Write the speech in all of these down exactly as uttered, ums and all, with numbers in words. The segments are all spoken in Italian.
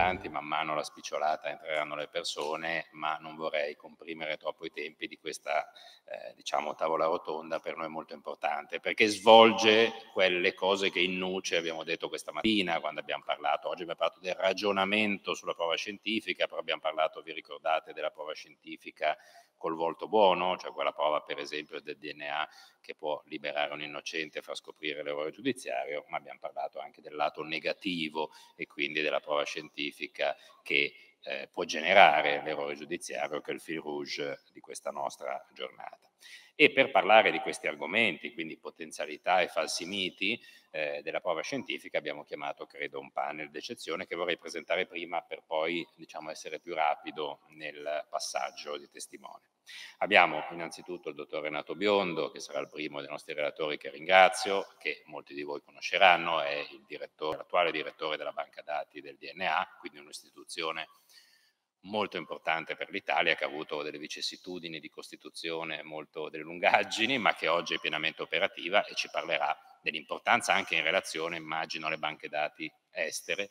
importanti, man mano alla spicciolata entreranno le persone, ma non vorrei comprimere troppo i tempi di questa eh, diciamo tavola rotonda, per noi molto importante, perché svolge quelle cose che in nuce abbiamo detto questa mattina quando abbiamo parlato, oggi abbiamo parlato del ragionamento sulla prova scientifica, però abbiamo parlato, vi ricordate, della prova scientifica col volto buono, cioè quella prova per esempio del D N A che può liberare un innocente e far scoprire l'errore giudiziario, ma abbiamo parlato anche del lato negativo e quindi della prova scientifica che eh, può generare l'errore giudiziario, che è il fil rouge di questa nostra giornata. E per parlare di questi argomenti, quindi potenzialità e falsi miti eh, della prova scientifica, abbiamo chiamato, credo, un panel d'eccezione che vorrei presentare prima per poi, diciamo, essere più rapido nel passaggio di testimone. Abbiamo innanzitutto il dottor Renato Biondo, che sarà il primo dei nostri relatori che ringrazio, che molti di voi conosceranno, è il direttore, l'attuale direttore della banca dati del D N A, quindi un'istituzione molto importante per l'Italia, che ha avuto delle vicissitudini di costituzione, molto delle lungaggini, ma che oggi è pienamente operativa e ci parlerà dell'importanza anche in relazione, immagino, alle banche dati estere.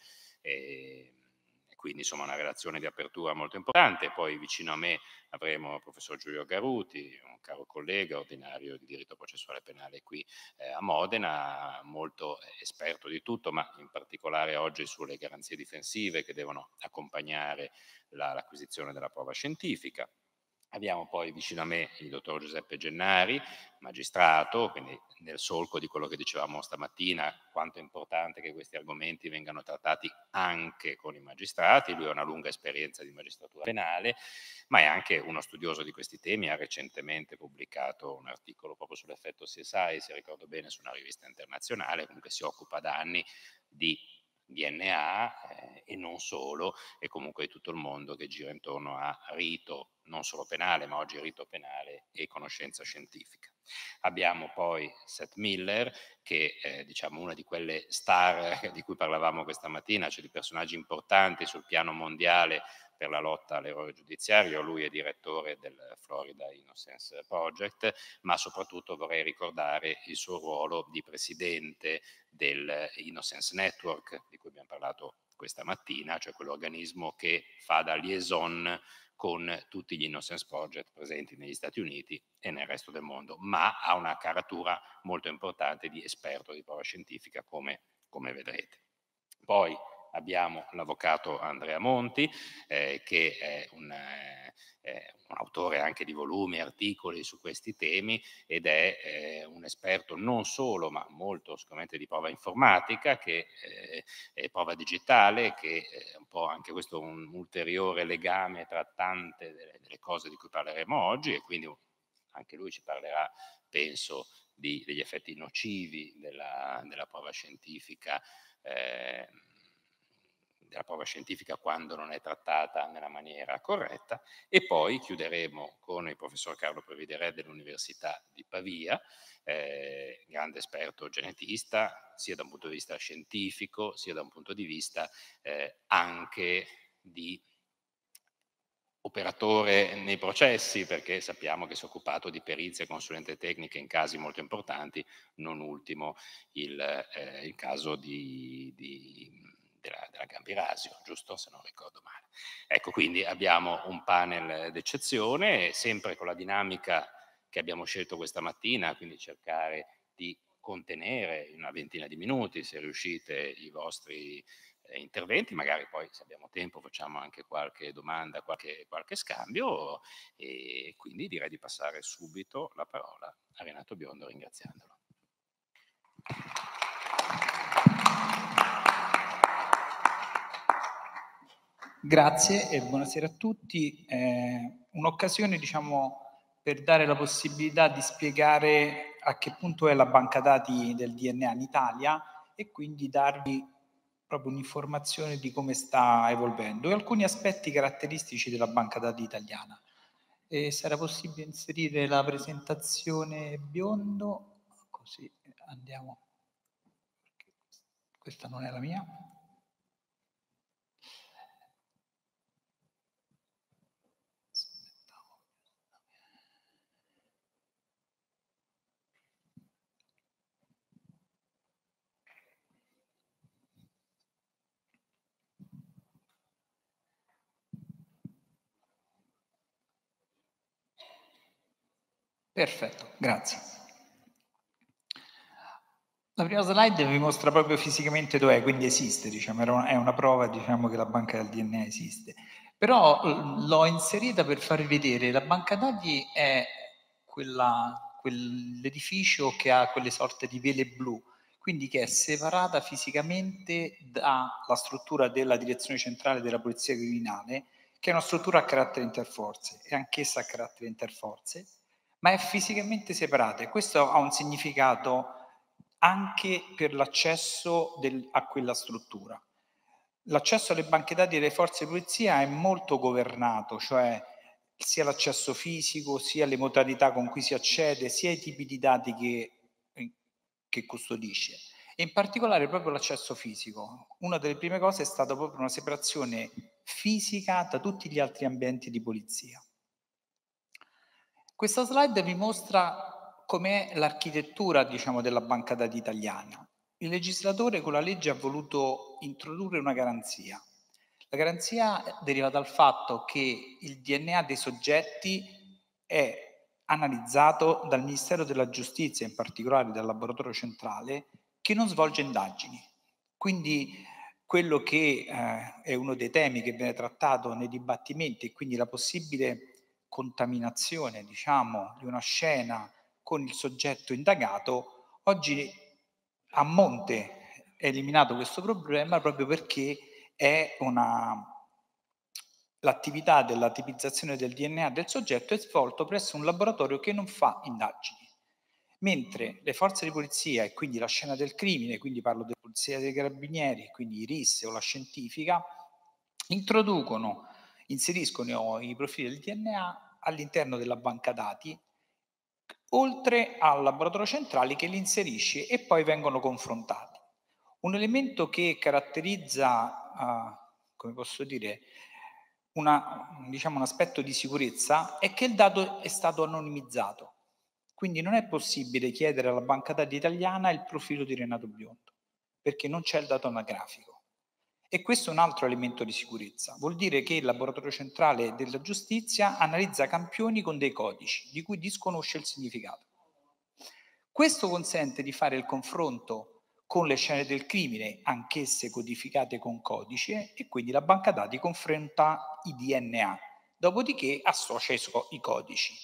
E, quindi insomma una relazione di apertura molto importante. Poi vicino a me avremo il professor Giulio Garuti, un caro collega ordinario di diritto processuale penale qui eh, a Modena, molto esperto di tutto, ma in particolare oggi sulle garanzie difensive che devono accompagnare la, l'acquisizione della prova scientifica. Abbiamo poi vicino a me il dottor Giuseppe Gennari, magistrato, quindi nel solco di quello che dicevamo stamattina, quanto è importante che questi argomenti vengano trattati anche con i magistrati. Lui ha una lunga esperienza di magistratura penale, ma è anche uno studioso di questi temi, ha recentemente pubblicato un articolo proprio sull'effetto C S I, se ricordo bene, su una rivista internazionale, comunque si occupa da anni di D N A eh, e non solo, e comunque tutto il mondo che gira intorno a rito, non solo penale, ma oggi rito penale e conoscenza scientifica. Abbiamo poi Seth Miller, che è diciamo, una di quelle star di cui parlavamo questa mattina, cioè di personaggi importanti sul piano mondiale per la lotta all'errore giudiziario. Lui è direttore del Florida Innocence Project, ma soprattutto vorrei ricordare il suo ruolo di presidente del Innocence Network, di cui abbiamo parlato questa mattina, cioè quell'organismo che fa da liaison con tutti gli Innocence Project presenti negli Stati Uniti e nel resto del mondo, ma ha una caratura molto importante di esperto di prova scientifica, come, come vedrete. Poi abbiamo l'avvocato Andrea Monti, eh, che è un, eh, un autore anche di volumi, articoli su questi temi, ed è eh, un esperto non solo, ma molto sicuramente di prova informatica, che eh, è prova digitale, che è un po' anche questo un ulteriore legame tra tante delle, delle cose di cui parleremo oggi, e quindi anche lui ci parlerà, penso, di, degli effetti nocivi della, della prova scientifica, eh, della prova scientifica quando non è trattata nella maniera corretta. E poi chiuderemo con il professor Carlo Prevederè dell'Università di Pavia, eh, grande esperto genetista, sia da un punto di vista scientifico, sia da un punto di vista eh, anche di operatore nei processi, perché sappiamo che si è occupato di perizie e consulenze tecniche in casi molto importanti, non ultimo il, eh, il caso di, di, della, della Gambirasio, giusto? Se non ricordo male. Ecco, quindi abbiamo un panel d'eccezione, sempre con la dinamica che abbiamo scelto questa mattina, quindi cercare di contenere in una ventina di minuti, se riuscite, i vostri eh, interventi, magari poi se abbiamo tempo facciamo anche qualche domanda, qualche, qualche scambio, e quindi direi di passare subito la parola a Renato Biondo ringraziandolo. Grazie e buonasera a tutti. Eh, un'occasione, diciamo, per dare la possibilità di spiegare a che punto è la banca dati del D N A in Italia e quindi darvi proprio un'informazione di come sta evolvendo e alcuni aspetti caratteristici della banca dati italiana. E sarà possibile inserire la presentazione Biondo, così andiamo. Questa non è la mia. Perfetto, grazie. La prima slide vi mostra proprio fisicamente dov'è, quindi esiste, diciamo, è una prova, diciamo, che la banca del D N A esiste. Però l'ho inserita per farvi vedere, la banca dati è quella, quell'edificio che ha quelle sorte di vele blu, quindi che è separata fisicamente dalla struttura della direzione centrale della polizia criminale, che è una struttura a carattere interforze, è anch'essa a carattere interforze, ma è fisicamente separata e questo ha un significato anche per l'accesso del, a quella struttura. L'accesso alle banche dati delle forze di polizia è molto governato, cioè sia l'accesso fisico, sia le modalità con cui si accede, sia i tipi di dati che, che custodisce. E in particolare proprio l'accesso fisico. Una delle prime cose è stata proprio una separazione fisica da tutti gli altri ambienti di polizia. Questa slide vi mostra com'è l'architettura, diciamo, della banca dati italiana. Il legislatore con la legge ha voluto introdurre una garanzia. La garanzia deriva dal fatto che il D N A dei soggetti è analizzato dal Ministero della Giustizia, in particolare dal laboratorio centrale, che non svolge indagini. Quindi quello che eh, è uno dei temi che viene trattato nei dibattimenti, e quindi la possibile contaminazione, diciamo, di una scena con il soggetto indagato, oggi a monte è eliminato questo problema proprio perché è una l'attività della tipizzazione del D N A del soggetto è svolto presso un laboratorio che non fa indagini. Mentre le forze di polizia e quindi la scena del crimine, quindi parlo della polizia dei carabinieri, quindi i R I S o la scientifica, introducono, inseriscono i profili del D N A all'interno della banca dati, oltre al laboratorio centrale che li inserisce e poi vengono confrontati. Un elemento che caratterizza, uh, come posso dire, una, diciamo, un aspetto di sicurezza è che il dato è stato anonimizzato. Quindi non è possibile chiedere alla banca dati italiana il profilo di Renato Biondo, perché non c'è il dato anagrafico. E questo è un altro elemento di sicurezza. Vuol dire che il laboratorio centrale della giustizia analizza campioni con dei codici, di cui disconosce il significato. Questo consente di fare il confronto con le scene del crimine, anch'esse codificate con codice, e quindi la banca dati confronta i D N A, dopodiché associa i codici.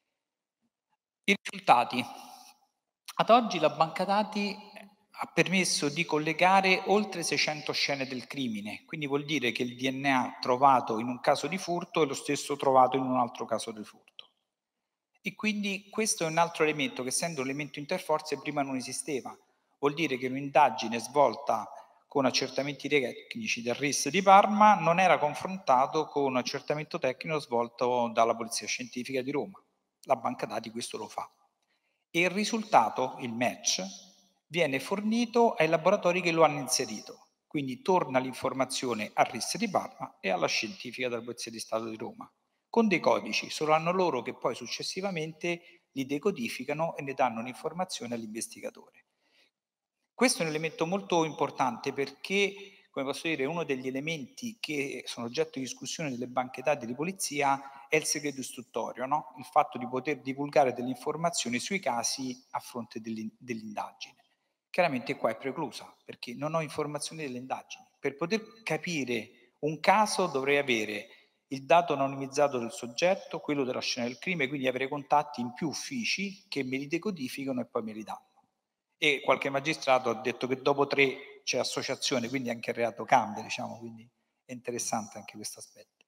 I risultati. Ad oggi la banca dati ha permesso di collegare oltre seicento scene del crimine, quindi vuol dire che il D N A trovato in un caso di furto è lo stesso trovato in un altro caso di furto. E quindi questo è un altro elemento che, essendo un elemento interforze, prima non esisteva. Vuol dire che un'indagine svolta con accertamenti tecnici del R I S di Parma non era confrontato con un accertamento tecnico svolto dalla Polizia Scientifica di Roma. La banca dati questo lo fa. E il risultato, il match, viene fornito ai laboratori che lo hanno inserito. Quindi torna l'informazione al R I S di Parma e alla Scientifica della Polizia di Stato di Roma, con dei codici, saranno loro che poi successivamente li decodificano e ne danno un'informazione all'investigatore. Questo è un elemento molto importante perché, come posso dire, uno degli elementi che sono oggetto di discussione delle banche dati di polizia è il segreto istruttorio, no? Il fatto di poter divulgare delle informazioni sui casi a fronte dell'indagine. Chiaramente qua è preclusa perché non ho informazioni delle indagini. Per poter capire un caso dovrei avere il dato anonimizzato del soggetto, quello della scena del crimine, quindi avere contatti in più uffici che me li decodificano e poi me li danno. E qualche magistrato ha detto che dopo tre c'è associazione, quindi anche il reato cambia, diciamo, quindi è interessante anche questo aspetto.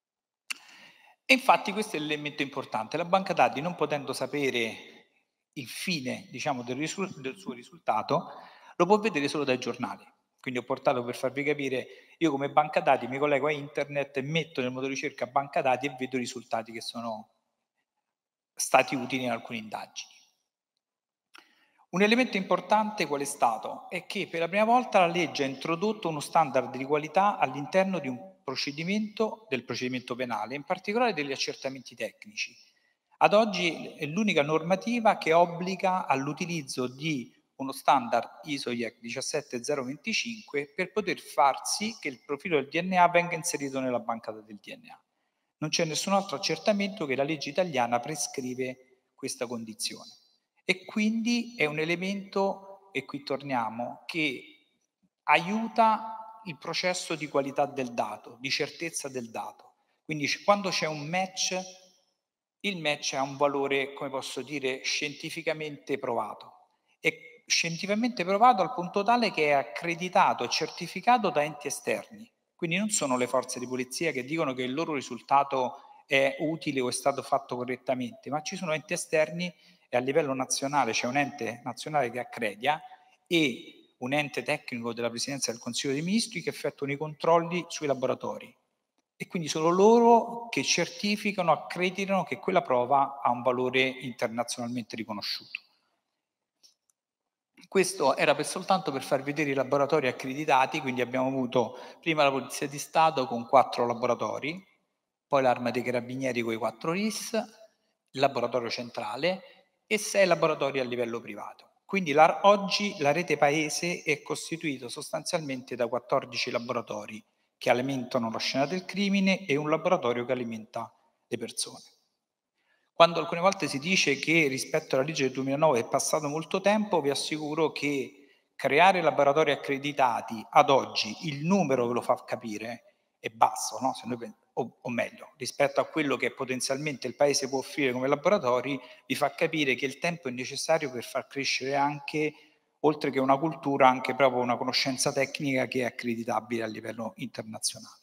E infatti questo è l'elemento importante. La banca dati, non potendo sapere il fine, diciamo, del, risul- del suo risultato, lo può vedere solo dai giornali. Quindi ho portato per farvi capire, io come banca dati mi collego a internet e metto nel motore di ricerca banca dati e vedo i risultati che sono stati utili in alcune indagini. Un elemento importante qual è stato? È che per la prima volta la legge ha introdotto uno standard di qualità all'interno di un procedimento, del procedimento penale, in particolare degli accertamenti tecnici. Ad oggi è l'unica normativa che obbliga all'utilizzo di uno standard I S O I E C diciassette zero venticinque per poter far sì che il profilo del D N A venga inserito nella banca del D N A. Non c'è nessun altro accertamento che la legge italiana prescrive questa condizione. E quindi è un elemento, e qui torniamo, che aiuta il processo di qualità del dato, di certezza del dato. Quindi quando c'è un match, il match ha un valore, come posso dire, scientificamente provato. È scientificamente provato al punto tale che è accreditato e certificato da enti esterni. Quindi non sono le forze di polizia che dicono che il loro risultato è utile o è stato fatto correttamente, ma ci sono enti esterni e a livello nazionale c'è un ente nazionale che accredita e un ente tecnico della Presidenza del Consiglio dei Ministri che effettuano i controlli sui laboratori. E quindi sono loro che certificano, accreditano che quella prova ha un valore internazionalmente riconosciuto. Questo era per soltanto per far vedere i laboratori accreditati, quindi abbiamo avuto prima la Polizia di Stato con quattro laboratori, poi l'Arma dei Carabinieri con i quattro R I S, il laboratorio centrale e sei laboratori a livello privato. Quindi la, oggi la rete paese è costituita sostanzialmente da quattordici laboratori che alimentano la scena del crimine e un laboratorio che alimenta le persone. Quando alcune volte si dice che rispetto alla legge del duemilanove è passato molto tempo, vi assicuro che creare laboratori accreditati ad oggi, il numero ve lo fa capire, è basso, no? Se noi, o, o meglio, rispetto a quello che potenzialmente il Paese può offrire come laboratori, vi fa capire che il tempo è necessario per far crescere anche, oltre che una cultura, anche proprio una conoscenza tecnica che è accreditabile a livello internazionale.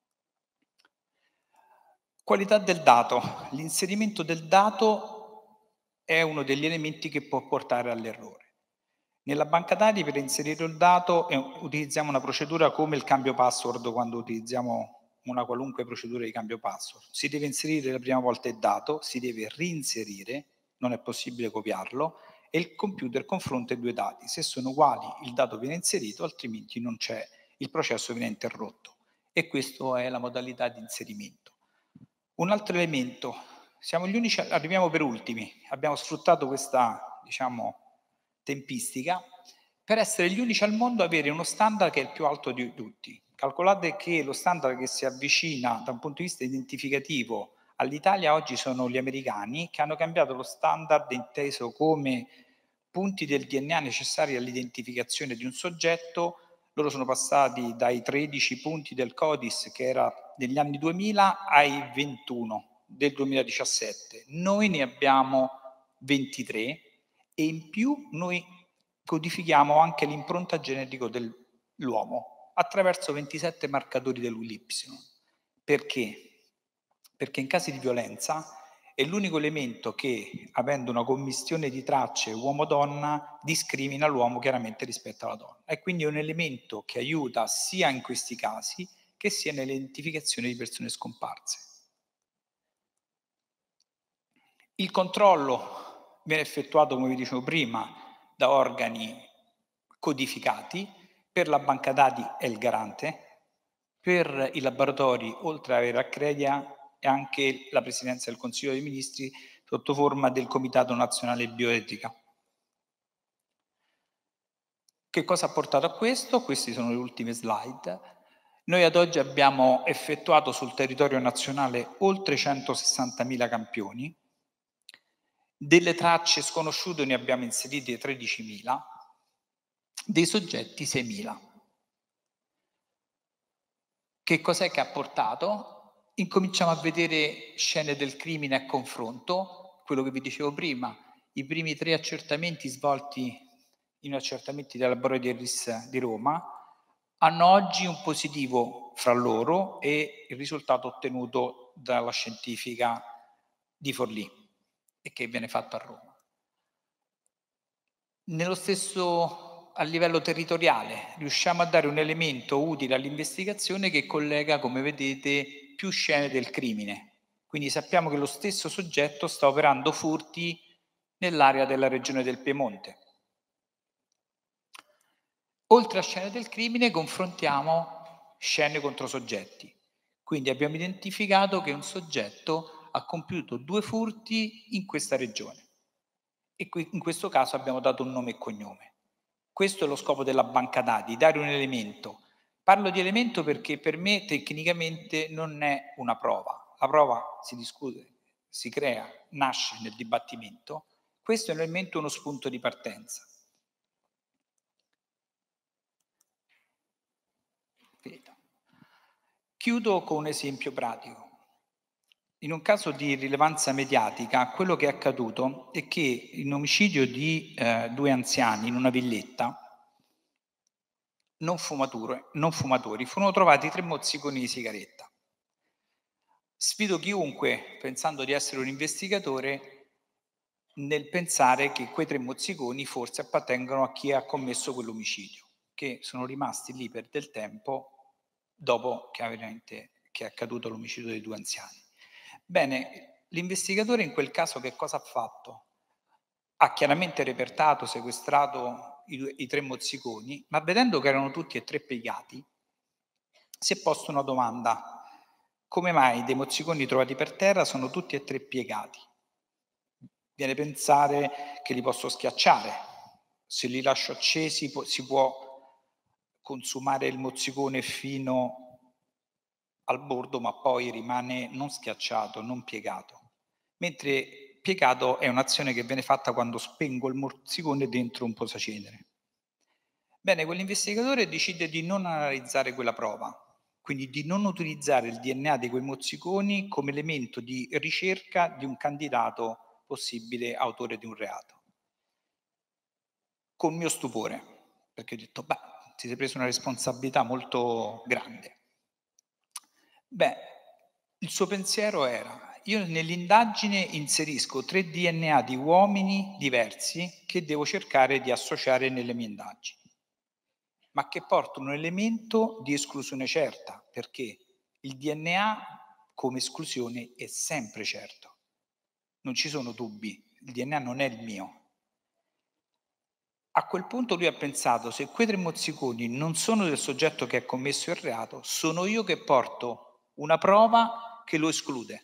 Qualità del dato. L'inserimento del dato è uno degli elementi che può portare all'errore. Nella banca dati per inserire il dato eh, utilizziamo una procedura come il cambio password quando utilizziamo una qualunque procedura di cambio password. Si deve inserire la prima volta il dato, si deve reinserire, non è possibile copiarlo, e il computer confronta i due dati. Se sono uguali il dato viene inserito, altrimenti non c'è, il processo viene interrotto. E questa è la modalità di inserimento. Un altro elemento, siamo gli unici, arriviamo per ultimi, abbiamo sfruttato questa, diciamo, tempistica per essere gli unici al mondo ad avere uno standard che è il più alto di tutti. Calcolate che lo standard che si avvicina da un punto di vista identificativo all'Italia oggi sono gli americani, che hanno cambiato lo standard inteso come punti del D N A necessari all'identificazione di un soggetto. Loro sono passati dai tredici punti del CODIS, che era negli anni duemila, ai ventuno del duemiladiciassette. Noi ne abbiamo ventitré e in più noi codifichiamo anche l'impronta genetica dell'uomo attraverso ventisette marcatori dell'U Y. Perché? Perché in casi di violenza è l'unico elemento che, avendo una commistione di tracce uomo-donna, discrimina l'uomo chiaramente rispetto alla donna. E quindi è un elemento che aiuta sia in questi casi che sia nell'identificazione di persone scomparse. Il controllo viene effettuato, come vi dicevo prima, da organi codificati. Per la banca dati è il garante, per i laboratori, oltre ad avere accredita, è anche la Presidenza del Consiglio dei Ministri sotto forma del Comitato Nazionale Bioetica. Che cosa ha portato a questo? Queste sono le ultime slide. Noi ad oggi abbiamo effettuato sul territorio nazionale oltre centosessantamila campioni. Delle tracce sconosciute ne abbiamo inserite tredicimila, dei soggetti seimila. Che cos'è che ha portato? Incominciamo a vedere scene del crimine a confronto, quello che vi dicevo prima, i primi tre accertamenti svolti in accertamenti dei laboratori di R I S di Roma hanno oggi un positivo fra loro e il risultato ottenuto dalla scientifica di Forlì e che viene fatto a Roma. Nello stesso a livello territoriale riusciamo a dare un elemento utile all'investigazione che collega, come vedete, più scene del crimine. Quindi sappiamo che lo stesso soggetto sta operando furti nell'area della regione del Piemonte. Oltre a scene del crimine confrontiamo scene contro soggetti. Quindi abbiamo identificato che un soggetto ha compiuto due furti in questa regione. E qui, in questo caso abbiamo dato un nome e cognome. Questo è lo scopo della banca dati, dare un elemento. Parlo di elemento perché per me tecnicamente non è una prova. La prova si discute, si crea, nasce nel dibattimento, questo è un elemento, uno spunto di partenza. Vedo. Chiudo con un esempio pratico. In un caso di rilevanza mediatica, quello che è accaduto è che in omicidio di eh, due anziani in una villetta, non, non fumatori, furono trovati tre mozziconi di sigaretta. Sfido chiunque, pensando di essere un investigatore, nel pensare che quei tre mozziconi forse appartengono a chi ha commesso quell'omicidio, che sono rimasti lì per del tempo dopo che, veramente, che è accaduto l'omicidio dei due anziani. Bene, l'investigatore in quel caso che cosa ha fatto? Ha chiaramente repertato, sequestrato i, due, i tre mozziconi, ma vedendo che erano tutti e tre piegati, si è posto una domanda. Come mai dei mozziconi trovati per terra sono tutti e tre piegati? Viene a pensare che li posso schiacciare. Se li lascio accesi si può consumare il mozzicone fino al bordo, ma poi rimane non schiacciato, non piegato. Mentre piegato è un'azione che viene fatta quando spengo il mozzicone dentro un posacenere. Bene, quell'investigatore decide di non analizzare quella prova, quindi di non utilizzare il D N A di quei mozziconi come elemento di ricerca di un candidato possibile autore di un reato. Con mio stupore, perché ho detto, beh, ti sei preso una responsabilità molto grande. Beh, il suo pensiero era, io nell'indagine inserisco tre D N A di uomini diversi che devo cercare di associare nelle mie indagini, ma che portano un elemento di esclusione certa, perché il D N A come esclusione è sempre certo. Non ci sono dubbi, il D N A non è il mio. A quel punto lui ha pensato, se quei tre mozziconi non sono del soggetto che ha commesso il reato, sono io che porto una prova che lo esclude.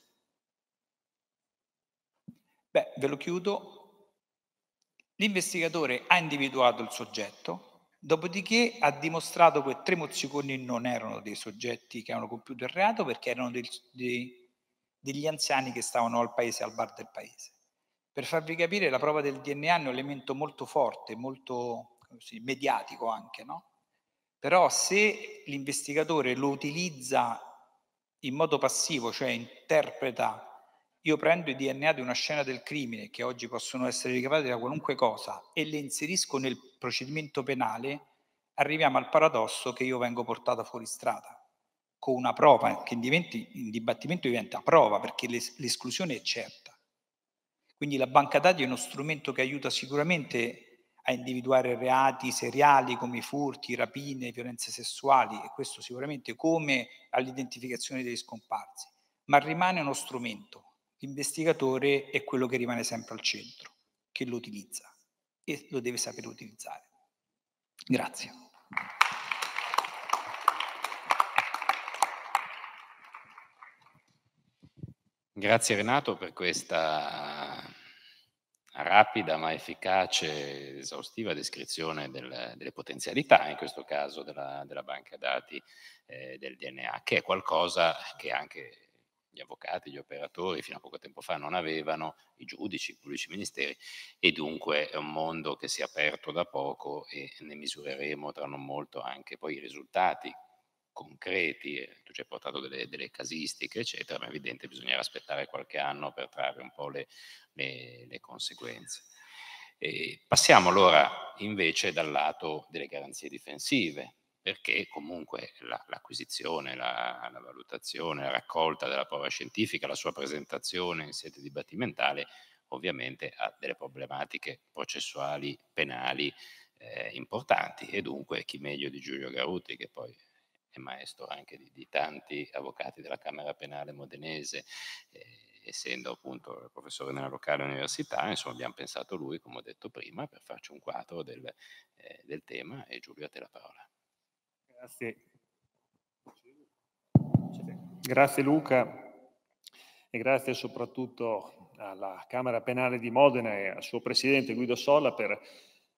Beh, ve lo chiudo. L'investigatore ha individuato il soggetto, dopodiché ha dimostrato che tre mozziconi non erano dei soggetti che avevano compiuto il reato perché erano dei, dei, degli anziani che stavano al paese, al bar del paese. Per farvi capire, la prova del D N A è un elemento molto forte, molto così, mediatico anche, no? Però se l'investigatore lo utilizza in modo passivo, cioè interpreta, io prendo i D N A di una scena del crimine, che oggi possono essere ricavati da qualunque cosa, e le inserisco nel procedimento penale, arriviamo al paradosso che io vengo portata fuori strada, con una prova che diventi, in dibattimento diventa prova, perché l'esclusione è certa. Quindi la banca dati è uno strumento che aiuta sicuramente a individuare reati seriali come furti, rapine, violenze sessuali, e questo sicuramente, come all'identificazione degli scomparsi, ma rimane uno strumento. L'investigatore è quello che rimane sempre al centro, che lo utilizza e lo deve sapere utilizzare. Grazie. Grazie Renato per questa rapida ma efficace, esaustiva descrizione del, delle potenzialità, in questo caso della, della banca dati eh, del D N A, che è qualcosa che anche gli avvocati, gli operatori fino a poco tempo fa non avevano, i giudici, i pubblici ministeri, e dunque è un mondo che si è aperto da poco e ne misureremo tra non molto anche poi i risultati concreti. Eh, tu ci hai portato delle, delle casistiche, eccetera, ma è evidente che bisognerà aspettare qualche anno per trarre un po' le, le, le conseguenze. E passiamo allora invece dal lato delle garanzie difensive, perché comunque la, l'acquisizione, la, la valutazione, la raccolta della prova scientifica, la sua presentazione in sede dibattimentale ovviamente ha delle problematiche processuali, penali eh, importanti, e dunque chi meglio di Giulio Garuti, che poi è maestro anche di, di tanti avvocati della Camera Penale modenese, eh, essendo appunto professore nella locale università, insomma abbiamo pensato lui, come ho detto prima, per farci un quadro del, eh, del tema, e Giulio a te la parola. Grazie. Grazie Luca, e grazie soprattutto alla Camera Penale di Modena e al suo presidente Guido Solla per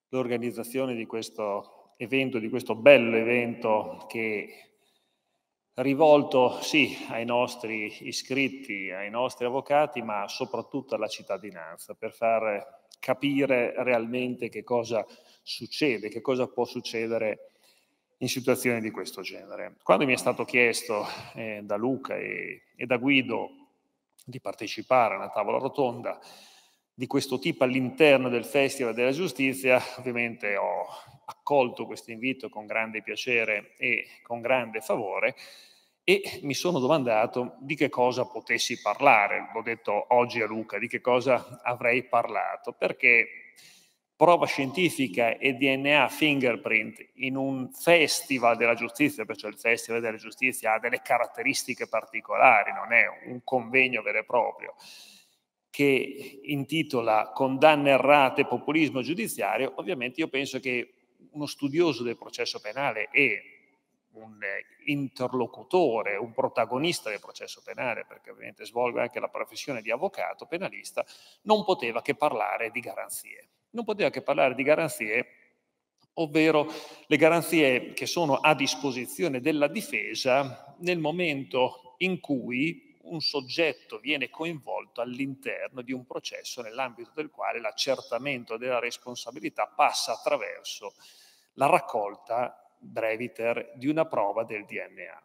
l'organizzazione di questo evento, di questo bello evento che rivolto sì ai nostri iscritti, ai nostri avvocati, ma soprattutto alla cittadinanza, per far capire realmente che cosa succede, che cosa può succedere in situazioni di questo genere. Quando mi è stato chiesto eh, da Luca e, e da Guido di partecipare a una tavola rotonda di questo tipo all'interno del Festival della Giustizia, ovviamente ho accolto questo invito con grande piacere e con grande favore e mi sono domandato di che cosa potessi parlare. L'ho detto oggi a Luca, di che cosa avrei parlato, perché prova scientifica e D N A fingerprint in un festival della giustizia, perciò il Festival della Giustizia ha delle caratteristiche particolari, non è un convegno vero e proprio, che intitola Condanne errate, populismo giudiziario. Ovviamente io penso che uno studioso del processo penale e un interlocutore, un protagonista del processo penale, perché ovviamente svolge anche la professione di avvocato penalista, non poteva che parlare di garanzie. Non poteva che parlare di garanzie, ovvero le garanzie che sono a disposizione della difesa nel momento in cui un soggetto viene coinvolto all'interno di un processo nell'ambito del quale l'accertamento della responsabilità passa attraverso la raccolta breviter di una prova del D N A.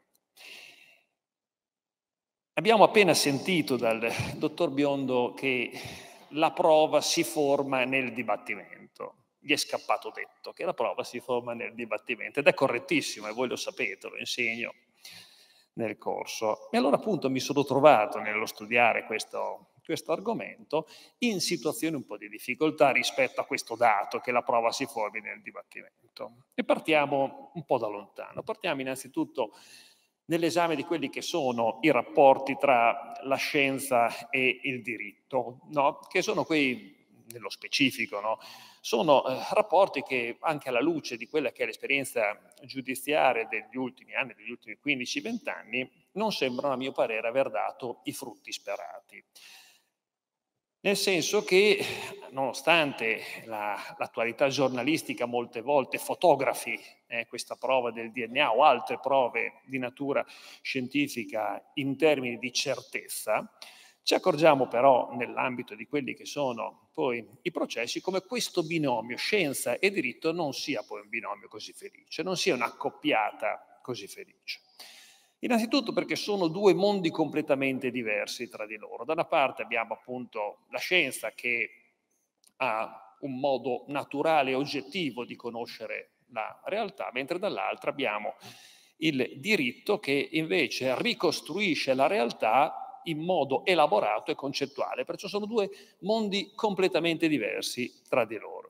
Abbiamo appena sentito dal dottor Biondo che la prova si forma nel dibattimento. Gli è scappato detto che la prova si forma nel dibattimento ed è correttissimo e voi lo sapete, lo insegno nel corso. E allora appunto mi sono trovato nello studiare questo, questo argomento in situazioni un po' di difficoltà rispetto a questo dato che la prova si formi nel dibattimento. E partiamo un po' da lontano. Partiamo innanzitutto nell'esame di quelli che sono i rapporti tra la scienza e il diritto, no? Che sono quei, nello specifico, no? Sono eh, rapporti che anche alla luce di quella che è l'esperienza giudiziaria degli ultimi anni, degli ultimi quindici venti anni, non sembrano a mio parere aver dato i frutti sperati. Nel senso che, nonostante la, l'attualità giornalistica molte volte fotografi eh, questa prova del D N A o altre prove di natura scientifica in termini di certezza, ci accorgiamo però, nell'ambito di quelli che sono poi i processi, come questo binomio scienza e diritto non sia poi un binomio così felice, non sia un'accoppiata così felice. Innanzitutto perché sono due mondi completamente diversi tra di loro. Da una parte abbiamo appunto la scienza che ha un modo naturale e oggettivo di conoscere la realtà, mentre dall'altra abbiamo il diritto che invece ricostruisce la realtà in modo elaborato e concettuale. Perciò sono due mondi completamente diversi tra di loro.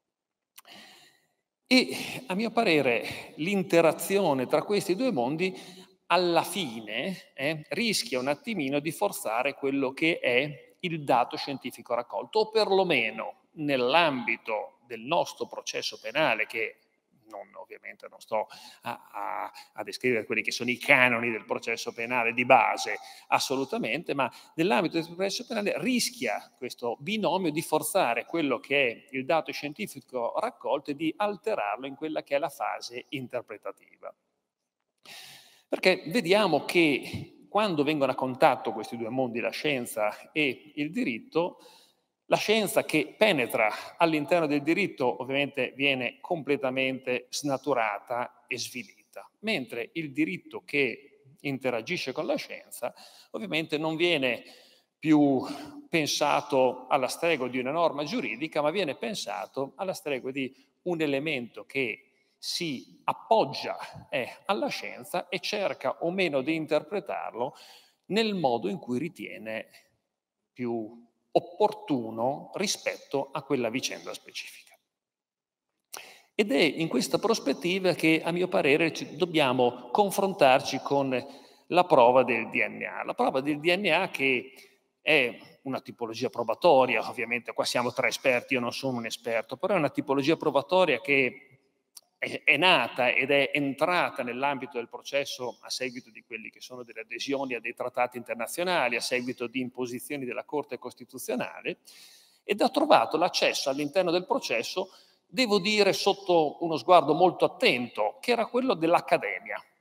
E a mio parere l'interazione tra questi due mondi alla fine eh, rischia un attimino di forzare quello che è il dato scientifico raccolto, o perlomeno nell'ambito del nostro processo penale, che non, ovviamente non sto a, a, a descrivere quelli che sono i canoni del processo penale di base, assolutamente, ma nell'ambito del processo penale rischia questo binomio di forzare quello che è il dato scientifico raccolto e di alterarlo in quella che è la fase interpretativa. Perché vediamo che quando vengono a contatto questi due mondi, la scienza e il diritto, la scienza che penetra all'interno del diritto ovviamente viene completamente snaturata e svilita, mentre il diritto che interagisce con la scienza ovviamente non viene più pensato alla stregua di una norma giuridica, ma viene pensato alla stregua di un elemento che si appoggia eh, alla scienza e cerca o meno di interpretarlo nel modo in cui ritiene più opportuno rispetto a quella vicenda specifica. Ed è in questa prospettiva che, a mio parere, ci dobbiamo confrontarci con la prova del D N A. La prova del D N A che è una tipologia probatoria, ovviamente qua siamo tre esperti, io non sono un esperto, però è una tipologia probatoria che è nata ed è entrata nell'ambito del processo a seguito di quelli che sono delle adesioni a dei trattati internazionali, a seguito di imposizioni della Corte Costituzionale, ed ha trovato l'accesso all'interno del processo, devo dire, sotto uno sguardo molto attento, che era quello dell'accademia.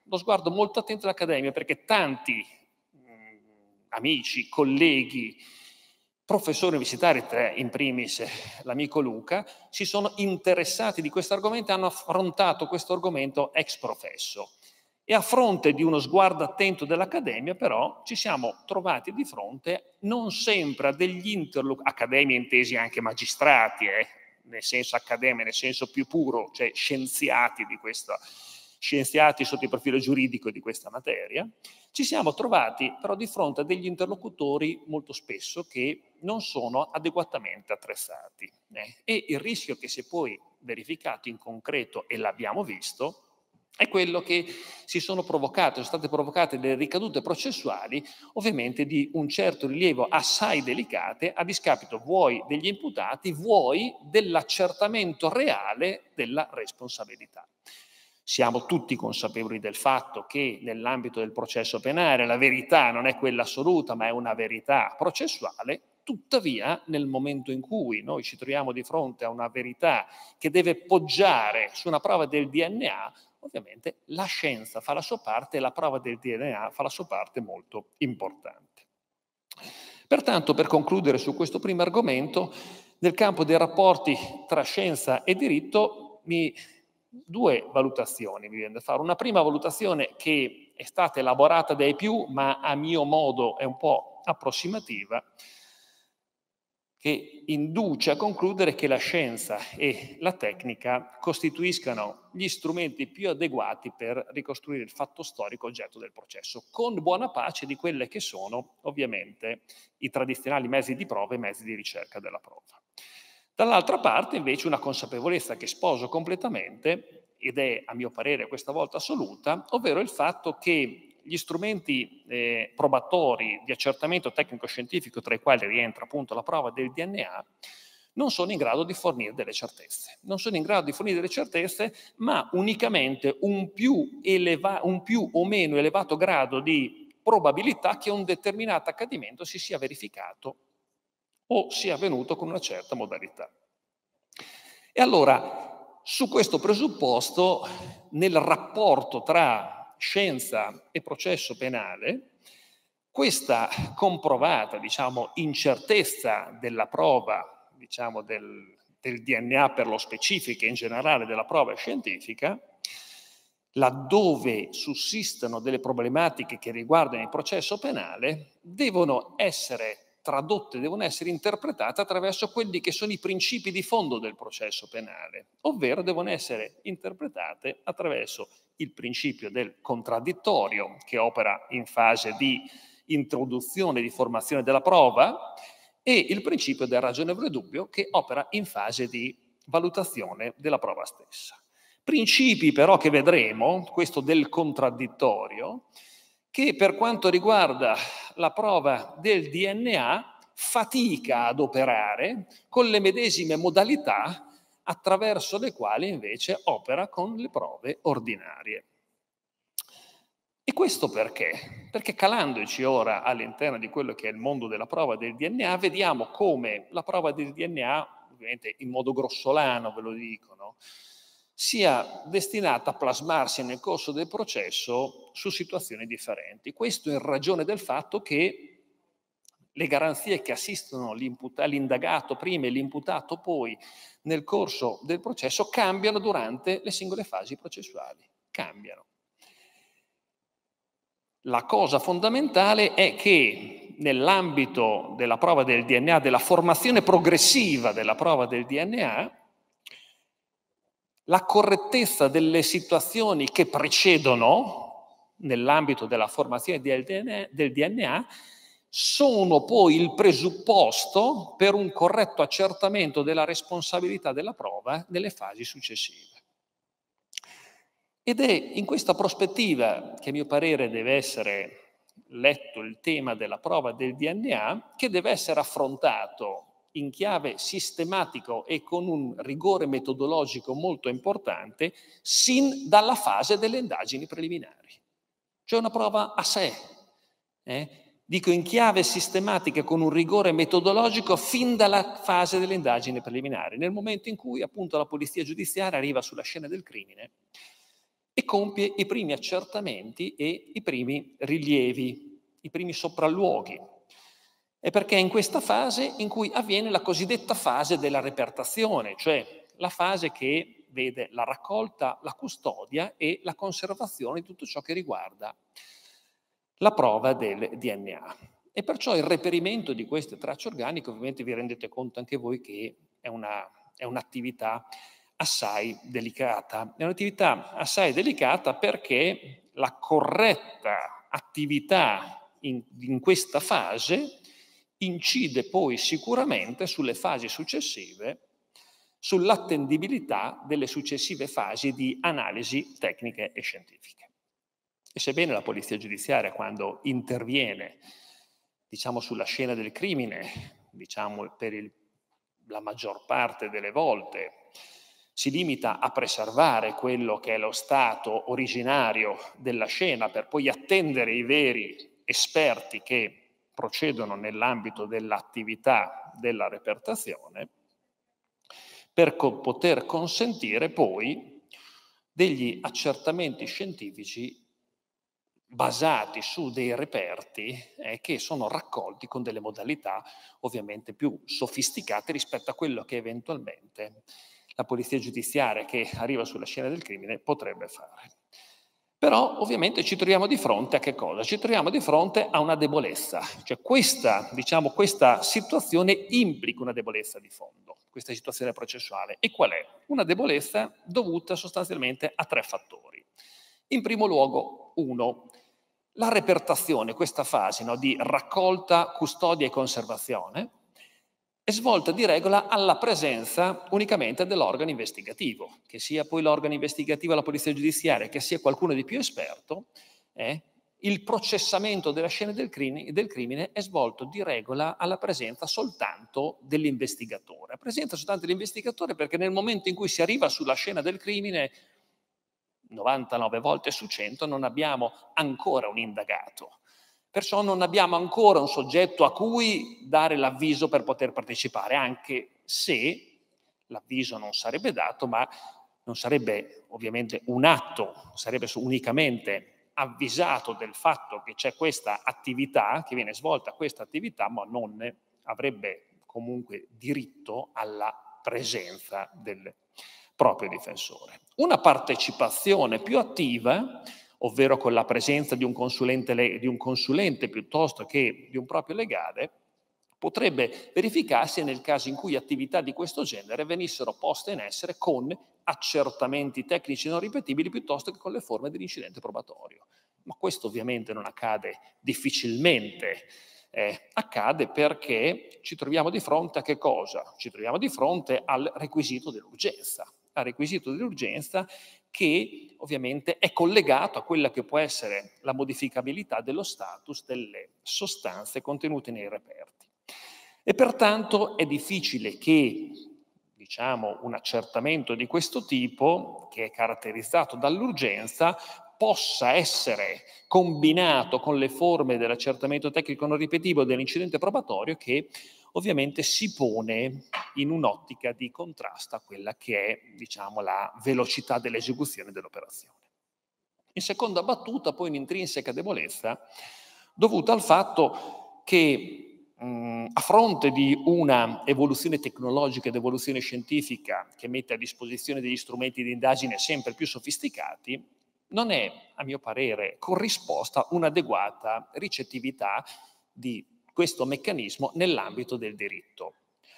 lo sguardo molto attento dell'Accademia, perché tanti mh, amici, colleghi, professori universitari, tre in primis l'amico Luca, si sono interessati di questo argomento e hanno affrontato questo argomento ex professo. E a fronte di uno sguardo attento dell'Accademia, però, ci siamo trovati di fronte non sempre a degli interlocutori, accademia intesi anche magistrati, eh, nel senso accademia, nel senso più puro, cioè scienziati di questa, scienziati sotto il profilo giuridico di questa materia, ci siamo trovati però di fronte a degli interlocutori molto spesso che non sono adeguatamente attrezzati. Eh. E il rischio che si è poi verificato in concreto, e l'abbiamo visto, è quello che si sono provocate, sono state provocate delle ricadute processuali, ovviamente di un certo rilievo assai delicate, a discapito vuoi degli imputati, vuoi dell'accertamento reale della responsabilità. Siamo tutti consapevoli del fatto che nell'ambito del processo penale la verità non è quella assoluta, ma è una verità processuale. Tuttavia, nel momento in cui noi ci troviamo di fronte a una verità che deve poggiare su una prova del D N A, ovviamente la scienza fa la sua parte e la prova del D N A fa la sua parte molto importante. Pertanto, per concludere su questo primo argomento, nel campo dei rapporti tra scienza e diritto, mi, due valutazioni mi viene da fare. Una prima valutazione che è stata elaborata dai più, ma a mio modo è un po' approssimativa, che induce a concludere che la scienza e la tecnica costituiscano gli strumenti più adeguati per ricostruire il fatto storico oggetto del processo, con buona pace di quelle che sono ovviamente i tradizionali mezzi di prova e mezzi di ricerca della prova. Dall'altra parte invece una consapevolezza che sposo completamente, ed è a mio parere questa volta assoluta, ovvero il fatto che gli strumenti eh, probatori di accertamento tecnico-scientifico, tra i quali rientra appunto la prova del D N A, non sono in grado di fornire delle certezze. Non sono in grado di fornire delle certezze, ma unicamente un più, eleva- un più o meno elevato grado di probabilità che un determinato accadimento si sia verificato o sia avvenuto con una certa modalità. E allora, su questo presupposto, nel rapporto tra scienza e processo penale, questa comprovata, diciamo, incertezza della prova, diciamo, del, del D N A per lo specifico e in generale della prova scientifica, laddove sussistono delle problematiche che riguardano il processo penale, devono essere tradotte, devono essere interpretate attraverso quelli che sono i principi di fondo del processo penale, ovvero devono essere interpretate attraverso il principio del contraddittorio, che opera in fase di introduzione e di formazione della prova, e il principio del ragionevole dubbio, che opera in fase di valutazione della prova stessa. Principi però che vedremo, questo del contraddittorio, che per quanto riguarda la prova del D N A fatica ad operare con le medesime modalità attraverso le quali invece opera con le prove ordinarie. E questo perché? Perché calandoci ora all'interno di quello che è il mondo della prova del D N A, vediamo come la prova del D N A, ovviamente in modo grossolano ve lo dicono, sia destinata a plasmarsi nel corso del processo su situazioni differenti. Questo in ragione del fatto che le garanzie che assistono l'indagato prima e l'imputato poi nel corso del processo cambiano durante le singole fasi processuali. Cambiano. La cosa fondamentale è che nell'ambito della prova del D N A, della formazione progressiva della prova del D N A, la correttezza delle situazioni che precedono nell'ambito della formazione del D N A sono poi il presupposto per un corretto accertamento della responsabilità della prova nelle fasi successive. Ed è in questa prospettiva che a mio parere deve essere letto il tema della prova del D N A, che deve essere affrontato in chiave sistematico e con un rigore metodologico molto importante sin dalla fase delle indagini preliminari. Cioè una prova a sé. Eh? Dico in chiave sistematica con un rigore metodologico fin dalla fase delle indagini preliminari, nel momento in cui appunto la polizia giudiziaria arriva sulla scena del crimine e compie i primi accertamenti e i primi rilievi, i primi sopralluoghi. È perché è in questa fase in cui avviene la cosiddetta fase della repertazione, cioè la fase che vede la raccolta, la custodia e la conservazione di tutto ciò che riguarda la prova del D N A. E perciò il reperimento di queste tracce organiche, ovviamente vi rendete conto anche voi che è una, è un'attività assai delicata. È un'attività assai delicata perché la corretta attività in, in questa fase incide poi sicuramente sulle fasi successive, sull'attendibilità delle successive fasi di analisi tecniche e scientifiche. E sebbene la polizia giudiziaria, quando interviene, diciamo, sulla scena del crimine, diciamo per il, la maggior parte delle volte, si limita a preservare quello che è lo stato originario della scena per poi attendere i veri esperti che procedono nell'ambito dell'attività della repertazione, per co- poter consentire poi degli accertamenti scientifici basati su dei reperti eh, che sono raccolti con delle modalità ovviamente più sofisticate rispetto a quello che eventualmente la polizia giudiziaria che arriva sulla scena del crimine potrebbe fare. Però ovviamente ci troviamo di fronte a che cosa? Ci troviamo di fronte a una debolezza, cioè questa, diciamo, questa situazione implica una debolezza di fondo, questa situazione processuale. E qual è? Una debolezza dovuta sostanzialmente a tre fattori. In primo luogo, uno, la repertazione, questa fase, no, di raccolta, custodia e conservazione, è svolta di regola alla presenza unicamente dell'organo investigativo, che sia poi l'organo investigativo della polizia giudiziaria, che sia qualcuno di più esperto, eh, il processamento della scena del crimine, del crimine è svolto di regola alla presenza soltanto dell'investigatore. La presenza soltanto dell'investigatore perché nel momento in cui si arriva sulla scena del crimine, novantanove volte su cento non abbiamo ancora un indagato. Perciò non abbiamo ancora un soggetto a cui dare l'avviso per poter partecipare, anche se l'avviso non sarebbe dato, ma non sarebbe ovviamente un atto, sarebbe unicamente avvisato del fatto che c'è questa attività, che viene svolta questa attività, ma non avrebbe comunque diritto alla presenza del proprio difensore. Una partecipazione più attiva, ovvero con la presenza di un consulente, di un consulente piuttosto che di un proprio legale, potrebbe verificarsi nel caso in cui attività di questo genere venissero poste in essere con accertamenti tecnici non ripetibili piuttosto che con le forme dell'incidente probatorio. Ma questo ovviamente non accade difficilmente, eh, accade perché ci troviamo di fronte a che cosa? Ci troviamo di fronte al requisito dell'urgenza, al requisito dell'urgenza che ovviamente è collegato a quella che può essere la modificabilità dello status delle sostanze contenute nei reperti. E pertanto è difficile che, diciamo, un accertamento di questo tipo, che è caratterizzato dall'urgenza, possa essere combinato con le forme dell'accertamento tecnico non ripetibile dell'incidente probatorio che ovviamente si pone in un'ottica di contrasto a quella che è, diciamo, la velocità dell'esecuzione dell'operazione. In seconda battuta, poi un'intrinseca debolezza dovuta al fatto che mh, a fronte di una evoluzione tecnologica ed evoluzione scientifica che mette a disposizione degli strumenti di indagine sempre più sofisticati, non è, a mio parere, corrisposta un'adeguata ricettività di questo meccanismo nell'ambito del diritto.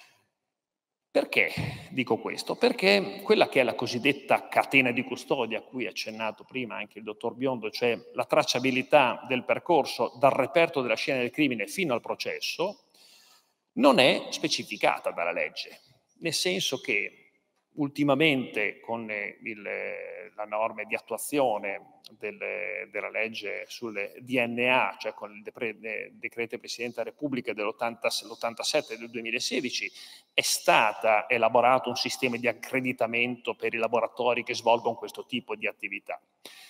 Perché dico questo? Perché quella che è la cosiddetta catena di custodia a cui ha accennato prima anche il dottor Biondo, cioè la tracciabilità del percorso dal reperto della scena del crimine fino al processo, non è specificata dalla legge, nel senso che ultimamente con il, la norma di attuazione del, della legge sul D N A, cioè con il decreto del Presidente della Repubblica dell'ottantasette del duemilasedici, è stato elaborato un sistema di accreditamento per i laboratori che svolgono questo tipo di attività.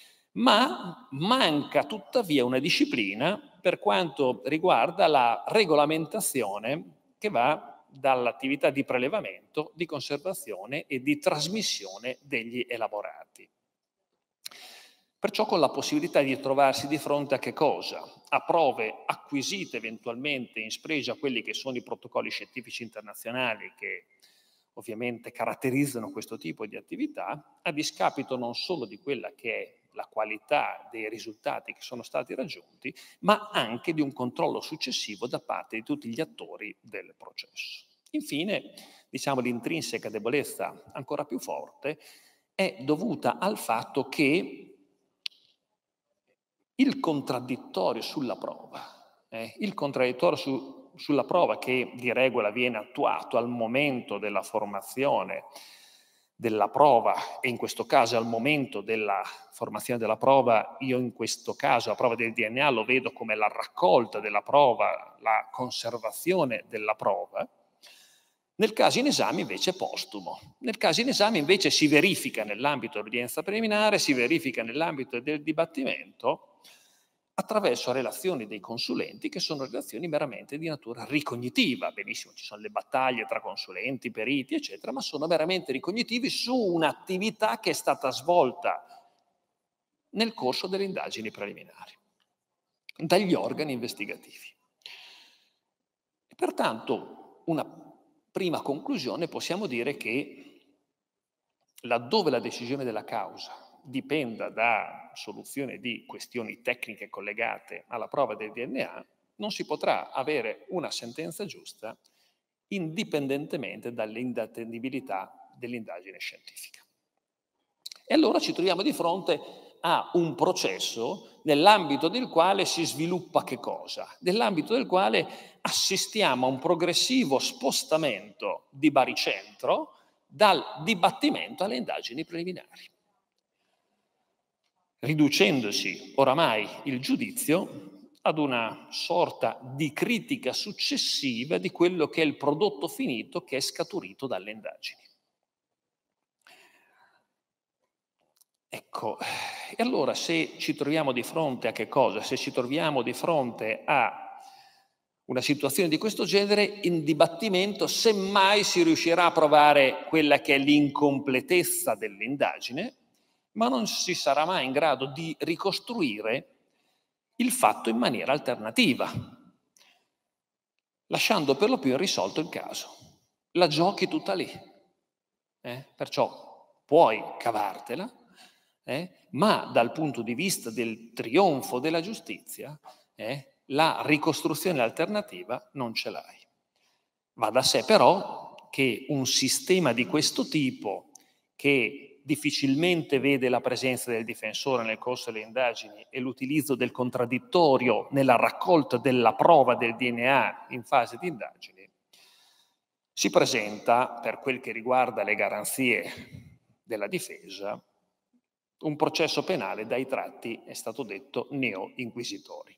Ma manca tuttavia una disciplina per quanto riguarda la regolamentazione che va dall'attività di prelevamento, di conservazione e di trasmissione degli elaborati. Perciò con la possibilità di trovarsi di fronte a che cosa? A prove acquisite eventualmente in spregio a quelli che sono i protocolli scientifici internazionali che ovviamente caratterizzano questo tipo di attività, a discapito non solo di quella che è la qualità dei risultati che sono stati raggiunti, ma anche di un controllo successivo da parte di tutti gli attori del processo. Infine, diciamo, l'intrinseca debolezza ancora più forte è dovuta al fatto che il contraddittorio sulla prova, eh, il contraddittorio su, sulla prova che di regola viene attuato al momento della formazione della prova, e in questo caso al momento della formazione della prova, io in questo caso la prova del D N A lo vedo come la raccolta della prova, la conservazione della prova. Nel caso in esame invece è postumo. Nel caso in esame invece si verifica nell'ambito dell'udienza preliminare, si verifica nell'ambito del dibattimento attraverso relazioni dei consulenti che sono relazioni meramente di natura ricognitiva. Benissimo, ci sono le battaglie tra consulenti, periti, eccetera, ma sono meramente ricognitivi su un'attività che è stata svolta nel corso delle indagini preliminari dagli organi investigativi. E pertanto, una prima conclusione, possiamo dire che laddove la decisione della causa dipenda da soluzione di questioni tecniche collegate alla prova del D N A, non si potrà avere una sentenza giusta indipendentemente dall'indattendibilità dell'indagine scientifica. E allora ci troviamo di fronte a un processo nell'ambito del quale si sviluppa che cosa? Nell'ambito del quale assistiamo a un progressivo spostamento di baricentro dal dibattimento alle indagini preliminari, riducendosi oramai il giudizio ad una sorta di critica successiva di quello che è il prodotto finito che è scaturito dalle indagini. Ecco, e allora se ci troviamo di fronte a che cosa? Se ci troviamo di fronte a una situazione di questo genere, in dibattimento semmai si riuscirà a provare quella che è l'incompletezza dell'indagine, ma non si sarà mai in grado di ricostruire il fatto in maniera alternativa, lasciando per lo più irrisolto il caso. La giochi tutta lì. Eh? Perciò puoi cavartela, eh? ma dal punto di vista del trionfo della giustizia, eh? la ricostruzione alternativa non ce l'hai. Va da sé però che un sistema di questo tipo, che difficilmente vede la presenza del difensore nel corso delle indagini e l'utilizzo del contraddittorio nella raccolta della prova del D N A in fase di indagini, si presenta, per quel che riguarda le garanzie della difesa, un processo penale dai tratti, è stato detto, neo-inquisitori.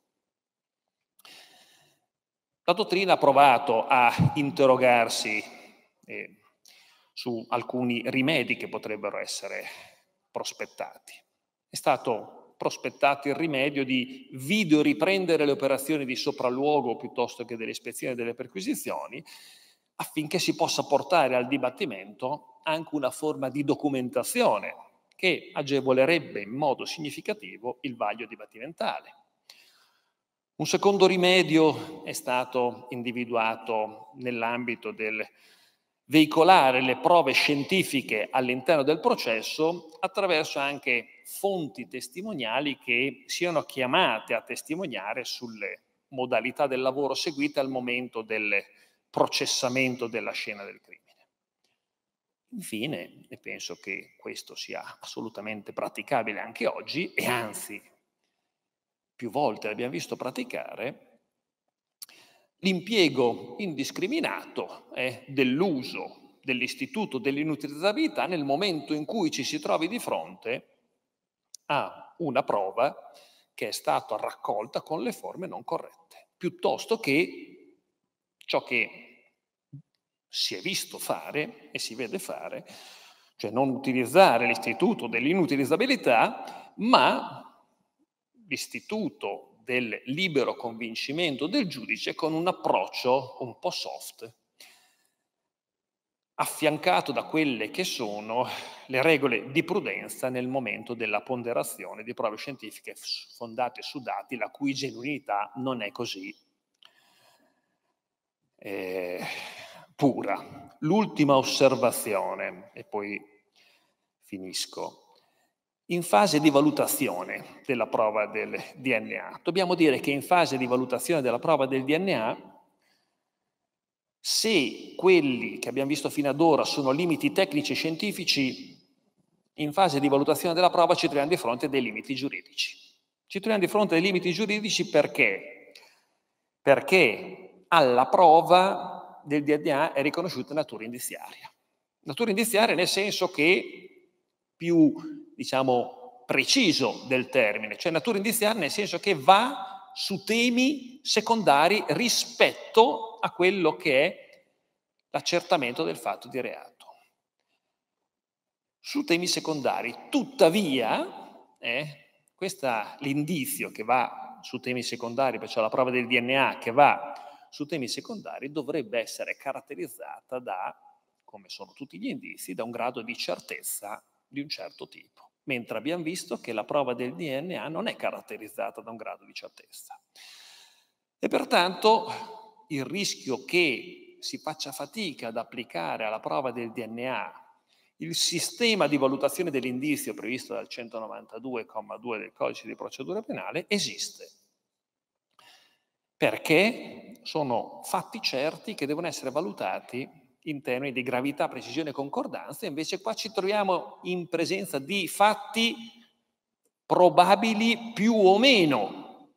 La dottrina ha provato a interrogarsi eh, su alcuni rimedi che potrebbero essere prospettati. È stato prospettato il rimedio di video riprendere le operazioni di sopralluogo piuttosto che delle ispezioni e delle perquisizioni, affinché si possa portare al dibattimento anche una forma di documentazione che agevolerebbe in modo significativo il vaglio dibattimentale. Un secondo rimedio è stato individuato nell'ambito del veicolare le prove scientifiche all'interno del processo attraverso anche fonti testimoniali che siano chiamate a testimoniare sulle modalità del lavoro seguite al momento del processamento della scena del crimine. Infine, e penso che questo sia assolutamente praticabile anche oggi, e anzi più volte l'abbiamo visto praticare, l'impiego indiscriminato eh, dell'uso dell'istituto dell'inutilizzabilità nel momento in cui ci si trovi di fronte a una prova che è stata raccolta con le forme non corrette, piuttosto che ciò che si è visto fare e si vede fare, cioè non utilizzare l'istituto dell'inutilizzabilità, ma l'istituto del libero convincimento del giudice con un approccio un po' soft, affiancato da quelle che sono le regole di prudenza nel momento della ponderazione di prove scientifiche fondate su dati la cui genuinità non è così eh, pura. L'ultima osservazione, e poi finisco. In fase di valutazione della prova del D N A, dobbiamo dire che in fase di valutazione della prova del D N A, se quelli che abbiamo visto fino ad ora sono limiti tecnici e scientifici, in fase di valutazione della prova ci troviamo di fronte a dei limiti giuridici. Ci troviamo di fronte a dei limiti giuridici perché? Perché alla prova del D N A è riconosciuta natura indiziaria. Natura indiziaria nel senso che più, diciamo, preciso del termine, cioè natura indiziaria nel senso che va su temi secondari rispetto a quello che è l'accertamento del fatto di reato. Su temi secondari, tuttavia, eh, questa, l'indizio che va su temi secondari, perciò la prova del D N A che va su temi secondari, dovrebbe essere caratterizzata da, come sono tutti gli indizi, da un grado di certezza di un certo tipo, mentre abbiamo visto che la prova del D N A non è caratterizzata da un grado di certezza. E pertanto il rischio che si faccia fatica ad applicare alla prova del D N A il sistema di valutazione dell'indizio previsto dal centonovantadue comma due del Codice di procedura penale esiste, perché sono fatti certi che devono essere valutati in termini di gravità, precisione e concordanza, invece qua ci troviamo in presenza di fatti probabili più o meno.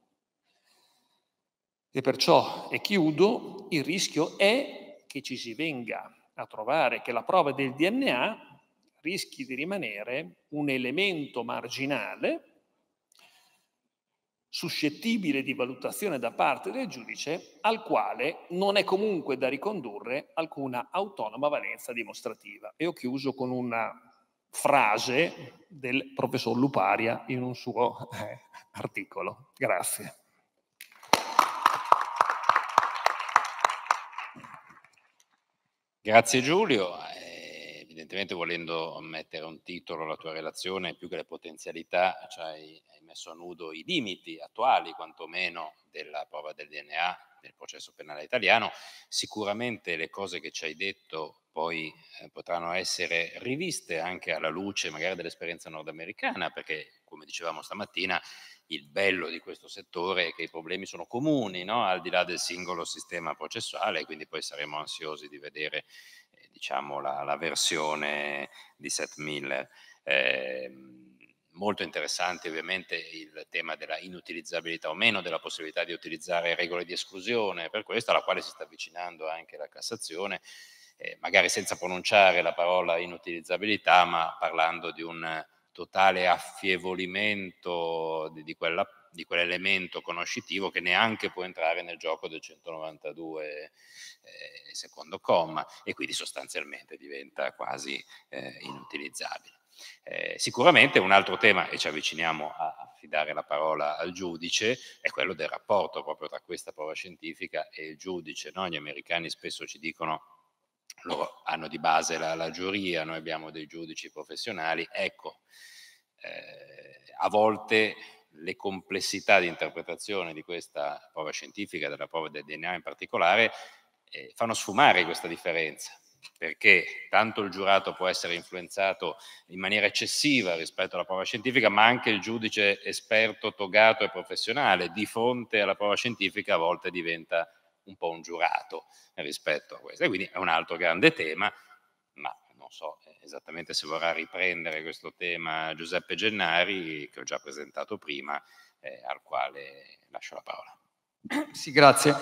E perciò, e chiudo, il rischio è che ci si venga a trovare che la prova del D N A rischi di rimanere un elemento marginale suscettibile di valutazione da parte del giudice, al quale non è comunque da ricondurre alcuna autonoma valenza dimostrativa. E ho chiuso con una frase del professor Luparia in un suo eh, articolo. Grazie. Grazie Giulio. Evidentemente, volendo mettere un titolo alla tua relazione, più che le potenzialità, cioè hai messo a nudo i limiti attuali, quantomeno, della prova del D N A nel processo penale italiano. Sicuramente le cose che ci hai detto poi eh, potranno essere riviste anche alla luce magari dell'esperienza nordamericana, perché, come dicevamo stamattina, il bello di questo settore è che i problemi sono comuni, no? Al di là del singolo sistema processuale, quindi poi saremo ansiosi di vedere eh, diciamo la, la versione di Seth Miller. Eh, molto interessante ovviamente il tema della inutilizzabilità o meno della possibilità di utilizzare regole di esclusione, per questo alla quale si sta avvicinando anche la Cassazione, eh, magari senza pronunciare la parola inutilizzabilità, ma parlando di un totale affievolimento di, di, quella, di quell'elemento conoscitivo che neanche può entrare nel gioco del centonovantadue eh, secondo comma, e quindi sostanzialmente diventa quasi eh, inutilizzabile. Eh, sicuramente un altro tema, e ci avviciniamo a affidare la parola al giudice, è quello del rapporto proprio tra questa prova scientifica e il giudice, no? Gli americani spesso ci dicono, loro hanno di base la, la giuria, noi abbiamo dei giudici professionali, ecco, eh, a volte le complessità di interpretazione di questa prova scientifica, della prova del D N A in particolare, eh, fanno sfumare questa differenza, perché tanto il giurato può essere influenzato in maniera eccessiva rispetto alla prova scientifica, ma anche il giudice esperto, togato e professionale di fronte alla prova scientifica a volte diventa un po' un giurato rispetto a questo. E quindi è un altro grande tema, ma non so esattamente se vorrà riprendere questo tema Giuseppe Gennari, che ho già presentato prima, eh, al quale lascio la parola. Sì, grazie.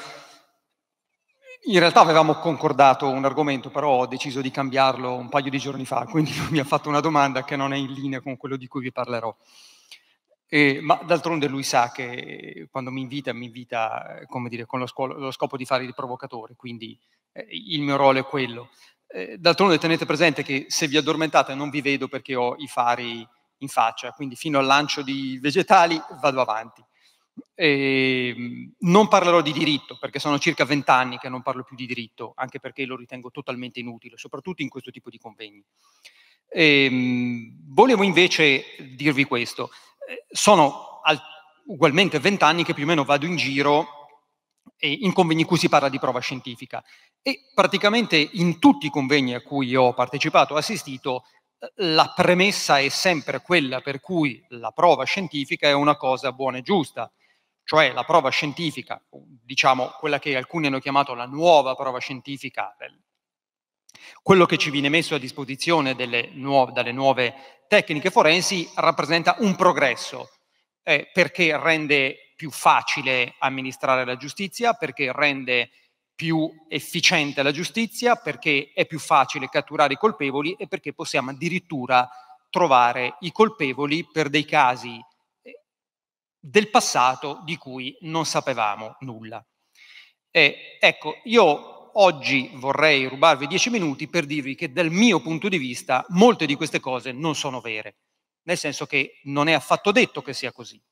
In realtà avevamo concordato un argomento, però ho deciso di cambiarlo un paio di giorni fa, quindi mi ha fatto una domanda che non è in linea con quello di cui vi parlerò. Eh, ma d'altronde lui sa che quando mi invita, mi invita, come dire, con lo, scuolo, lo scopo di fare il provocatore, quindi eh, il mio ruolo è quello. Eh, d'altronde tenete presente che se vi addormentate non vi vedo perché ho i fari in faccia, quindi fino al lancio di vegetali vado avanti. E non parlerò di diritto, perché sono circa vent'anni che non parlo più di diritto, anche perché lo ritengo totalmente inutile, soprattutto in questo tipo di convegni. E, volevo invece dirvi questo. Sono al, ugualmente vent'anni che più o meno vado in giro in convegni in cui si parla di prova scientifica, e praticamente in tutti i convegni a cui ho partecipato, ho assistito, la premessa è sempre quella per cui la prova scientifica è una cosa buona e giusta, cioè la prova scientifica, diciamo quella che alcuni hanno chiamato la nuova prova scientifica, quello che ci viene messo a disposizione delle nuove, dalle nuove tecniche forensi, rappresenta un progresso, eh, perché rende più facile amministrare la giustizia, perché rende più efficiente la giustizia, perché è più facile catturare i colpevoli e perché possiamo addirittura trovare i colpevoli per dei casi del passato di cui non sapevamo nulla. Eh, ecco, io oggi vorrei rubarvi dieci minuti per dirvi che dal mio punto di vista molte di queste cose non sono vere, nel senso che non è affatto detto che sia così.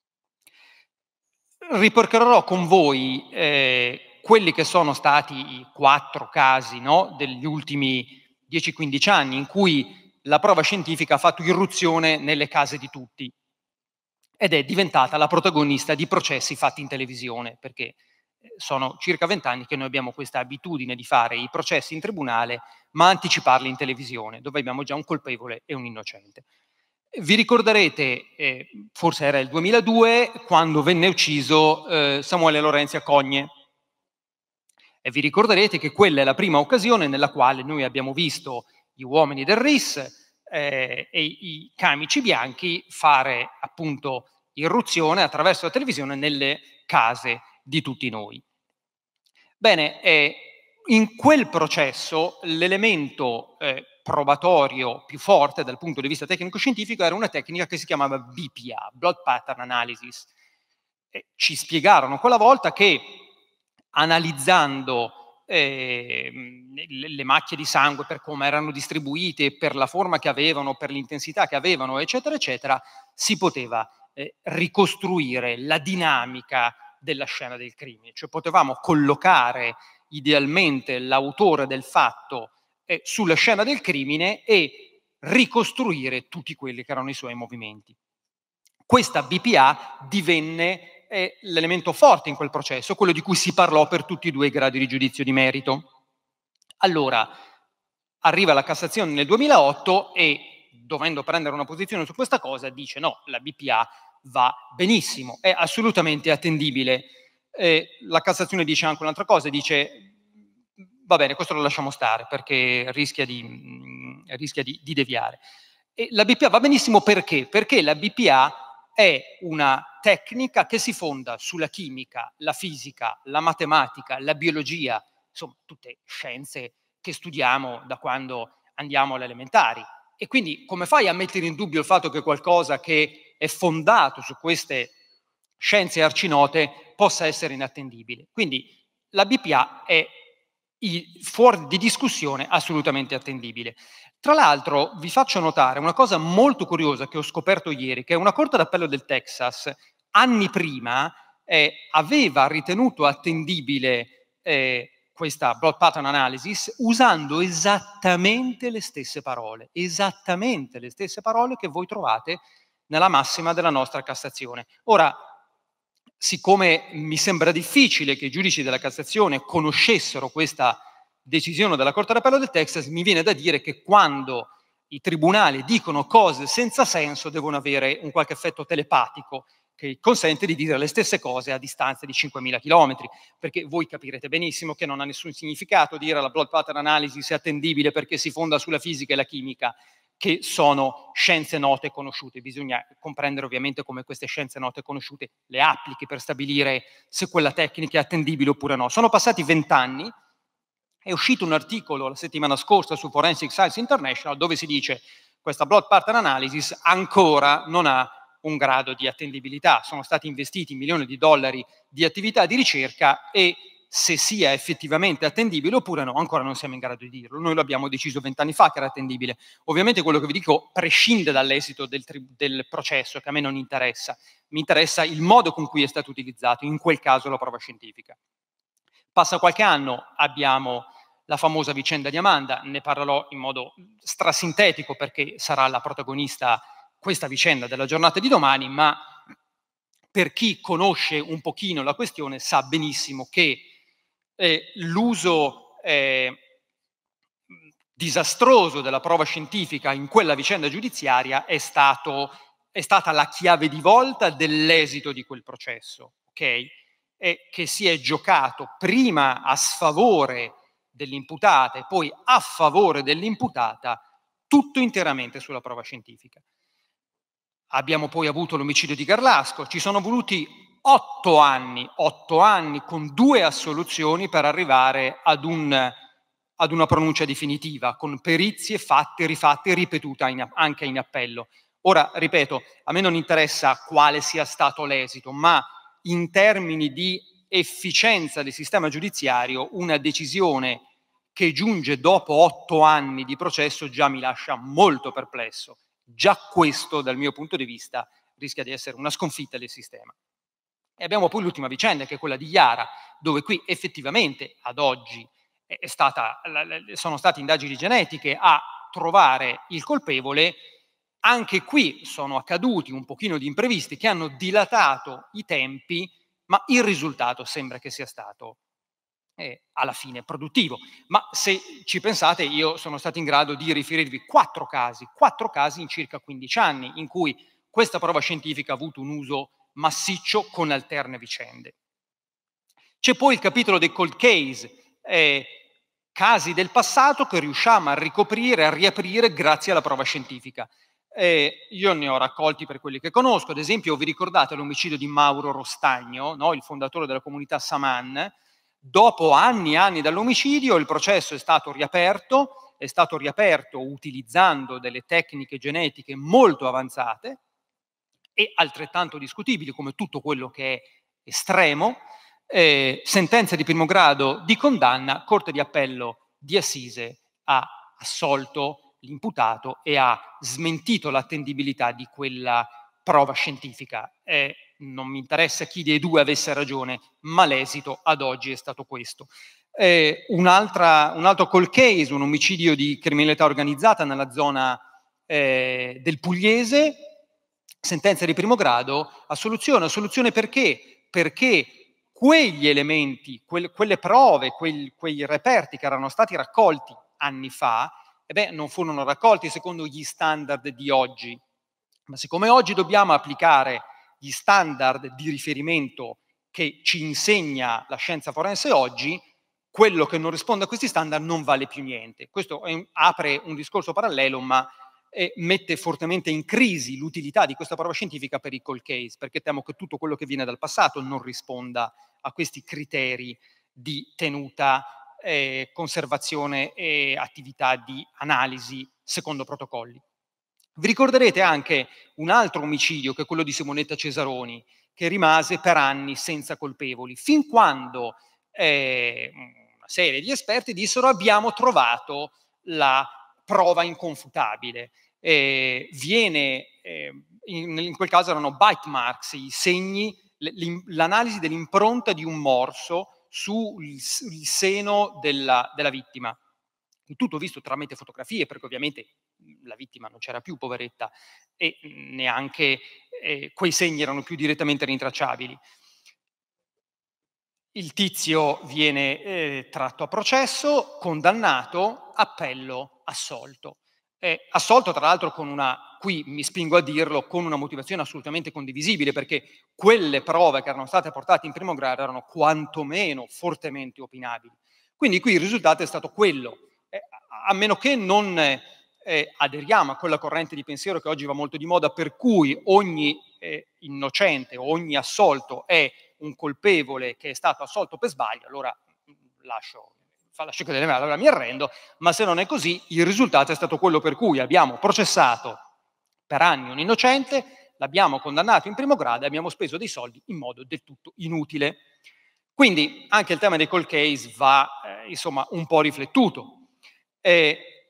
Ripercorrerò con voi eh, quelli che sono stati i quattro casi, no, degli ultimi dieci quindici anni in cui la prova scientifica ha fatto irruzione nelle case di tutti ed è diventata la protagonista di processi fatti in televisione, perché sono circa vent'anni che noi abbiamo questa abitudine di fare i processi in tribunale ma anticiparli in televisione, dove abbiamo già un colpevole e un innocente. Vi ricorderete, eh, forse era il duemiladue, quando venne ucciso eh, Samuele Lorenzi a Cogne. E vi ricorderete che quella è la prima occasione nella quale noi abbiamo visto gli uomini del R I S eh, e i camici bianchi fare appunto irruzione attraverso la televisione nelle case di tutti noi. Bene, eh, in quel processo l'elemento eh, probatorio più forte dal punto di vista tecnico-scientifico era una tecnica che si chiamava B P A, Blood Pattern Analysis. E ci spiegarono quella volta che analizzando eh, le, le macchie di sangue per come erano distribuite, per la forma che avevano, per l'intensità che avevano, eccetera, eccetera, si poteva eh, ricostruire la dinamica della scena del crimine. Cioè potevamo collocare idealmente l'autore del fatto eh, sulla scena del crimine e ricostruire tutti quelli che erano i suoi movimenti. Questa B P A divenne eh, l'elemento forte in quel processo, quello di cui si parlò per tutti e due i gradi di giudizio di merito. Allora, arriva la Cassazione nel duemilaotto e, dovendo prendere una posizione su questa cosa, dice no, la B P A va benissimo, è assolutamente attendibile. Eh, la Cassazione dice anche un'altra cosa, dice va bene, questo lo lasciamo stare perché rischia di, mh, rischia di, di deviare. E la B P A va benissimo perché? Perché la B P A è una tecnica che si fonda sulla chimica, la fisica, la matematica, la biologia, insomma tutte scienze che studiamo da quando andiamo alle elementari. E quindi come fai a mettere in dubbio il fatto che qualcosa che è fondato su queste scienze arcinote possa essere inattendibile? Quindi la B P A è fuori di discussione assolutamente attendibile. Tra l'altro vi faccio notare una cosa molto curiosa che ho scoperto ieri, che una corte d'appello del Texas anni prima eh, aveva ritenuto attendibile eh, questa blood pattern analysis usando esattamente le stesse parole, esattamente le stesse parole che voi trovate nella massima della nostra Cassazione. Ora, siccome mi sembra difficile che i giudici della Cassazione conoscessero questa decisione della Corte d'Appello del Texas, mi viene da dire che quando i tribunali dicono cose senza senso devono avere un qualche effetto telepatico che consente di dire le stesse cose a distanza di cinquemila chilometri, perché voi capirete benissimo che non ha nessun significato dire la blood pattern analysis è attendibile perché si fonda sulla fisica e la chimica, che sono scienze note e conosciute. Bisogna comprendere ovviamente come queste scienze note e conosciute le applichi per stabilire se quella tecnica è attendibile oppure no. Sono passati vent'anni, è uscito un articolo la settimana scorsa su Forensic Science International dove si dice questa blood pattern analysis ancora non ha un grado di attendibilità. Sono stati investiti milioni di dollari di attività di ricerca e se sia effettivamente attendibile oppure no, ancora non siamo in grado di dirlo. Noi lo abbiamo deciso vent'anni fa che era attendibile. Ovviamente quello che vi dico prescinde dall'esito del, del processo, che a me non interessa. mi interessa il modo con cui è stato utilizzato, in quel caso la prova scientifica. Passa qualche anno, abbiamo la famosa vicenda di Amanda, ne parlerò in modo strasintetico perché sarà la protagonista questa vicenda della giornata di domani, ma per chi conosce un pochino la questione sa benissimo che eh, l'uso eh, disastroso della prova scientifica in quella vicenda giudiziaria è, stato, è stata la chiave di volta dell'esito di quel processo, ok? E che si è giocato prima a sfavore dell'imputata e poi a favore dell'imputata tutto interamente sulla prova scientifica. Abbiamo poi avuto l'omicidio di Garlasco, ci sono voluti otto anni, otto anni con due assoluzioni per arrivare ad, un, ad una pronuncia definitiva, con perizie fatte, rifatte e ripetute in, anche in appello. Ora, ripeto, a me non interessa quale sia stato l'esito, ma in termini di efficienza del sistema giudiziario, una decisione che giunge dopo otto anni di processo già mi lascia molto perplesso. Già questo, dal mio punto di vista, rischia di essere una sconfitta del sistema. E abbiamo poi l'ultima vicenda, che è quella di Iara, dove qui effettivamente ad oggi è stata, sono state indagini genetiche a trovare il colpevole. Anche qui sono accaduti un pochino di imprevisti che hanno dilatato i tempi, ma il risultato sembra che sia stato eh, alla fine produttivo. Ma se ci pensate, io sono stato in grado di riferirvi quattro casi, quattro casi in circa quindici anni, in cui questa prova scientifica ha avuto un uso massiccio con alterne vicende. C'è poi il capitolo dei cold case, eh, casi del passato che riusciamo a ricoprire, a riaprire grazie alla prova scientifica. Eh, io ne ho raccolti per quelli che conosco, ad esempio vi ricordate l'omicidio di Mauro Rostagno, no? Il fondatore della comunità Saman. Dopo anni e anni dall'omicidio il processo è stato riaperto, è stato riaperto utilizzando delle tecniche genetiche molto avanzate e altrettanto discutibili come tutto quello che è estremo, eh, sentenza di primo grado di condanna, Corte di Appello di Assise ha assolto l'imputato e ha smentito l'attendibilità di quella prova scientifica. Eh, non mi interessa chi dei due avesse ragione, ma l'esito ad oggi è stato questo. Eh, un'altra, un altro cold case, un omicidio di criminalità organizzata nella zona eh, del Pugliese, sentenza di primo grado, assoluzione. Assoluzione perché? Perché quegli elementi, quelle, quelle prove, quei, quei reperti che erano stati raccolti anni fa, eh beh, non furono raccolti secondo gli standard di oggi. Ma siccome oggi dobbiamo applicare gli standard di riferimento che ci insegna la scienza forense oggi, quello che non risponde a questi standard non vale più niente. Questo è, apre un discorso parallelo, ma eh, mette fortemente in crisi l'utilità di questa prova scientifica per i cold case, perché temo che tutto quello che viene dal passato non risponda a questi criteri di tenuta, eh, conservazione e attività di analisi secondo protocolli. Vi ricorderete anche un altro omicidio, che è quello di Simonetta Cesaroni, che rimase per anni senza colpevoli, fin quando eh, una serie di esperti dissero abbiamo trovato la prova inconfutabile. Eh, viene, eh, in, in quel caso erano bite marks, i segni, l'analisi dell'impronta di un morso sul, sul seno della, della vittima. Il tutto visto tramite fotografie, perché ovviamente la vittima non c'era più, poveretta, e neanche eh, quei segni erano più direttamente rintracciabili. Il tizio viene eh, tratto a processo, condannato, appello, assolto. Eh, assolto tra l'altro con una, qui mi spingo a dirlo, con una motivazione assolutamente condivisibile, perché quelle prove che erano state portate in primo grado erano quantomeno fortemente opinabili. Quindi qui il risultato è stato quello. Eh, a meno che non eh, aderiamo a quella corrente di pensiero che oggi va molto di moda, per cui ogni eh, innocente o ogni assolto è un colpevole che è stato assolto per sbaglio, allora lascio, fa la scelta delle mani, allora mi arrendo, ma se non è così, il risultato è stato quello per cui abbiamo processato per anni un innocente, l'abbiamo condannato in primo grado e abbiamo speso dei soldi in modo del tutto inutile. Quindi anche il tema dei cold case va eh, insomma un po' riflettuto. Eh,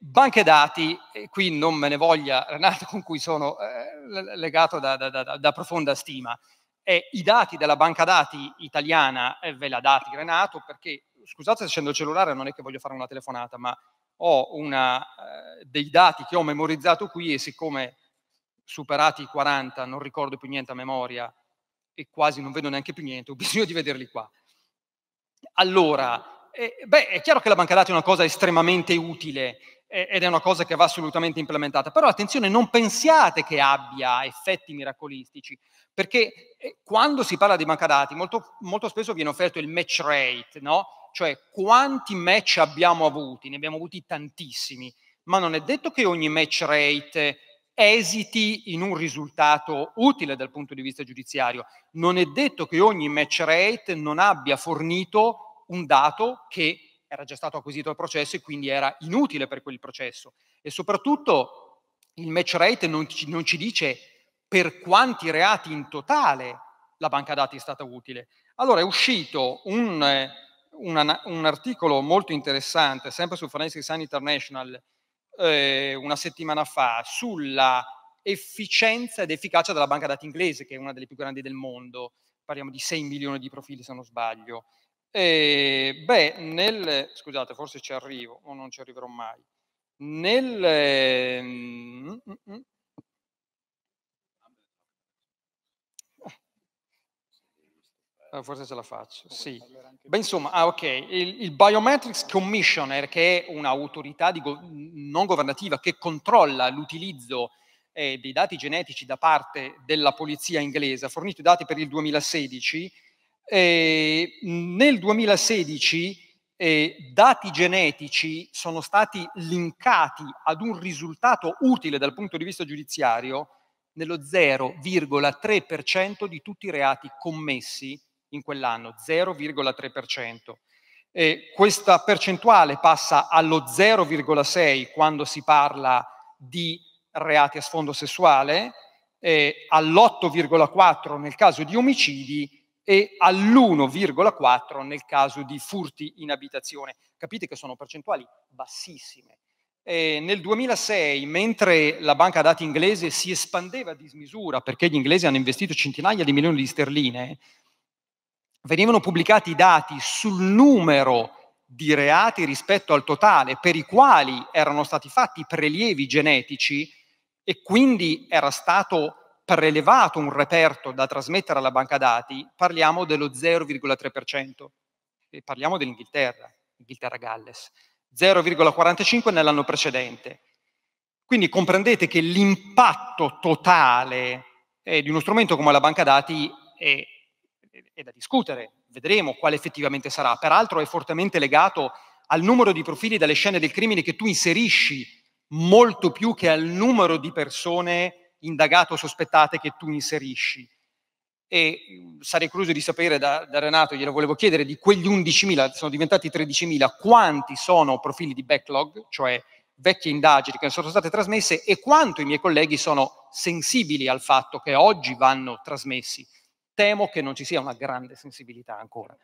banche dati, e qui non me ne voglia Renato, con cui sono eh, legato da, da, da, da profonda stima, e i dati della banca dati italiana eh, ve la dati Renato, perché, scusate se accendo il cellulare, non è che voglio fare una telefonata, ma ho una, eh, dei dati che ho memorizzato qui, e siccome superati i quaranta non ricordo più niente a memoria e quasi non vedo neanche più niente, ho bisogno di vederli qua. Allora, eh, beh, è chiaro che la banca dati è una cosa estremamente utile eh, ed è una cosa che va assolutamente implementata, però attenzione, non pensiate che abbia effetti miracolistici, perché eh, quando si parla di banca dati molto, molto spesso viene offerto il match rate, no? Cioè quanti match abbiamo avuti, ne abbiamo avuti tantissimi, ma non è detto che ogni match rate esiti in un risultato utile dal punto di vista giudiziario. Non è detto che ogni match rate non abbia fornito un dato che era già stato acquisito al processo e quindi era inutile per quel processo. E soprattutto il match rate non ci, non ci dice per quanti reati in totale la banca dati è stata utile. Allora è uscito un, un, un articolo molto interessante, sempre su Forensic Science International, eh, una settimana fa, sulla efficienza ed efficacia della banca dati inglese, che è una delle più grandi del mondo. Parliamo di sei milioni di profili, se non sbaglio. E, beh, nel, scusate, forse ci arrivo, o non ci arriverò mai. Nel... Eh, mm, mm, forse ce la faccio, sì. Beh, insomma, ah, ok, il, il Biometrics Commissioner, che è un'autorità go non governativa che controlla l'utilizzo eh, dei dati genetici da parte della polizia inglese, ha fornito i dati per il duemilasedici. Eh, nel duemilasedici eh, dati genetici sono stati linkati ad un risultato utile dal punto di vista giudiziario nello zero virgola tre per cento di tutti i reati commessi in quell'anno, zero virgola tre per cento. Eh, questa percentuale passa allo zero virgola sei quando si parla di reati a sfondo sessuale, eh, all'otto virgola quattro nel caso di omicidi e all'uno virgola quattro nel caso di furti in abitazione. Capite che sono percentuali bassissime. Eh, nel duemilasei, mentre la banca dati inglese si espandeva a dismisura perché gli inglesi hanno investito centinaia di milioni di sterline, venivano pubblicati i dati sul numero di reati rispetto al totale per i quali erano stati fatti prelievi genetici e quindi era stato prelevato un reperto da trasmettere alla banca dati, parliamo dello zero virgola tre per cento. E parliamo dell'Inghilterra, Inghilterra-Galles, zero virgola quarantacinque nell'anno precedente. Quindi comprendete che l'impatto totale eh, di uno strumento come la banca dati è, è da discutere, vedremo quale effettivamente sarà. Peraltro è fortemente legato al numero di profili dalle scene del crimine che tu inserisci, molto più che al numero di persone indagate o sospettate che tu inserisci. E sarei curioso di sapere da, da Renato, glielo volevo chiedere, di quegli undicimila, sono diventati tredicimila, quanti sono profili di backlog, cioè vecchie indagini che sono state trasmesse, e quanto i miei colleghi sono sensibili al fatto che oggi vanno trasmessi. Temo che non ci sia una grande sensibilità ancora.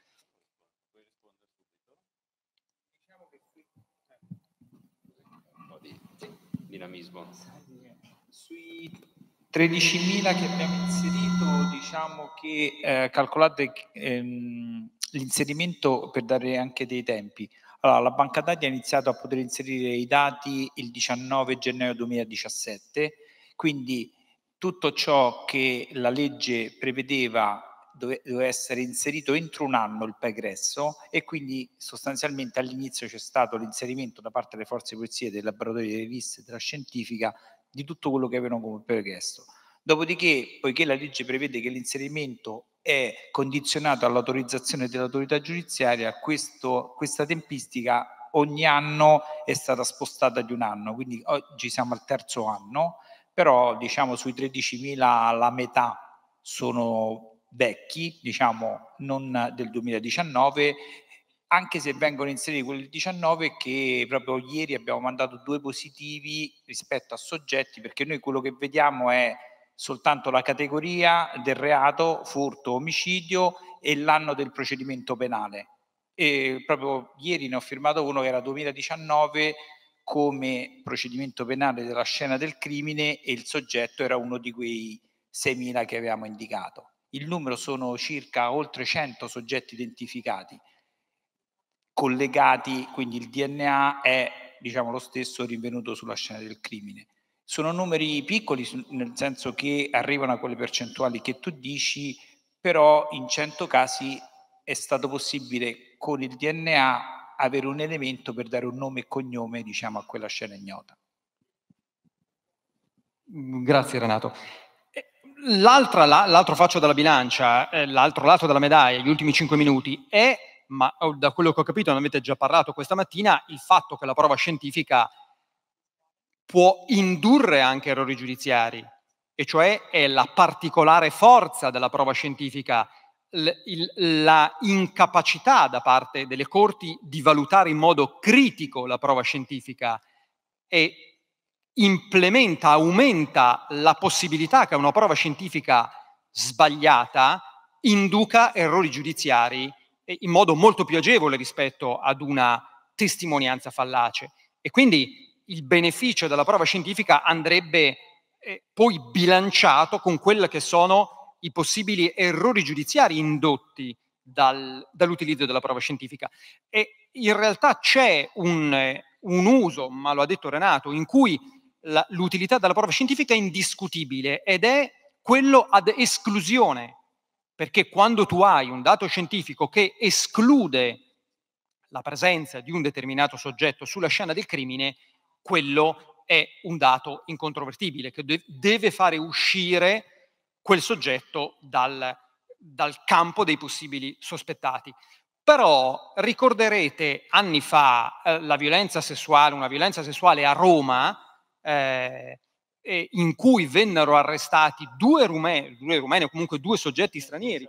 Dinamismo. Sui tredicimila che abbiamo inserito, diciamo che eh, calcolate ehm, l'inserimento per dare anche dei tempi. Allora, la banca dati ha iniziato a poter inserire i dati il diciannove gennaio duemiladiciassette, quindi tutto ciò che la legge prevedeva doveva essere inserito entro un anno il pregresso, e quindi sostanzialmente all'inizio c'è stato l'inserimento da parte delle forze di polizia, dei laboratori, delle riviste, della scientifica, di tutto quello che avevano come pregresso. Dopodiché, poiché la legge prevede che l'inserimento è condizionato all'autorizzazione dell'autorità giudiziaria, questo, questa tempistica ogni anno è stata spostata di un anno, quindi oggi siamo al terzo anno, però diciamo sui tredicimila la metà sono vecchi, diciamo non del duemiladiciannove, anche se vengono inseriti quelli del diciannove, che proprio ieri abbiamo mandato due positivi rispetto a soggetti, perché noi quello che vediamo è soltanto la categoria del reato, furto, omicidio, e l'anno del procedimento penale. E proprio ieri ne ho firmato uno che era duemiladiciannove come procedimento penale della scena del crimine e il soggetto era uno di quei seimila che avevamo indicato. Il numero sono circa oltre cento soggetti identificati, collegati, quindi il D N A è, diciamo, lo stesso rinvenuto sulla scena del crimine. Sono numeri piccoli, nel senso che arrivano a quelle percentuali che tu dici, però in cento casi è stato possibile con il D N A avere un elemento per dare un nome e cognome, diciamo, a quella scena ignota. Grazie Renato. L'altra, l'altro faccio della bilancia, eh, l'altro lato della medaglia, gli ultimi cinque minuti, è, ma da quello che ho capito, ne avete già parlato questa mattina, il fatto che la prova scientifica può indurre anche errori giudiziari, e cioè è la particolare forza della prova scientifica, l, il, la incapacità da parte delle corti di valutare in modo critico la prova scientifica e implementa, aumenta la possibilità che una prova scientifica sbagliata induca errori giudiziari in modo molto più agevole rispetto ad una testimonianza fallace. E quindi il beneficio della prova scientifica andrebbe eh, poi bilanciato con quelli che sono i possibili errori giudiziari indotti dal, dall'utilizzo della prova scientifica. E in realtà c'è un, un uso, ma lo ha detto Renato, in cui la, l'utilità della prova scientifica è indiscutibile ed è quello ad esclusione, perché quando tu hai un dato scientifico che esclude la presenza di un determinato soggetto sulla scena del crimine, quello è un dato incontrovertibile, che de- deve fare uscire quel soggetto dal, dal campo dei possibili sospettati. Però ricorderete anni fa eh, la violenza sessuale, una violenza sessuale a Roma, eh, in cui vennero arrestati due rumeni, due rumeni o comunque due soggetti stranieri.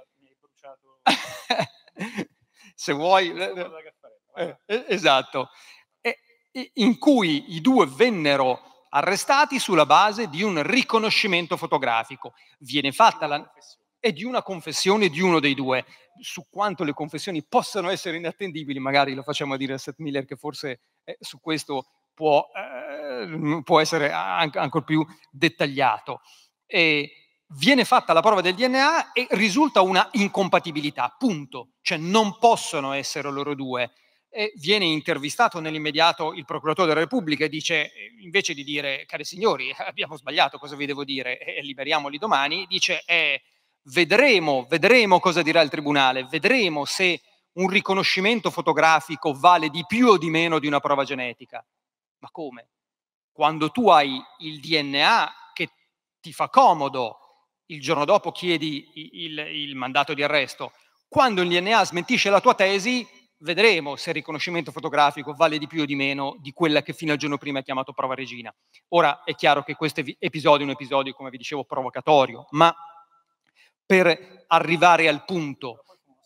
Se vuoi... Eh, eh, esatto. E, in cui i due vennero arrestati sulla base di un riconoscimento fotografico. Viene fatta la... e di una confessione di uno dei due. Su quanto le confessioni possano essere inattendibili, magari lo facciamo a dire a Seth Miller, che forse eh, su questo può, eh, può essere anche ancora più dettagliato. E viene fatta la prova del D N A e risulta una incompatibilità, punto. Cioè non possono essere loro due. E viene intervistato nell'immediato il procuratore della Repubblica e dice, invece di dire, cari signori, abbiamo sbagliato, cosa vi devo dire, e liberiamoli domani, dice, eh, vedremo, vedremo cosa dirà il tribunale, vedremo se un riconoscimento fotografico vale di più o di meno di una prova genetica. Ma come? Quando tu hai il D N A che ti fa comodo, il giorno dopo chiedi il, il mandato di arresto, quando il D N A smentisce la tua tesi, vedremo se il riconoscimento fotografico vale di più o di meno di quella che fino al giorno prima è chiamato prova regina. Ora è chiaro che questo episodio è un episodio, come vi dicevo, provocatorio, ma per arrivare al punto...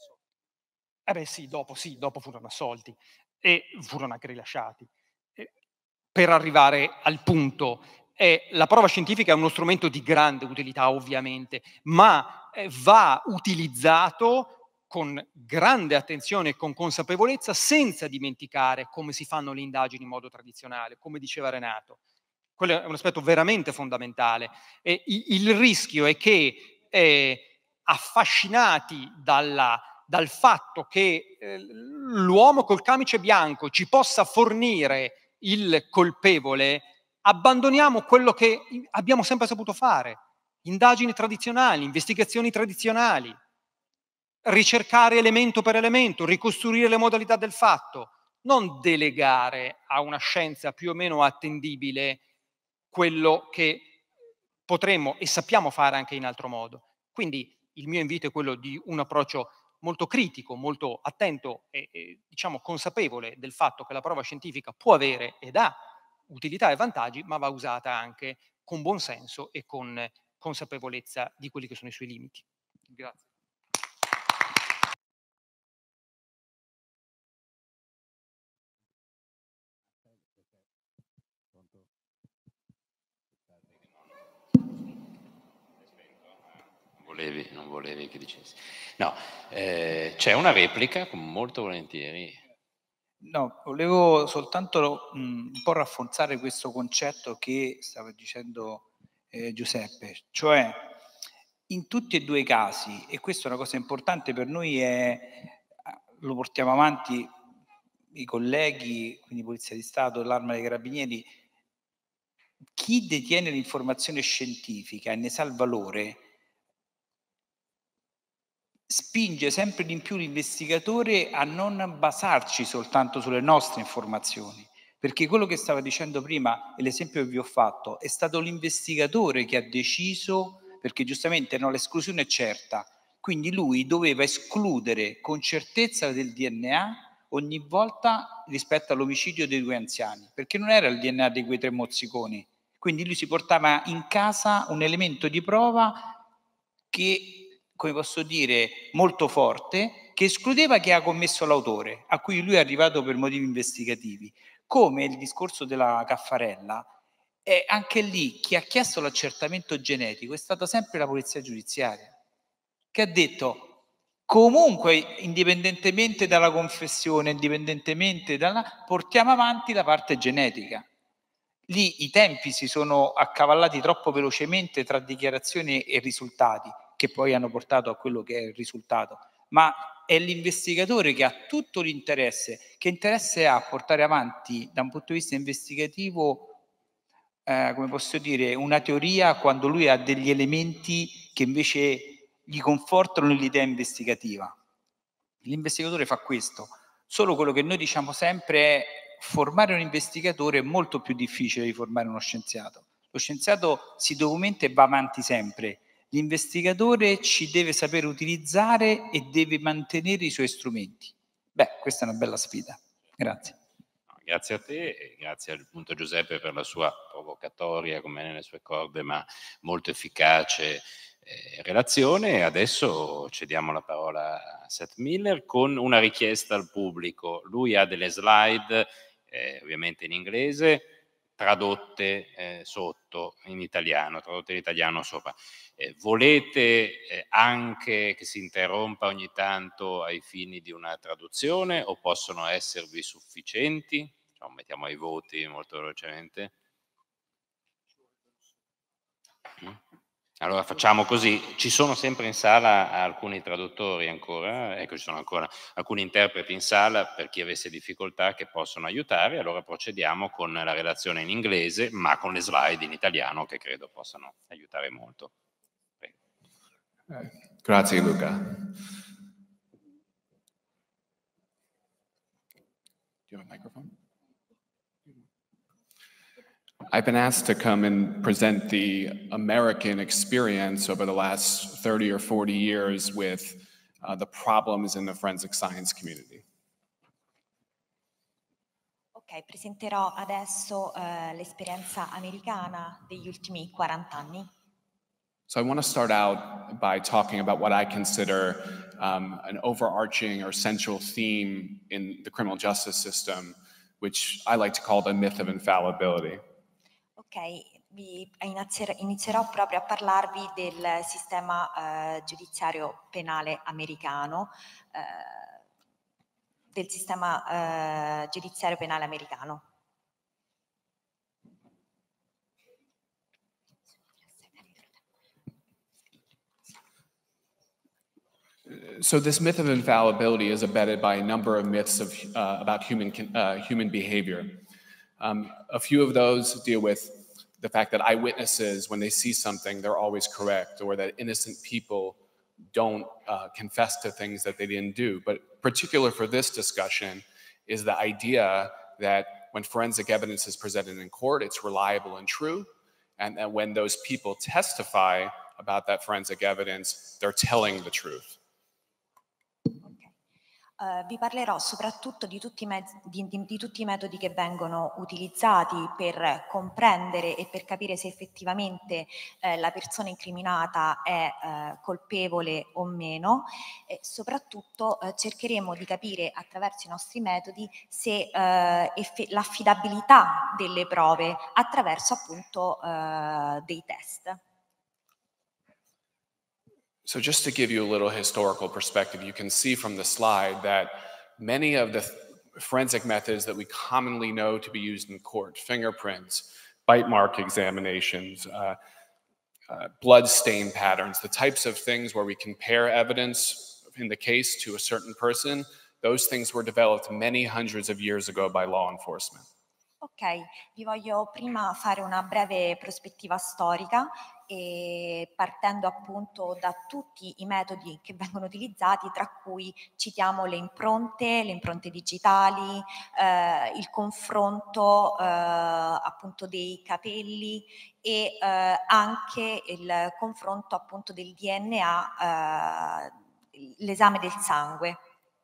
Eh beh sì, dopo, sì, dopo furono assolti e furono anche rilasciati. E per arrivare al punto, eh, la prova scientifica è uno strumento di grande utilità, ovviamente, ma eh, va utilizzato con grande attenzione e con consapevolezza, senza dimenticare come si fanno le indagini in modo tradizionale, come diceva Renato. Quello è un aspetto veramente fondamentale. E il rischio è che, eh, affascinati dalla, dal fatto che eh, l'uomo col camice bianco ci possa fornire il colpevole, abbandoniamo quello che abbiamo sempre saputo fare: indagini tradizionali, investigazioni tradizionali, ricercare elemento per elemento, ricostruire le modalità del fatto, non delegare a una scienza più o meno attendibile quello che potremmo e sappiamo fare anche in altro modo. Quindi il mio invito è quello di un approccio molto critico, molto attento e, e diciamo consapevole del fatto che la prova scientifica può avere ed ha utilità e vantaggi, ma va usata anche con buon senso e con consapevolezza di quelli che sono i suoi limiti. Grazie. Volevi, non volevi che dicessi. No, eh, c'è una replica, molto volentieri. No, volevo soltanto mh, un po' rafforzare questo concetto che stava dicendo eh, Giuseppe, cioè in tutti e due i casi, e questa è una cosa importante per noi, è, lo portiamo avanti i colleghi, quindi Polizia di Stato, l'Arma dei Carabinieri, chi detiene l'informazione scientifica e ne sa il valore spinge sempre di più l'investigatore a non basarci soltanto sulle nostre informazioni, perché quello che stava dicendo prima e l'esempio che vi ho fatto è stato l'investigatore che ha deciso, perché giustamente no, l'esclusione è certa, quindi lui doveva escludere con certezza del D N A ogni volta rispetto all'omicidio dei due anziani, perché non era il D N A di quei tre mozziconi, quindi lui si portava in casa un elemento di prova che, come posso dire, molto forte, che escludeva chi ha commesso l'autore, a cui lui è arrivato per motivi investigativi. Come il discorso della Caffarella, è anche lì chi ha chiesto l'accertamento genetico è stata sempre la polizia giudiziaria, che ha detto comunque, indipendentemente dalla confessione, indipendentemente dalla, portiamo avanti la parte genetica. Lì i tempi si sono accavallati troppo velocemente tra dichiarazioni e risultati, che poi hanno portato a quello che è il risultato, ma è l'investigatore che ha tutto l'interesse. Che interesse ha a portare avanti da un punto di vista investigativo, eh, come posso dire, una teoria quando lui ha degli elementi che invece gli confortano l'idea investigativa? L'investigatore fa questo, solo quello che noi diciamo sempre è formare un investigatore è molto più difficile di formare uno scienziato. Lo scienziato si documenta e va avanti sempre. L'investigatore ci deve sapere utilizzare e deve mantenere i suoi strumenti. Beh, questa è una bella sfida. Grazie. Grazie a te e grazie appunto Giuseppe per la sua provocatoria, come nelle sue corde, ma molto efficace eh, relazione. Adesso cediamo la parola a Seth Miller con una richiesta al pubblico. Lui ha delle slide, eh, ovviamente in inglese, tradotte eh, sotto in italiano, tradotte in italiano sopra. Eh, volete eh, anche che si interrompa ogni tanto ai fini di una traduzione o possono esservi sufficienti? Cioè, mettiamo ai voti molto velocemente. Allora facciamo così, ci sono sempre in sala alcuni traduttori ancora, ecco ci sono ancora alcuni interpreti in sala per chi avesse difficoltà che possono aiutare, allora procediamo con la relazione in inglese ma con le slide in italiano che credo possano aiutare molto. Prego. Grazie Luca. Do you have a microphone? I've been asked to come and present the American experience over the last thirty or forty years with uh, the problems in the forensic science community. Ok, presenterò adesso uh, l'esperienza americana degli ultimi quaranta anni. So I want to start out by talking about what I consider um, an overarching or central theme in the criminal justice system, which I like to call the myth of infallibility. Ok, vi inizierò, inizierò proprio a parlarvi del sistema eh, giudiziario penale americano, eh, del sistema eh, giudiziario penale americano. So this myth of infallibility is abetted by a number of myths of, uh, about human, uh, human behavior. Um, a few of those deal with the fact that eyewitnesses, when they see something, they're always correct, or that innocent people don't uh, confess to things that they didn't do. But particular for this discussion is the idea that when forensic evidence is presented in court, it's reliable and true, and that when those people testify about that forensic evidence, they're telling the truth. Uh, vi parlerò soprattutto di tutti, di, di, di tutti i metodi che vengono utilizzati per comprendere e per capire se effettivamente eh, la persona incriminata è eh, colpevole o meno, e soprattutto eh, cercheremo di capire attraverso i nostri metodi se eh, l'affidabilità delle prove attraverso appunto eh, dei test. So just to give you a little historical perspective, you can see from the slide that many of the forensic methods that we commonly know to be used in court: fingerprints, bite mark examinations, uh, uh, blood stain patterns, the types of things where we compare evidence in the case to a certain person. Those things were developed many hundreds of years ago by law enforcement. Ok, vi voglio prima fare una breve prospettiva storica e partendo appunto da tutti i metodi che vengono utilizzati, tra cui citiamo le impronte, le impronte digitali, eh, il confronto eh, appunto dei capelli e eh, anche il confronto appunto del D N A, eh, l'esame del sangue.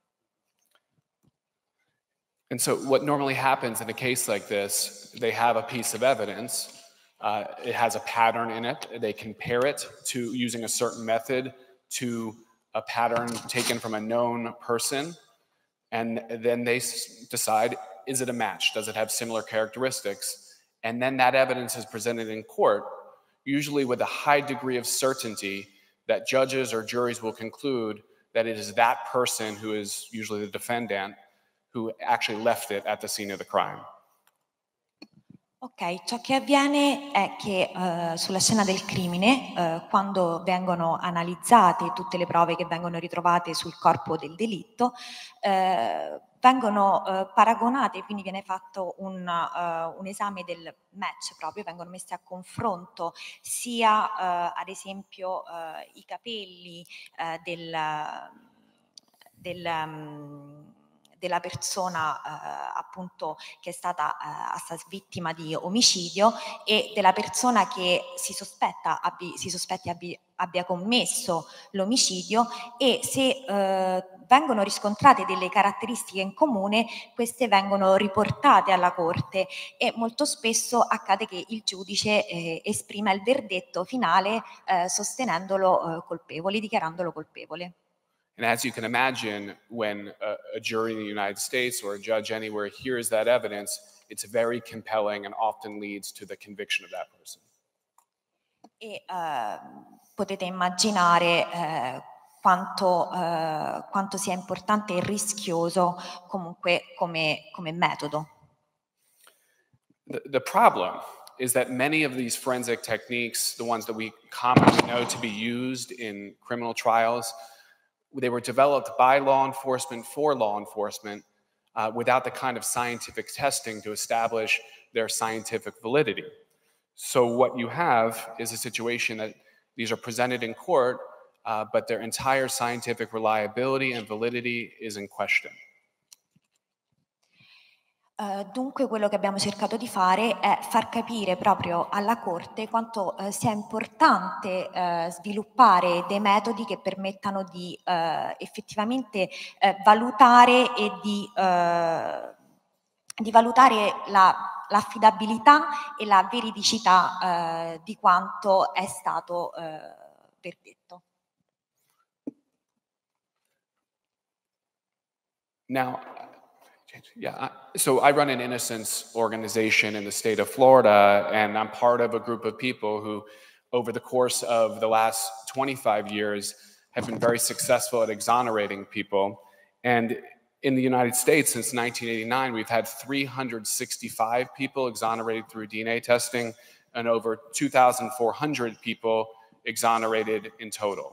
And so what normally happens in a case like this, they have a piece of evidence, uh, it has a pattern in it, they compare it to using a certain method to a pattern taken from a known person, and then they s- decide, is it a match? Does it have similar characteristics? And then that evidence is presented in court, usually with a high degree of certainty that judges or juries will conclude that it is that person who is usually the defendant who actually left it at the scene of the crime. Ok, ciò che avviene è che eh, sulla scena del crimine, eh, quando vengono analizzate tutte le prove che vengono ritrovate sul corpo del delitto, eh, vengono eh, paragonate, quindi viene fatto un, uh, un esame del match proprio, vengono messi a confronto sia uh, ad esempio uh, i capelli uh, del, del um, della persona eh, appunto che è stata eh, vittima di omicidio e della persona che si sospetta abbi, si sospetti abbi, abbia commesso l'omicidio, e se eh, vengono riscontrate delle caratteristiche in comune, queste vengono riportate alla corte e molto spesso accade che il giudice eh, esprima il verdetto finale eh, sostenendolo eh, colpevole, dichiarandolo colpevole. And as you can imagine, when a, a jury in the United States or a judge anywhere hears that evidence, it's very compelling and often leads to the conviction of that person. E uh, potete immaginare eh, quanto, uh, quanto sia importante e rischioso comunque come, come metodo. The, the problem is that many of these forensic techniques, the ones that we commonly know to be used in criminal trials, they were developed by law enforcement for law enforcement uh, without the kind of scientific testing to establish their scientific validity. So what you have is a situation that these are presented in court, uh, but their entire scientific reliability and validity is in question. Uh, dunque quello che abbiamo cercato di fare è far capire proprio alla Corte quanto uh, sia importante uh, sviluppare dei metodi che permettano di uh, effettivamente uh, valutare e di, uh, di valutare la, l'affidabilità e la veridicità uh, di quanto è stato uh, verdetto. Now, Yeah, so I run an innocence organization in the state of Florida, and I'm part of a group of people who, over the course of the last twenty-five years, have been very successful at exonerating people. And in the United States, since nineteen eighty-nine, we've had three hundred sixty-five people exonerated through D N A testing and over two thousand four hundred people exonerated in total.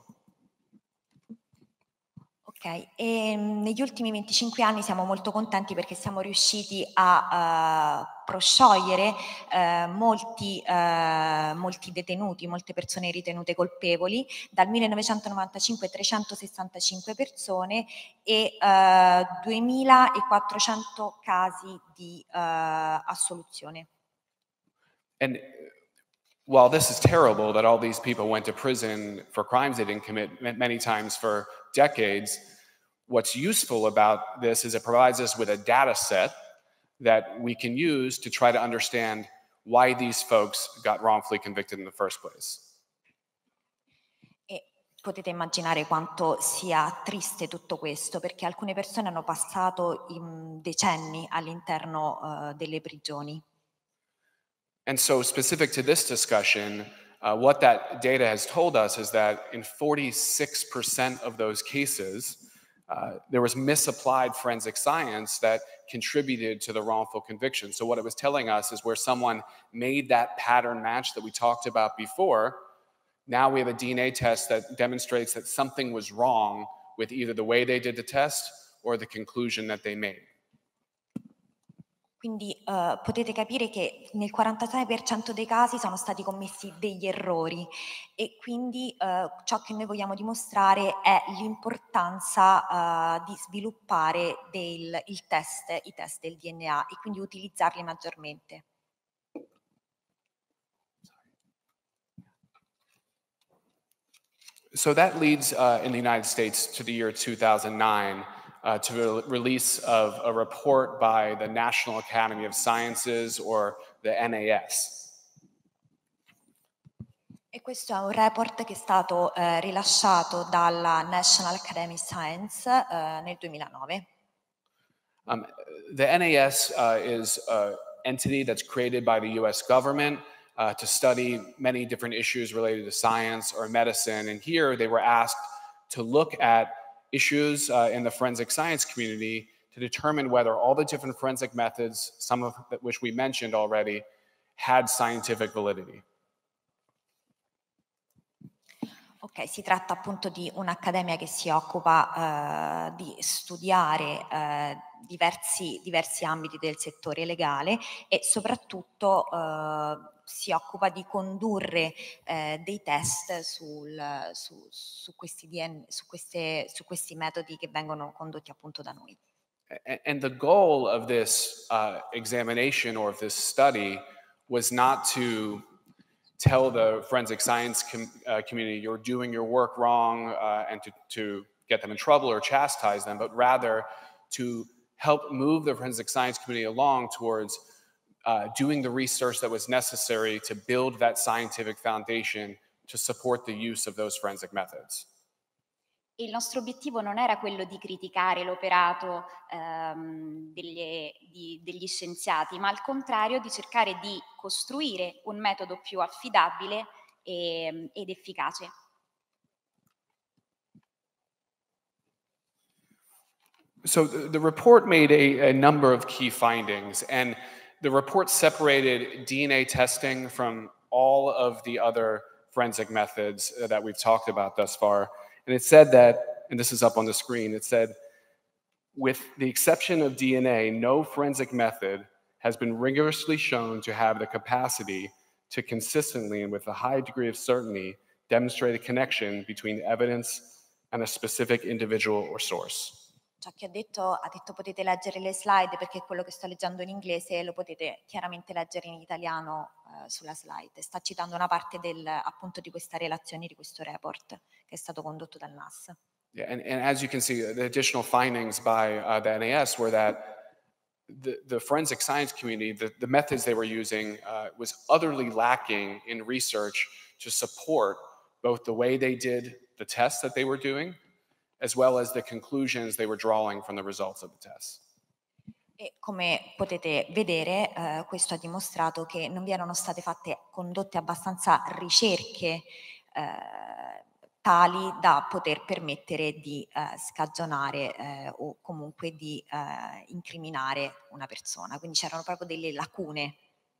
Ok, e negli ultimi venticinque anni siamo molto contenti perché siamo riusciti a uh, prosciogliere uh, molti, uh, molti detenuti, molte persone ritenute colpevoli, dal millenovecentonovantacinque trecentosessantacinque persone e uh, duemilaquattrocento casi di uh, assoluzione. And while this is terrible that all these people went to prison for crimes they didn't commit many times for decades, what's useful about this is it provides us with a data set that we can use to try to understand why these folks got wrongfully convicted in the first place. E potete immaginare quanto sia triste tutto questo, perché alcune persone hanno passato in decenni all'interno uh, delle prigioni. And so specific to this discussion, uh, what that data has told us is that in forty-six percent of those cases, uh, there was misapplied forensic science that contributed to the wrongful conviction. So what it was telling us is where someone made that pattern match that we talked about before, now we have a D N A test that demonstrates that something was wrong with either the way they did the test or the conclusion that they made. Quindi uh, potete capire che nel quarantasei per cento dei casi sono stati commessi degli errori e quindi uh, ciò che noi vogliamo dimostrare è l'importanza uh, di sviluppare del, il test, i test del D N A e quindi utilizzarli maggiormente. So that leads uh, in the United States to the year two thousand nine. Uh, to the release of a report by the National Academy of Sciences or the N A S. E questo è un report che è stato eh, rilasciato dalla National Academy of Science eh, nel duemilanove. Um, the N A S uh, is an entity that's created by the U S government uh, to study many different issues related to science or medicine. And here they were asked to look at issues uh, in the forensic science community to determine whether all the different forensic methods, some of which we mentioned already, had scientific validity. Ok, si tratta appunto di un'accademia che si occupa eh, di studiare eh, diversi, diversi ambiti del settore legale e soprattutto eh, si occupa di condurre eh, dei test sul, su, su, questi D N, su, queste, su questi metodi che vengono condotti appunto da noi. And the goal of this uh, examination or of this study was not to tell the forensic science com uh, community you're doing your work wrong uh, and to, to get them in trouble or chastise them, but rather to help move the forensic science community along towards uh, doing the research that was necessary to build that scientific foundation to support the use of those forensic methods. Il nostro obiettivo non era quello di criticare l'operato ehm, degli, di, degli scienziati, ma al contrario di cercare di costruire un metodo più affidabile e, ed efficace. So the, the report made a, a number of key findings, and the report separated D N A testing from all of the other forensic methods that we've talked about thus far. And it said that, and this is up on the screen, it said, with the exception of D N A, no forensic method has been rigorously shown to have the capacity to consistently and with a high degree of certainty demonstrate a connection between evidence and a specific individual or source. Ciò che ha detto, ha detto potete leggere le slide perché quello che sto leggendo in inglese lo potete chiaramente leggere in italiano uh, sulla slide. Sta citando una parte del, appunto di questa relazione, di questo report che è stato condotto dal N A S. Yeah, and, and as you can see, the additional findings by uh, the N A S were that the, the forensic science community, the, the methods they were using uh, was utterly lacking in research to support both the way they did the tests that they were doing as well as the conclusions they were drawing from the results of the tests. E come potete vedere, eh, questo ha dimostrato che non vi erano state fatte, condotte abbastanza ricerche eh, tali da poter permettere di eh, scagionare eh, o comunque di eh, incriminare una persona. Quindi c'erano proprio delle lacune.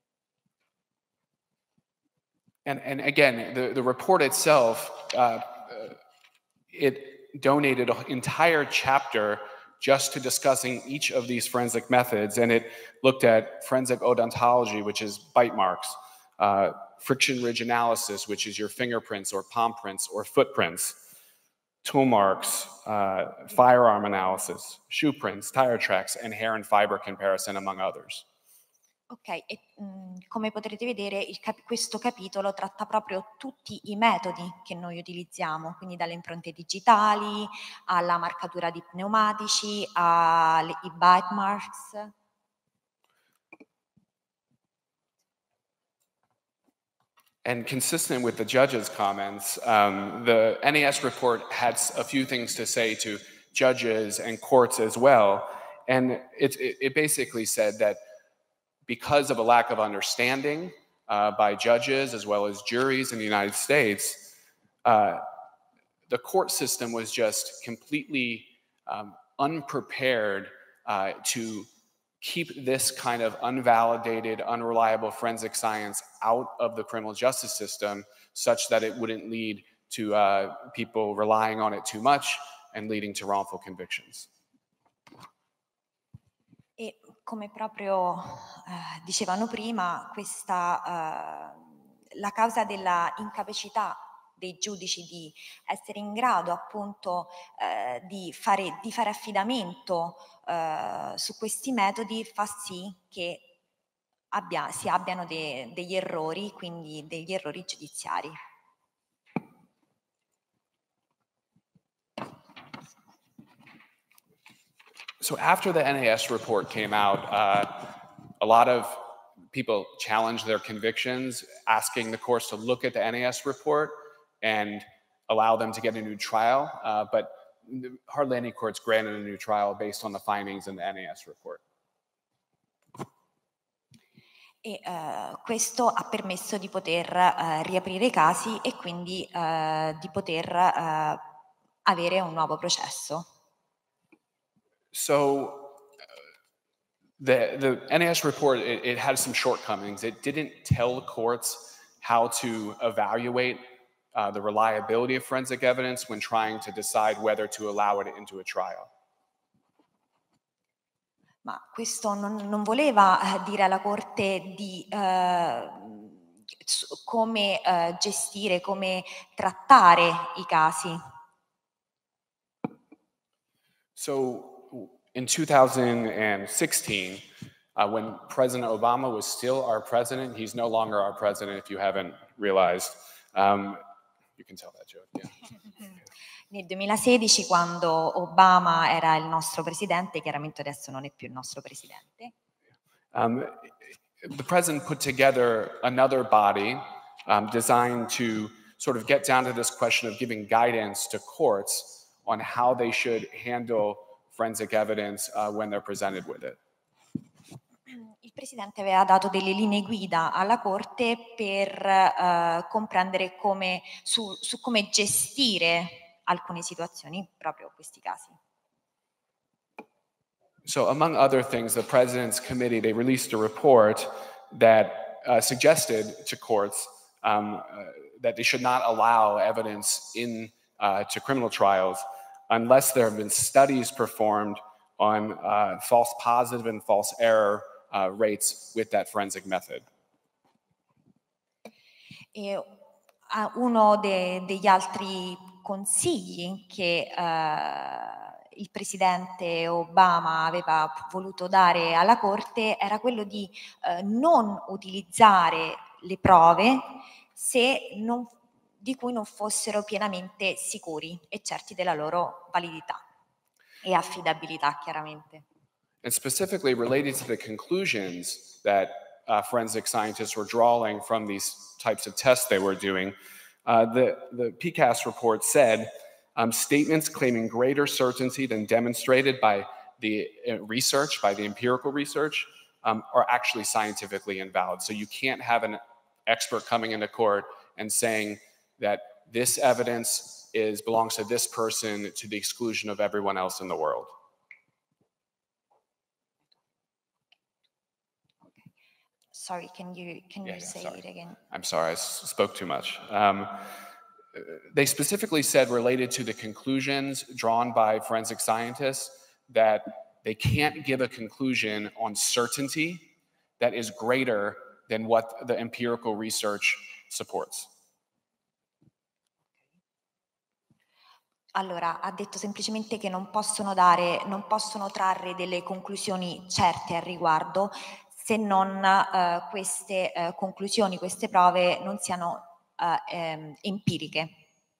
And, and again, the, the report itself, uh, it donated an entire chapter just to discussing each of these forensic methods, and it looked at forensic odontology, which is bite marks, uh, friction ridge analysis, which is your fingerprints or palm prints or footprints, tool marks, uh, firearm analysis, shoe prints, tire tracks, and hair and fiber comparison, among others. Ok, e mh, come potrete vedere il cap questo capitolo tratta proprio tutti i metodi che noi utilizziamo, quindi dalle impronte digitali alla marcatura di pneumatici, ai bite marks. And consistent with the judge's comments, um, the N A S report had a few things to say to judges and courts as well. And it, it, it basically said that because of a lack of understanding uh, by judges as well as juries in the United States, uh, the court system was just completely um, unprepared uh, to keep this kind of unvalidated, unreliable forensic science out of the criminal justice system such that it wouldn't lead to uh, people relying on it too much and leading to wrongful convictions. E come proprio eh, dicevano prima, questa, eh, la causa della incapacità dei giudici di essere in grado appunto eh, di, fare, di fare affidamento eh, su questi metodi fa sì che abbia, si abbiano de, degli errori, quindi degli errori giudiziari. So after the N A S report came out, uh, a lot of people challenged their convictions, asking the courts to look at the N A S report and allow them to get a new trial, uh, but hardly any courts granted a new trial based on the findings in the N A S report. E uh, questo ha permesso di poter uh, riaprire i casi e quindi uh, di poter uh, avere un nuovo processo. So uh, the, the N A S report, it, it had some shortcomings. It didn't tell the courts how to evaluate uh, the reliability of forensic evidence when trying to decide whether to allow it into a trial. Ma questo non, non voleva eh, dire alla Corte di eh, come eh, gestire, come trattare i casi. So in two thousand sixteen, uh, when President Obama was still our president, he's no longer our president if you haven't realized. Um, you can tell that joke, yeah. Nel duemilasedici, quando Obama era il nostro presidente, chiaramente adesso non è più il nostro presidente. Um, the president put together another body um, designed to sort of get down to this question of giving guidance to courts on how they should handle forensic evidence uh, when they're presented with it. Il presidente aveva dato delle linee guida alla Corte per uh, comprendere come, su, su come gestire alcune situazioni, proprio questi casi. So among other things, the President's Committee, they released a report that uh, suggested to courts um, uh, that they should not allow evidence in uh, to criminal trials unless there have been studies performed on uh, false positive and false error uh, rates with that forensic method. E uno de, degli altri consigli che uh, il presidente Obama aveva voluto dare alla Corte era quello di uh, non utilizzare le prove se non, di cui non fossero pienamente sicuri e certi della loro validità e affidabilità, chiaramente. And specifically related to the conclusions that uh, forensic scientists were drawing from these types of tests they were doing, Uh, the, the P C A S report said um, statements claiming greater certainty than demonstrated by the uh, research, by the empirical research, um, are actually scientifically invalid. So you can't have an expert coming into court and saying that this evidence is, belongs to this person to the exclusion of everyone else in the world. Sorry, can you, can yeah, you yeah, say sorry. it again? I'm sorry, I spoke too much. Um, they specifically said related to the conclusions drawn by forensic scientists that they can't give a conclusion on certainty that is greater than what the empirical research supports. Allora, ha detto semplicemente che non possono dare, non possono trarre delle conclusioni certe al riguardo se non uh, queste uh, conclusioni, queste prove non siano uh, um, empiriche.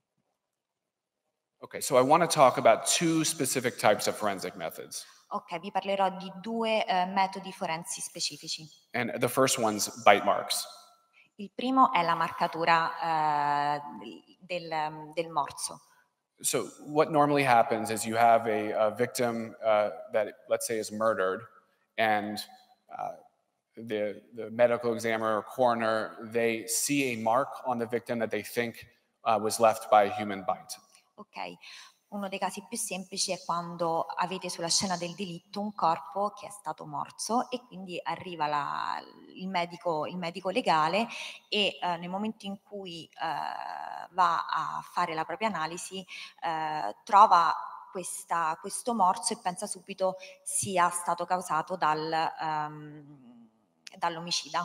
Okay, so I want to talk about two specific types of forensic methods. Ok, vi parlerò di due uh, metodi forensi specifici. And the first one's bite marks. Il primo è la marcatura uh, del, um, del morso. So what normally happens is you have a, a victim uh, that, let's say, is murdered, and uh, the, the medical examiner or coroner, they see a mark on the victim that they think uh, was left by a human bite. Ok, Uno dei casi più semplici è quando avete sulla scena del delitto un corpo che è stato morso e quindi arriva la, il, medico, il medico legale e eh, nel momento in cui eh, va a fare la propria analisi eh, trova questa, questo morso e pensa subito sia stato causato dal, um, dall'omicida.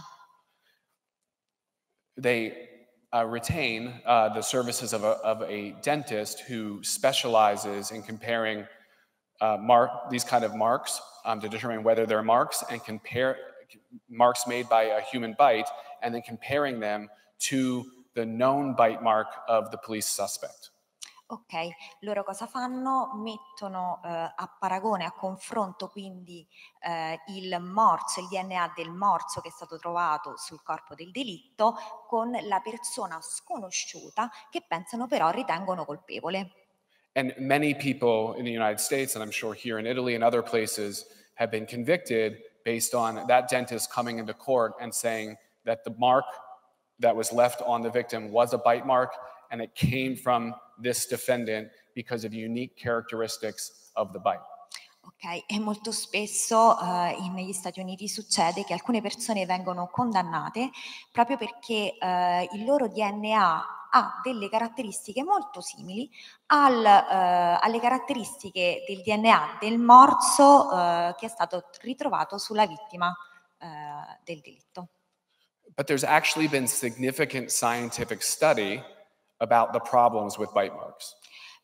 They uh, retain uh, the services of a, of a dentist who specializes in comparing uh, mark, these kind of marks um, to determine whether they're marks and compare marks made by a human bite and then comparing them to the known bite mark of the police suspect. Ok, loro cosa fanno? Mettono eh, a paragone, a confronto quindi eh, il morso, il D N A del morso che è stato trovato sul corpo del delitto con la persona sconosciuta che pensano però ritengono colpevole. And many people in the United States, and I'm sure here in Italy and other places, have been convicted based on that dentist coming into court and saying that the mark that was left on the victim was a bite mark and it came from this defendant because of unique characteristics of the bite. Ok, e molto spesso eh, negli Stati Uniti succede che alcune persone vengono condannate proprio perché eh, il loro D N A ha delle caratteristiche molto simili al, eh, alle caratteristiche del D N A del morso eh, che è stato ritrovato sulla vittima eh, del delitto. But there's actually been significant scientific study about the problems with bite marks.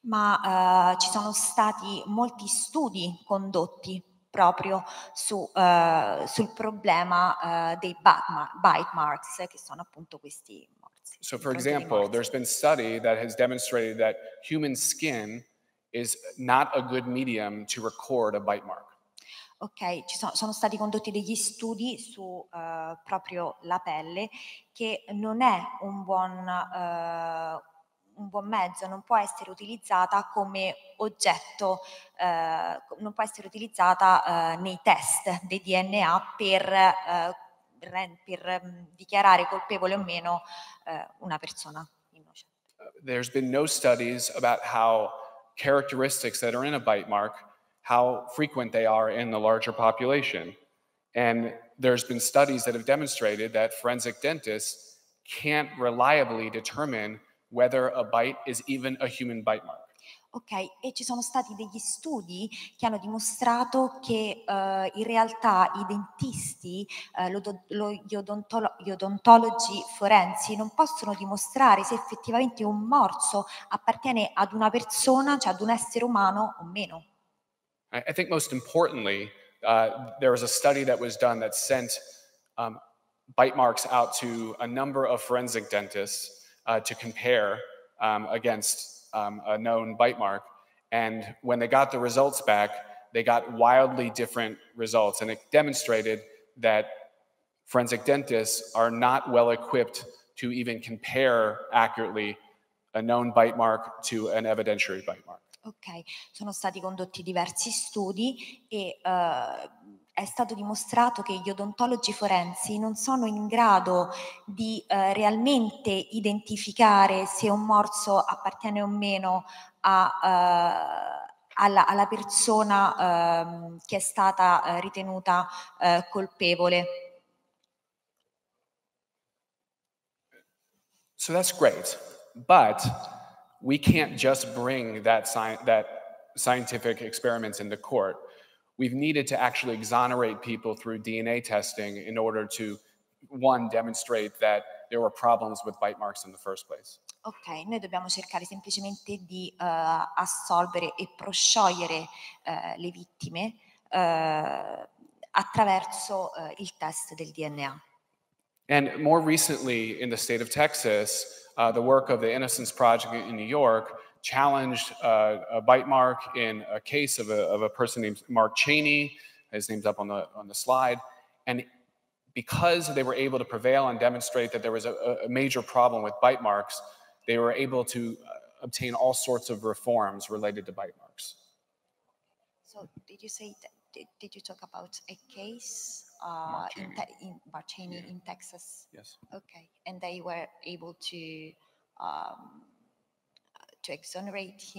Ma uh, ci sono stati molti studi condotti proprio su, uh, sul problema uh, dei bite marks, che sono appunto questi morsi. So for example, there's been study that has demonstrated that human skin is not a good medium to record a bite mark. Ok, ci sono, sono stati condotti degli studi su uh, proprio la pelle, che non è un buon, uh, un buon mezzo, non può essere utilizzata come oggetto, uh, non può essere utilizzata uh, nei test dei D N A per, uh, per um, dichiarare colpevole o meno uh, una persona innocente. Uh, there's been no studies about how characteristics that are in a bite mark, how frequent they are in the larger population. And there's been studies that have demonstrated that forensic dentists can't reliably determine whether a bite is even a human bite mark. Ok, e ci sono stati degli studi che hanno dimostrato che uh, in realtà i dentisti, uh, lo, lo, gli, odontolo, gli odontologi forensi non possono dimostrare se effettivamente un morso appartiene ad una persona, cioè ad un essere umano o meno. I think most importantly, uh, there was a study that was done that sent um, bite marks out to a number of forensic dentists uh, to compare um, against um, a known bite mark. And when they got the results back, they got wildly different results. And it demonstrated that forensic dentists are not well equipped to even compare accurately a known bite mark to an evidentiary bite mark. Ok, sono stati condotti diversi studi e uh, è stato dimostrato che gli odontologi forensi non sono in grado di uh, realmente identificare se un morso appartiene o meno a, uh, alla, alla persona uh, che è stata uh, ritenuta uh, colpevole. So that's great, but we can't just bring that, sci that scientific experiments into court. We've needed to actually exonerate people through D N A testing in order to, one, demonstrate that there were problems with bite marks in the first place. Ok, noi dobbiamo cercare semplicemente di uh, assolvere e prosciogliere uh, le vittime uh, attraverso uh, il test del D N A. And more recently, in the state of Texas, uh, the work of the Innocence Project in New York challenged uh, a bite mark in a case of a, of a person named Mark Cheney. His name's up on the, on the slide. And because they were able to prevail and demonstrate that there was a, a major problem with bite marks, they were able to uh, obtain all sorts of reforms related to bite marks. So did you say, that, did, did you talk about a case uh, in, in Mark Cheney yeah. in Texas? Yes. Okay, and they were able to um, to exonerate him?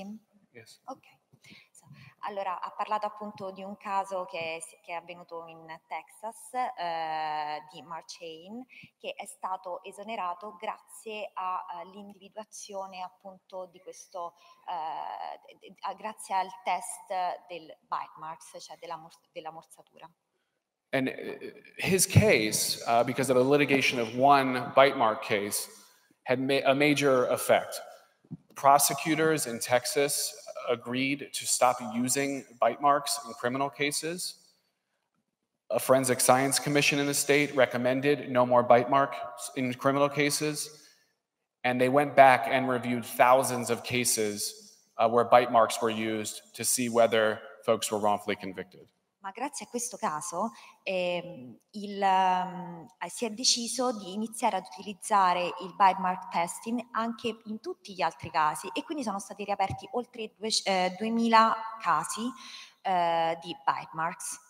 Yes. Ok. So, allora, ha parlato appunto di un caso che è, che è avvenuto in Texas eh, di Mark Hain, che è stato esonerato grazie all'individuazione appunto di questo, eh, a, grazie al test del bite marks, cioè della, mor della morsatura. And his case, uh, because of the litigation of one bite mark case, had ma a major effect. Prosecutors in Texas agreed to stop using bite marks in criminal cases. A forensic science commission in the state recommended no more bite marks in criminal cases. And they went back and reviewed thousands of cases uh, where bite marks were used to see whether folks were wrongfully convicted. Ma grazie a questo caso eh, il, um, si è deciso di iniziare ad utilizzare il bite mark testing anche in tutti gli altri casi, e quindi sono stati riaperti oltre due, eh, duemila casi eh, di bite marks.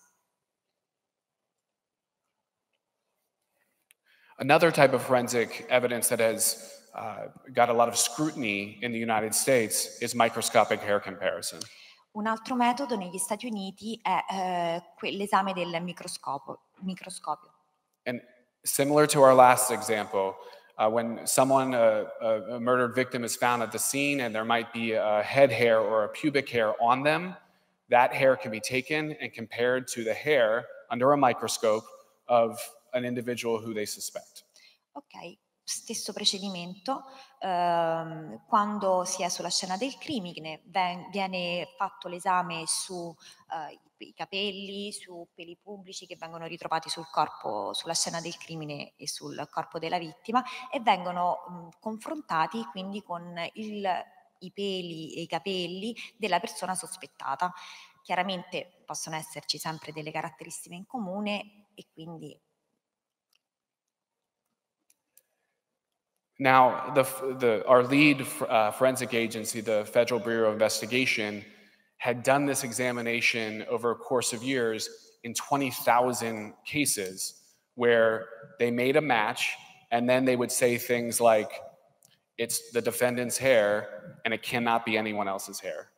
Another type of forensic evidence that has uh, got a lot of scrutiny in the United States is microscopic hair comparison. Un altro metodo negli Stati Uniti è eh, l'esame del microscopio, microscopio. And similar to our last example, uh, when someone, uh, a, a murdered victim is found at the scene and there might be a head hair or a pubic hair on them, that hair can be taken and compared to the hair under a microscope of an individual who they suspect. Ok. Stesso procedimento, ehm, quando si è sulla scena del crimine ven- viene fatto l'esame su eh, i capelli, su peli pubblici che vengono ritrovati sul corpo, sulla scena del crimine e sul corpo della vittima, e vengono mh, confrontati quindi con il, i peli e i capelli della persona sospettata. Chiaramente possono esserci sempre delle caratteristiche in comune e quindi Now, the, the, our lead uh, forensic agency, the Federal Bureau of Investigation, had done this examination over a course of years in twenty thousand cases where they made a match and then they would say things like, it's the defendant's hair and it cannot be anyone else's hair.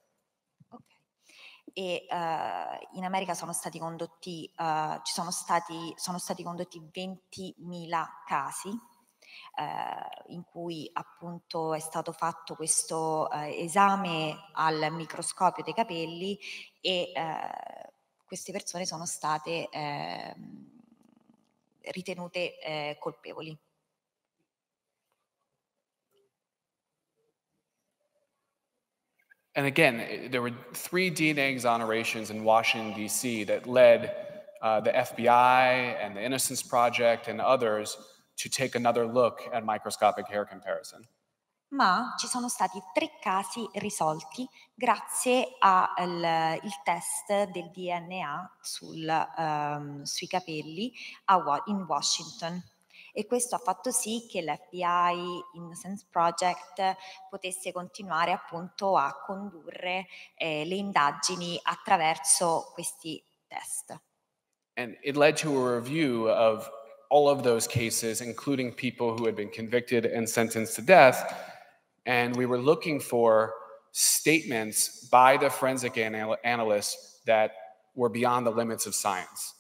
E uh, in America sono stati condotti, uh, ci sono stati, sono stati condotti ventimila casi Uh, in cui appunto è stato fatto questo uh, esame al microscopio dei capelli e uh, queste persone sono state uh, ritenute uh, colpevoli. And again, there were three D N A exonerations in Washington, D C that led uh, the F B I and the Innocence Project and others to take another look at microscopic hair comparison. Ma ci sono stati tre casi risolti grazie al il test del D N A sul, um, sui capelli a, in Washington, e questo ha fatto sì che l'F B I Innocence Project potesse continuare appunto a condurre eh, le indagini attraverso questi test. And it led to a review of all of those cases, including people who had been convicted and sentenced to death. And we were looking for statements by the forensic anal- analysts that were beyond the limits of science.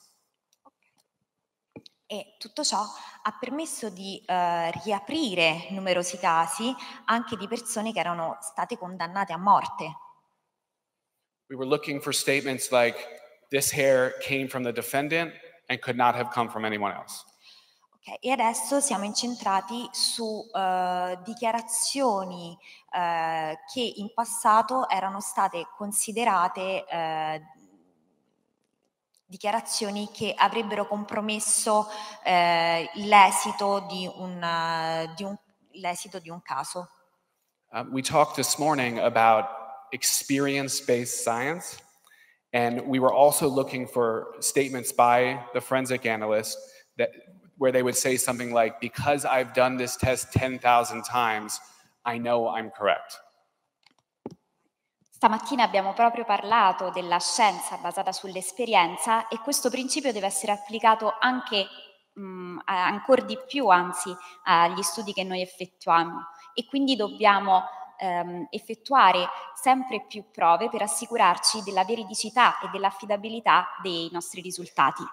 E tutto ciò ha permesso di uh, riaprire numerosi casi anche di persone che erano state condannate a morte. We were looking for statements like, this hair came from the defendant and could not have come from anyone else. Okay, e adesso siamo incentrati su uh, dichiarazioni uh, che in passato erano state considerate uh, dichiarazioni che avrebbero compromesso uh, l'esito di un, uh, di un, l'esito di un caso. Uh, we talked this morning about experience-based science, and we were also looking for statements by the forensic analyst that where they would say something like, because I've done this test ten thousand times, I know I'm correct. Stamattina abbiamo proprio parlato della scienza basata sull'esperienza, e questo principio deve essere applicato anche mh, ancora di più, anzi, agli studi che noi effettuiamo, e quindi dobbiamo ehm, effettuare sempre più prove per assicurarci della veridicità e dell'affidabilità dei nostri risultati.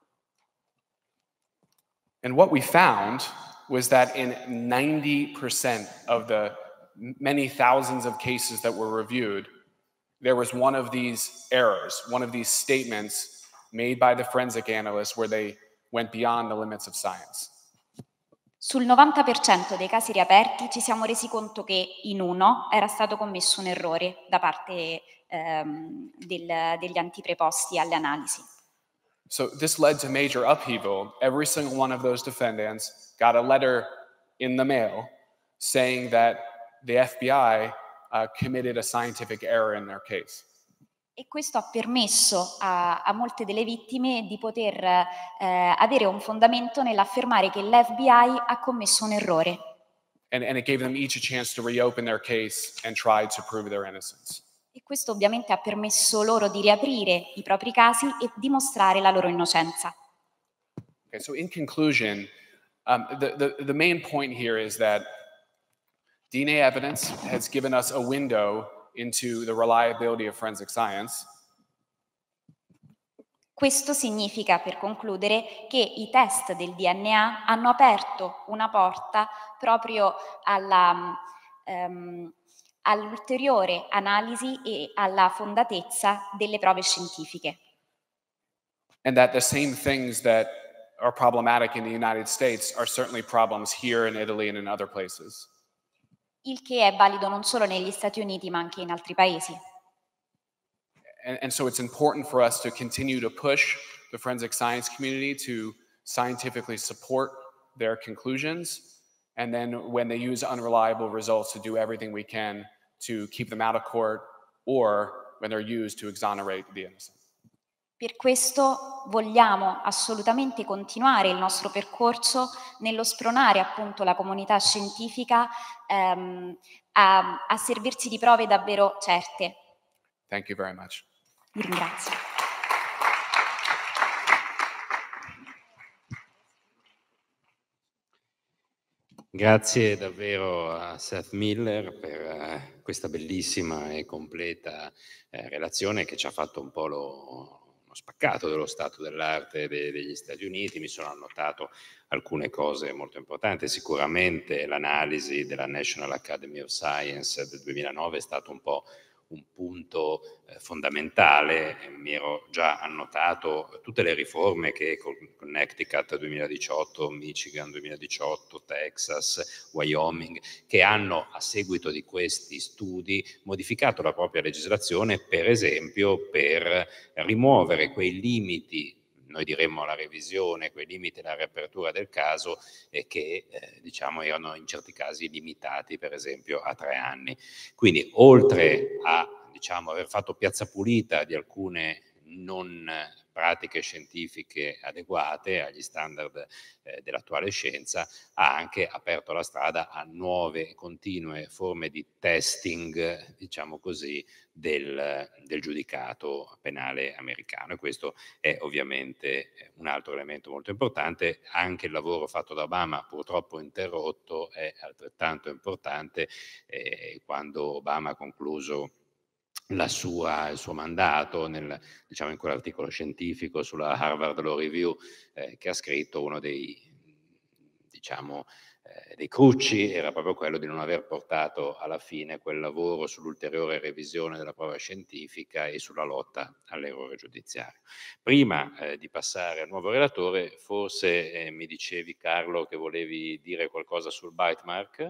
And what we found was that in ninety percent of the many thousands of cases that were reviewed, there was one of these errors, one of these statements made by the forensic analysts where they went beyond the limits of science. Sul novanta per cento dei casi riaperti ci siamo resi conto che in uno era stato commesso un errore da parte ehm, del, degli antipreposti alle analisi. So this led to major upheaval. Every single one of those defendants got a letter in the mail saying that the F B I uh, committed a scientific error in their case. E questo ha permesso a, a molte delle vittime di poter eh, avere un fondamento nell'affermare che l'F B I ha commesso un errore. And, and it gave them each a chance to reopen their case and try to prove their innocence. E questo ovviamente ha permesso loro di riaprire i propri casi e dimostrare la loro innocenza. Okay, so in conclusion, um, the, the, the main point here is that D N A evidence has given us a window into the reliability of forensic science. Questo significa, per concludere, che i test del D N A hanno aperto una porta proprio alla, um, all'ulteriore analisi e alla fondatezza delle prove scientifiche. And that the same things that are problematic in the United States are certainly problems here in Italy and in other places. Il che è valido non solo negli Stati Uniti ma anche in altri paesi. And, and so it's important for us to continue to push the forensic science community to scientifically support their conclusions, and then when they use unreliable results, to do everything we can to keep them out of court, or when they're used to exonerate the innocent. Per questo vogliamo assolutamente continuare il nostro percorso nello spronare appunto la comunità scientifica ehm, a, a servirsi di prove davvero certe. Thank you very much. Vi ringrazio. Grazie davvero a Seth Miller per eh, questa bellissima e completa eh, relazione che ci ha fatto un po' lo spaccato dello stato dell'arte de- degli Stati Uniti. Mi sono annotato alcune cose molto importanti. Sicuramente l'analisi della National Academy of Science del duemilanove è stato un po' un punto eh, fondamentale. Mi ero già annotato tutte le riforme che con Connecticut duemiladiciotto, Michigan duemiladiciotto, Texas, Wyoming, che hanno a seguito di questi studi modificato la propria legislazione, per esempio per rimuovere quei limiti, noi diremmo la revisione, quei limiti alla riapertura del caso e che eh, diciamo erano in certi casi limitati per esempio a tre anni. Quindi oltre a diciamo aver fatto piazza pulita di alcune non pratiche scientifiche adeguate agli standard eh, dell'attuale scienza, ha anche aperto la strada a nuove e continue forme di testing, diciamo così, del, del giudicato penale americano, e questo è ovviamente un altro elemento molto importante. Anche il lavoro fatto da Obama, purtroppo interrotto, è altrettanto importante. Eh, quando Obama ha concluso la sua, il suo mandato nel, diciamo, in quell'articolo scientifico sulla Harvard Law Review eh, che ha scritto, uno dei, diciamo, eh, dei crucci era proprio quello di non aver portato alla fine quel lavoro sull'ulteriore revisione della prova scientifica e sulla lotta all'errore giudiziario. Prima eh, di passare al nuovo relatore, forse eh, mi dicevi, Carlo, che volevi dire qualcosa sul bite mark?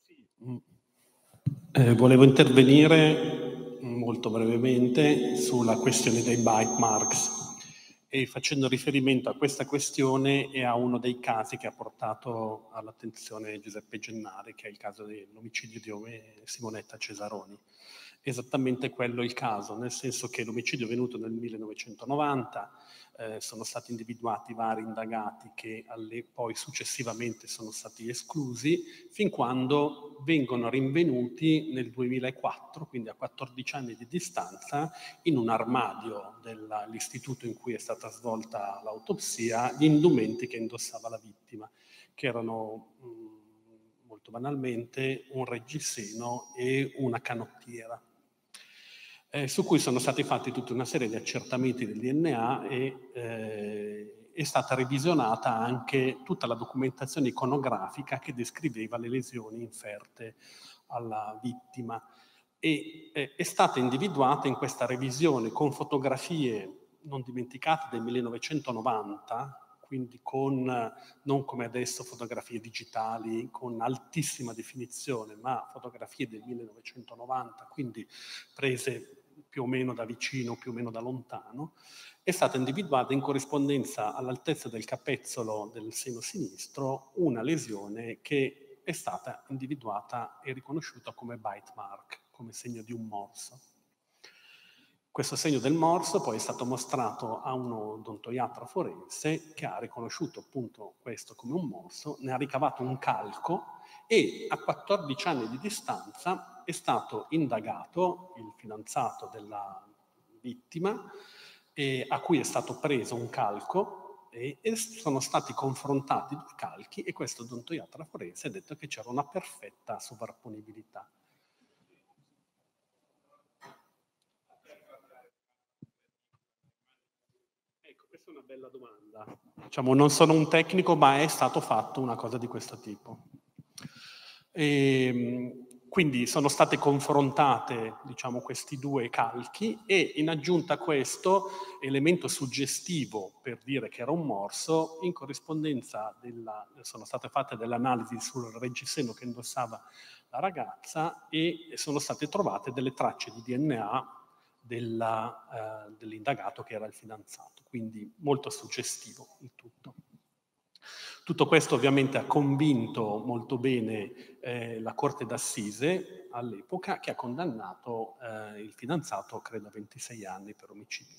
Eh, volevo intervenire molto brevemente sulla questione dei bite marks e facendo riferimento a questa questione e a uno dei casi che ha portato all'attenzione Giuseppe Gennari, che è il caso dell'omicidio di Simonetta Cesaroni. Esattamente quello è il caso, nel senso che l'omicidio è avvenuto nel millenovecentonovanta, eh, sono stati individuati vari indagati che alle, poi successivamente sono stati esclusi, fin quando vengono rinvenuti nel duemilaquattro, quindi a quattordici anni di distanza, in un armadio dell'istituto in cui è stata svolta l'autopsia, gli indumenti che indossava la vittima, che erano mh, molto banalmente, un reggiseno e una canottiera, eh, su cui sono stati fatti tutta una serie di accertamenti del D N A e eh, è stata revisionata anche tutta la documentazione iconografica che descriveva le lesioni inferte alla vittima. E eh, è stata individuata in questa revisione con fotografie non dimenticate del millenovecentonovanta, quindi con, non come adesso, fotografie digitali con altissima definizione, ma fotografie del millenovecentonovanta, quindi prese più o meno da vicino, più o meno da lontano, è stata individuata in corrispondenza all'altezza del capezzolo del seno sinistro una lesione che è stata individuata e riconosciuta come bite mark, come segno di un morso. Questo segno del morso poi è stato mostrato a un odontoiatra forense che ha riconosciuto appunto questo come un morso, ne ha ricavato un calco e a quattordici anni di distanza è stato indagato il fidanzato della vittima, eh, a cui è stato preso un calco e, e sono stati confrontati due calchi e questo odontoiatra forense ha detto che c'era una perfetta sovrapponibilità. Questa è una bella domanda. Diciamo, non sono un tecnico, ma è stato fatto una cosa di questo tipo. E, quindi sono state confrontate, diciamo, questi due calchi e in aggiunta a questo elemento suggestivo per dire che era un morso, in corrispondenza della, sono state fatte delle analisi sul reggiseno che indossava la ragazza e sono state trovate delle tracce di D N A Della, eh, dell'indagato che era il fidanzato, quindi molto suggestivo il tutto. Tutto questo ovviamente ha convinto molto bene eh, la Corte d'Assise all'epoca, che ha condannato eh, il fidanzato, credo, a ventisei anni per omicidio.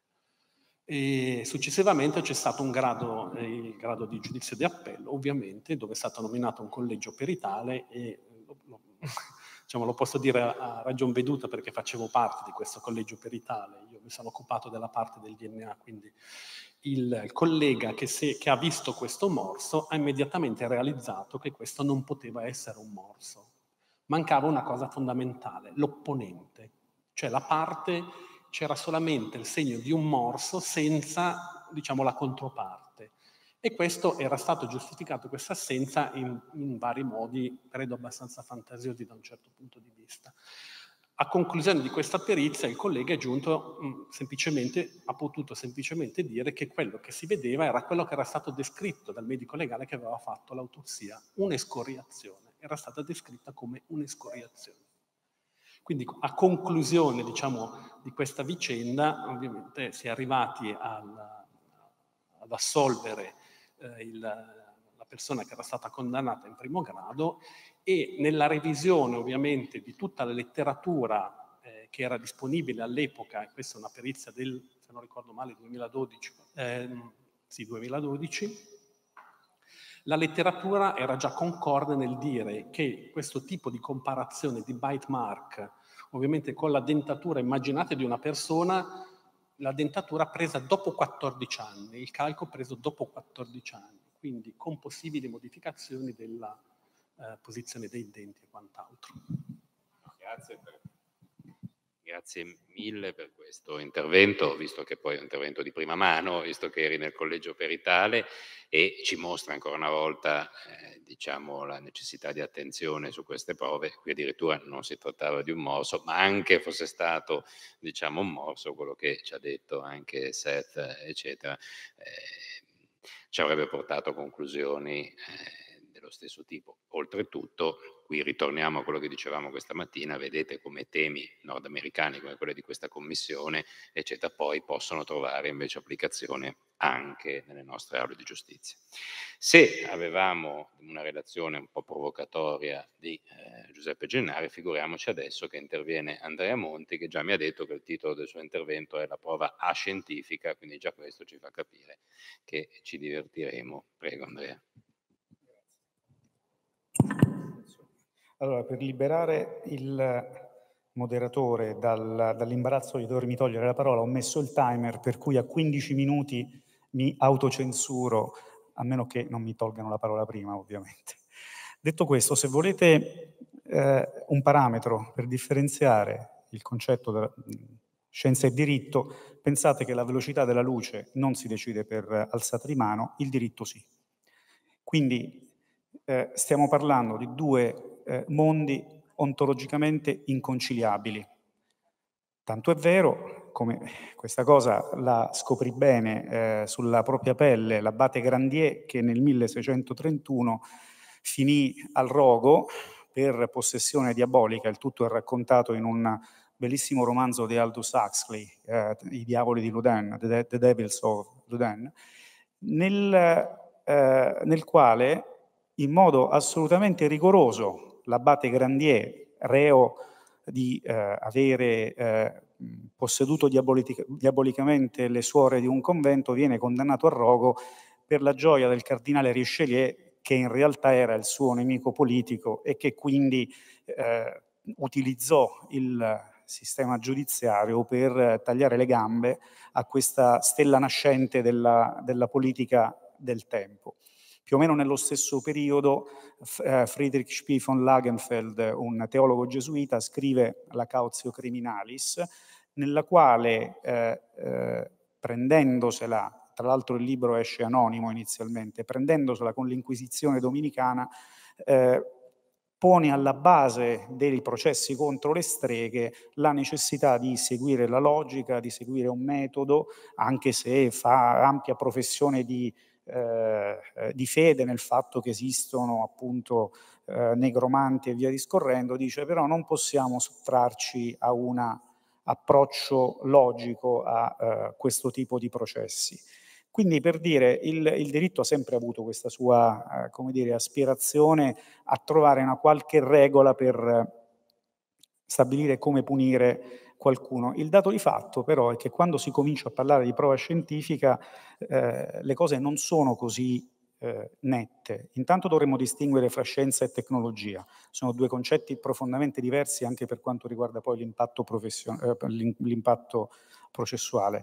E successivamente c'è stato un grado, eh, il grado di giudizio di appello, ovviamente, dove è stato nominato un collegio peritale e lo, lo, diciamo, lo posso dire a ragion veduta perché facevo parte di questo collegio peritale, io mi sono occupato della parte del D N A, quindi il, il collega che, se, che ha visto questo morso ha immediatamente realizzato che questo non poteva essere un morso. Mancava una cosa fondamentale, l'opponente, cioè la parte, c'era solamente il segno di un morso senza, diciamo, la controparte. E questo era stato giustificato, questa assenza, in, in vari modi, credo abbastanza fantasiosi da un certo punto di vista. A conclusione di questa perizia il collega è giunto mh, semplicemente, ha potuto semplicemente dire che quello che si vedeva era quello che era stato descritto dal medico legale che aveva fatto l'autopsia, un'escoriazione, era stata descritta come un'escoriazione. Quindi a conclusione, diciamo, di questa vicenda, ovviamente si è arrivati al, ad assolvere eh, il, la persona che era stata condannata in primo grado e nella revisione ovviamente di tutta la letteratura eh, che era disponibile all'epoca, e questa è una perizia del, se non ricordo male, duemiladodici, eh, sì, duemiladodici, la letteratura era già concorde nel dire che questo tipo di comparazione di bite mark, ovviamente con la dentatura, immaginate, di una persona, la dentatura presa dopo quattordici anni, il calco preso dopo quattordici anni, quindi con possibili modificazioni della eh, posizione dei denti e quant'altro. Grazie per... Grazie mille per questo intervento, visto che poi è un intervento di prima mano, visto che eri nel collegio peritale e ci mostra ancora una volta eh, diciamo, la necessità di attenzione su queste prove. Qui addirittura non si trattava di un morso, ma anche fosse stato diciamo, un morso, quello che ci ha detto anche Seth, eccetera, eh, ci avrebbe portato a conclusioni eh, dello stesso tipo. Oltretutto, qui ritorniamo a quello che dicevamo questa mattina, vedete come temi nordamericani come quelli di questa commissione, eccetera, poi possono trovare invece applicazione anche nelle nostre aule di giustizia. Se avevamo una relazione un po' provocatoria di eh, Giuseppe Gennari, figuriamoci adesso che interviene Andrea Monti, che già mi ha detto che il titolo del suo intervento è la prova ascientifica, quindi già questo ci fa capire che ci divertiremo. Prego Andrea. Allora, per liberare il moderatore dal, dall'imbarazzo di dovermi togliere la parola, ho messo il timer per cui a quindici minuti mi autocensuro, a meno che non mi tolgano la parola prima, ovviamente. Detto questo, se volete eh, un parametro per differenziare il concetto della scienza e diritto, pensate che la velocità della luce non si decide per alzata di mano, il diritto sì. Quindi eh, stiamo parlando di due eh, mondi ontologicamente inconciliabili. Tanto è vero, come questa cosa la scoprì bene eh, sulla propria pelle l'abate Grandier, che nel milleseicentotrentuno finì al rogo per possessione diabolica. Il tutto è raccontato in un bellissimo romanzo di Aldous Huxley, eh, I diavoli di Loudun, The, The Devils of Loudun, nel, eh, nel quale in modo assolutamente rigoroso l'abate Grandier, reo di eh, avere eh, posseduto diabolic- diabolicamente le suore di un convento, viene condannato a rogo per la gioia del cardinale Richelieu, che in realtà era il suo nemico politico e che quindi eh, utilizzò il sistema giudiziario per tagliare le gambe a questa stella nascente della, della politica del tempo. Più o meno nello stesso periodo eh, Friedrich Spie von Langenfeld, un teologo gesuita, scrive la Cautio Criminalis, nella quale eh, eh, prendendosela, tra l'altro il libro esce anonimo inizialmente, prendendosela con l'Inquisizione dominicana, eh, pone alla base dei processi contro le streghe la necessità di seguire la logica, di seguire un metodo, anche se fa ampia professione di, eh, di fede nel fatto che esistono appunto eh, negromanti e via discorrendo, dice però non possiamo sottrarci a un approccio logico a eh, questo tipo di processi. Quindi per dire, il, il diritto ha sempre avuto questa sua, eh, come dire, aspirazione a trovare una qualche regola per stabilire come punire qualcuno. Il dato di fatto però è che quando si comincia a parlare di prova scientifica eh, le cose non sono così eh, nette. Intanto dovremmo distinguere fra scienza e tecnologia. Sono due concetti profondamente diversi anche per quanto riguarda poi l'impatto profession- eh, l'impatto processuale.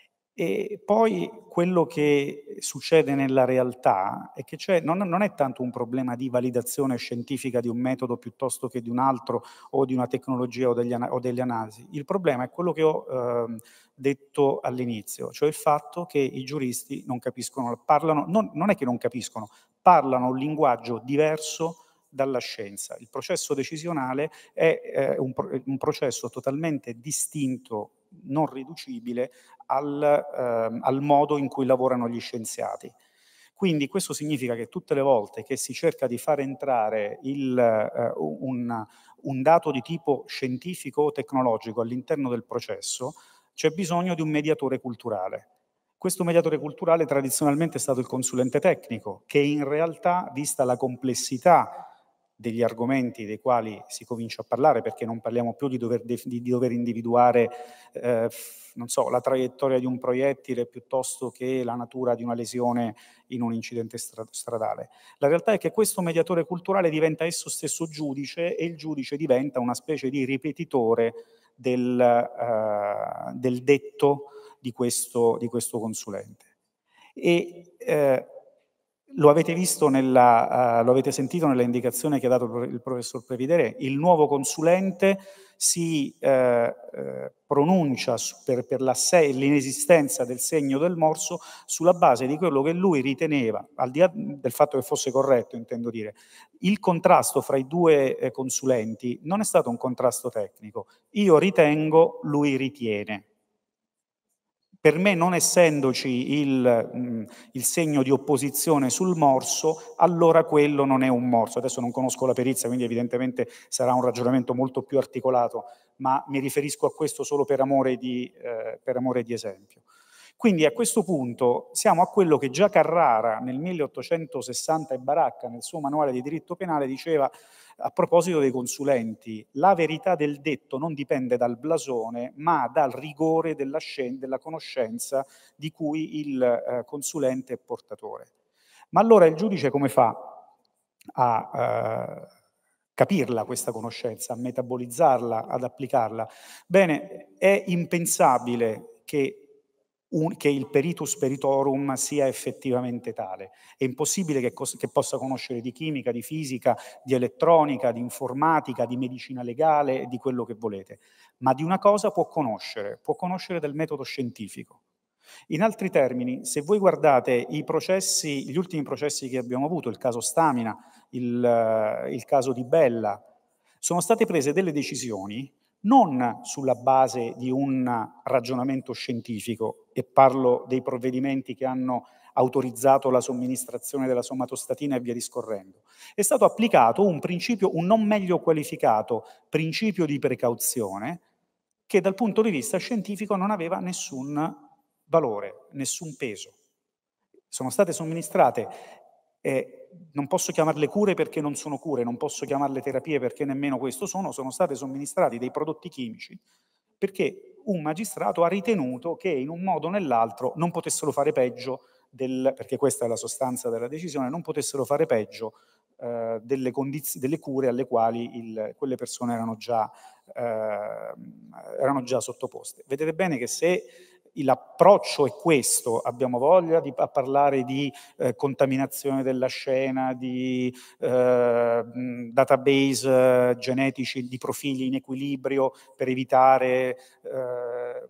E poi quello che succede nella realtà è che c'è, non, non è tanto un problema di validazione scientifica di un metodo piuttosto che di un altro o di una tecnologia o, degli, o delle analisi. Il problema è quello che ho eh, detto all'inizio, cioè il fatto che i giuristi non capiscono, parlano, non, non è che non capiscono, parlano un linguaggio diverso dalla scienza. Il processo decisionale è eh, un, un processo totalmente distinto, non riducibile al, eh, al modo in cui lavorano gli scienziati. Quindi questo significa che tutte le volte che si cerca di far entrare il, eh, un, un dato di tipo scientifico o tecnologico all'interno del processo, c'è bisogno di un mediatore culturale. Questo mediatore culturale tradizionalmente è stato il consulente tecnico, che in realtà, vista la complessità degli argomenti dei quali si comincia a parlare, perché non parliamo più di dover, di, di dover individuare eh, non so, la traiettoria di un proiettile piuttosto che la natura di una lesione in un incidente stradale. La realtà è che questo mediatore culturale diventa esso stesso giudice e il giudice diventa una specie di ripetitore del, uh, del detto di questo, di questo consulente. E eh, lo avete visto, nella, uh, lo avete sentito nella indicazione che ha dato il professor Previdere, il nuovo consulente si eh, eh, pronuncia per, per l'inesistenza del segno del morso sulla base di quello che lui riteneva, al di là del fatto che fosse corretto, intendo dire. Il contrasto fra i due eh, consulenti non è stato un contrasto tecnico. Io ritengo, lui ritiene. Per me, non essendoci il, mh, il segno di opposizione sul morso, allora quello non è un morso. Adesso non conosco la perizia, quindi evidentemente sarà un ragionamento molto più articolato, ma mi riferisco a questo solo per amore di, eh, per amore di esempio. Quindi a questo punto siamo a quello che già Carrara nel milleottocentosessanta e Baracca nel suo manuale di diritto penale diceva a proposito dei consulenti: la verità del detto non dipende dal blasone, ma dal rigore della, della conoscenza di cui il eh, consulente è portatore. Ma allora il giudice come fa a eh, capirla questa conoscenza, a metabolizzarla, ad applicarla? Bene, è impensabile che un, che il peritus peritorum sia effettivamente tale. È impossibile che, che possa conoscere di chimica, di fisica, di elettronica, di informatica, di medicina legale, di quello che volete, ma di una cosa può conoscere, può conoscere del metodo scientifico. In altri termini, se voi guardate i processi, gli ultimi processi che abbiamo avuto, il caso Stamina, il, il caso Di Bella, sono state prese delle decisioni non sulla base di un ragionamento scientifico, e parlo dei provvedimenti che hanno autorizzato la somministrazione della somatostatina e via discorrendo. È stato applicato un principio, un non meglio qualificato principio di precauzione, che dal punto di vista scientifico non aveva nessun valore, nessun peso. Sono state somministrate, eh, non posso chiamarle cure perché non sono cure, non posso chiamarle terapie perché nemmeno questo sono, sono state somministrati dei prodotti chimici perché un magistrato ha ritenuto che in un modo o nell'altro non potessero fare peggio, del, perché questa è la sostanza della decisione, non potessero fare peggio eh, delle, delle cure alle quali il, quelle persone erano già, eh, erano già sottoposte. Vedete bene che se l'approccio è questo, abbiamo voglia di a parlare di eh, contaminazione della scena, di eh, database eh, genetici, di profili in equilibrio per evitare eh,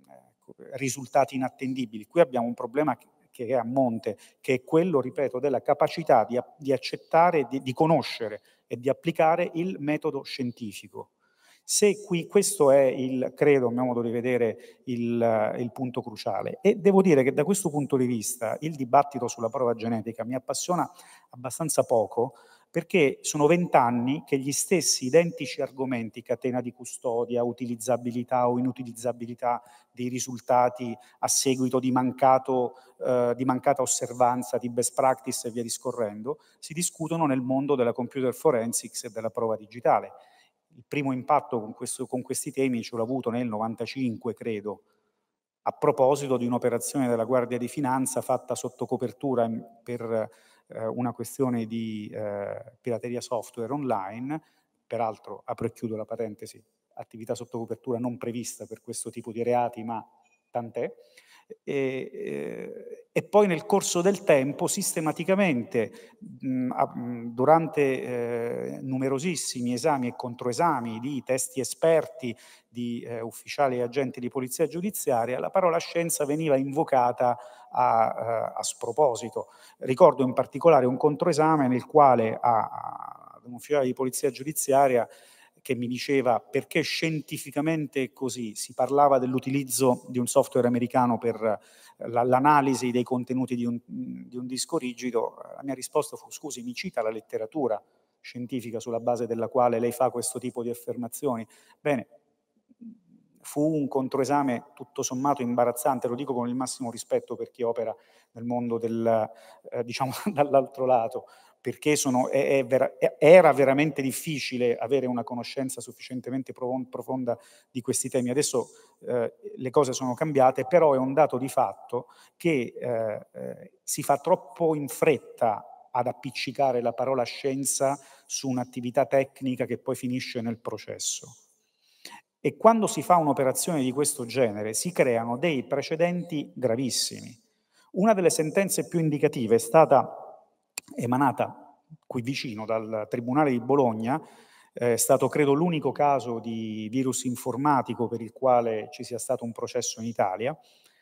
risultati inattendibili. Qui abbiamo un problema che, che è a monte, che è quello, ripeto, della capacità di, di accettare, di, di conoscere e di applicare il metodo scientifico. Se qui, questo è il, credo, a mio modo di vedere, il, il punto cruciale. E devo dire che da questo punto di vista il dibattito sulla prova genetica mi appassiona abbastanza poco, perché sono vent'anni che gli stessi identici argomenti, catena di custodia, utilizzabilità o inutilizzabilità dei risultati a seguito di, mancato, eh, di mancata osservanza di best practice e via discorrendo, si discutono nel mondo della computer forensics e della prova digitale. Il primo impatto con, questo, con questi temi ce l'ho avuto nel novantacinque, credo, a proposito di un'operazione della Guardia di Finanza fatta sotto copertura per eh, una questione di eh, pirateria software online, peraltro, apro e chiudo la parentesi, attività sotto copertura non prevista per questo tipo di reati, ma tant'è. E, e, e poi nel corso del tempo sistematicamente mh, durante eh, numerosissimi esami e controesami di testi esperti, di eh, ufficiali e agenti di polizia giudiziaria, la parola scienza veniva invocata a, a, a sproposito. Ricordo in particolare un controesame nel quale a, a un ufficiale di polizia giudiziaria che mi diceva perché scientificamente è così, si parlava dell'utilizzo di un software americano per l'analisi dei contenuti di un, di un disco rigido. La mia risposta fu: scusi, mi cita la letteratura scientifica sulla base della quale lei fa questo tipo di affermazioni? Bene, fu un controesame tutto sommato imbarazzante, lo dico con il massimo rispetto per chi opera nel mondo del, eh, diciamo, dall'altro lato, perché sono, è, è vera, è, era veramente difficile avere una conoscenza sufficientemente profonda di questi temi. Adesso eh, le cose sono cambiate, però è un dato di fatto che eh, eh, si fa troppo in fretta ad appiccicare la parola scienza su un'attività tecnica che poi finisce nel processo. E quando si fa un'operazione di questo genere si creano dei precedenti gravissimi. Una delle sentenze più indicative è stata emanata qui vicino dal Tribunale di Bologna, è stato credo l'unico caso di virus informatico per il quale ci sia stato un processo in Italia,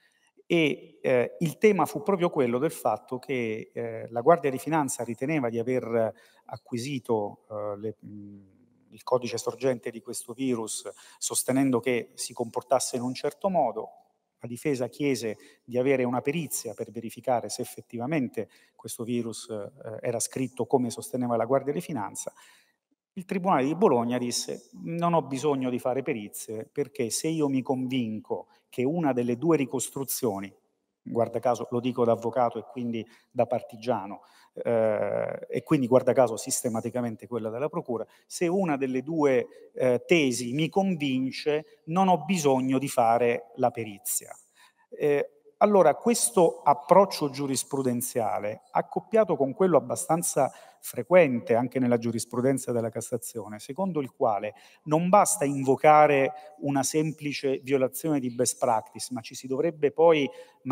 e eh, il tema fu proprio quello del fatto che eh, la Guardia di Finanza riteneva di aver acquisito eh, le, mh, il codice sorgente di questo virus, sostenendo che si comportasse in un certo modo. La difesa chiese di avere una perizia per verificare se effettivamente questo virus eh, era scritto come sosteneva la Guardia di Finanza. Il Tribunale di Bologna disse: non ho bisogno di fare perizie, perché se io mi convinco che una delle due ricostruzioni, guarda caso lo dico da avvocato e quindi da partigiano, eh, e quindi guarda caso sistematicamente quella della procura, se una delle due eh, tesi mi convince, non ho bisogno di fare la perizia. Eh, allora questo approccio giurisprudenziale, accoppiato con quello abbastanza frequente anche nella giurisprudenza della Cassazione, secondo il quale non basta invocare una semplice violazione di best practice, ma ci si dovrebbe poi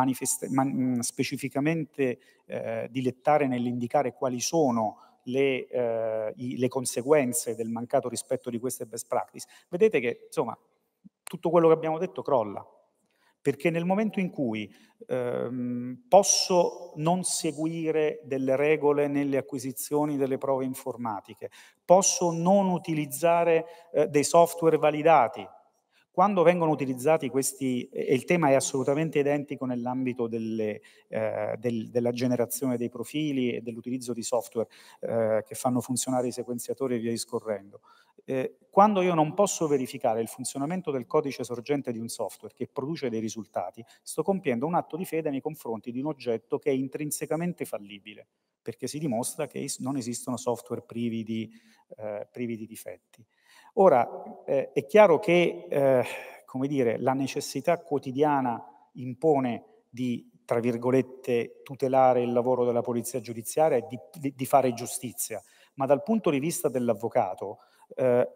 man- specificamente eh, dilettare nell'indicare quali sono le, eh, i, le conseguenze del mancato rispetto di queste best practice. Vedete che, insomma, tutto quello che abbiamo detto crolla. Perché nel momento in cui ehm, posso non seguire delle regole nelle acquisizioni delle prove informatiche, posso non utilizzare eh, dei software validati, quando vengono utilizzati questi, e il tema è assolutamente identico nell'ambito delle, eh, del, della generazione dei profili e dell'utilizzo di software eh, che fanno funzionare i sequenziatori e via discorrendo, Eh, quando io non posso verificare il funzionamento del codice sorgente di un software che produce dei risultati, sto compiendo un atto di fede nei confronti di un oggetto che è intrinsecamente fallibile, perché si dimostra che non esistono software privi di, eh, privi di difetti. Ora, eh, è chiaro che eh, come dire, la necessità quotidiana impone di, tra virgolette, tutelare il lavoro della polizia giudiziaria e di, di, di fare giustizia, ma dal punto di vista dell'avvocato, Eh,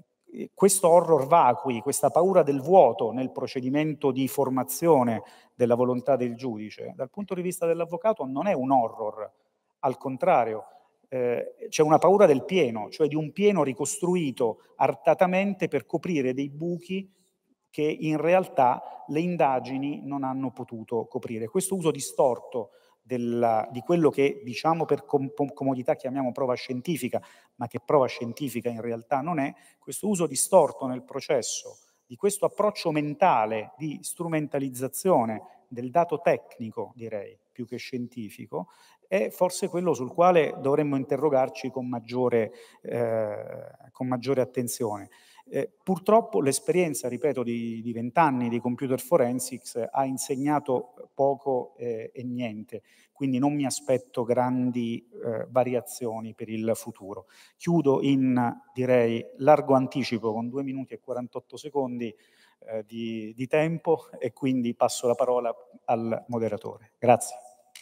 questo horror vacui, questa paura del vuoto nel procedimento di formazione della volontà del giudice, dal punto di vista dell'avvocato non è un horror, al contrario, eh, c'è una paura del pieno, cioè di un pieno ricostruito artatamente per coprire dei buchi che in realtà le indagini non hanno potuto coprire. Questo uso distorto Della, di quello che diciamo per com comodità chiamiamo prova scientifica, ma che prova scientifica in realtà non è, questo uso distorto nel processo di questo approccio mentale di strumentalizzazione del dato tecnico, direi, più che scientifico, è forse quello sul quale dovremmo interrogarci con maggiore, eh, con maggiore attenzione. Eh, purtroppo l'esperienza, ripeto, di vent'anni di computer forensics ha insegnato poco eh, e niente, quindi non mi aspetto grandi eh, variazioni per il futuro. Chiudo in, direi, largo anticipo con due minuti e quarantotto secondi eh, di, di tempo e quindi passo la parola al moderatore. Grazie.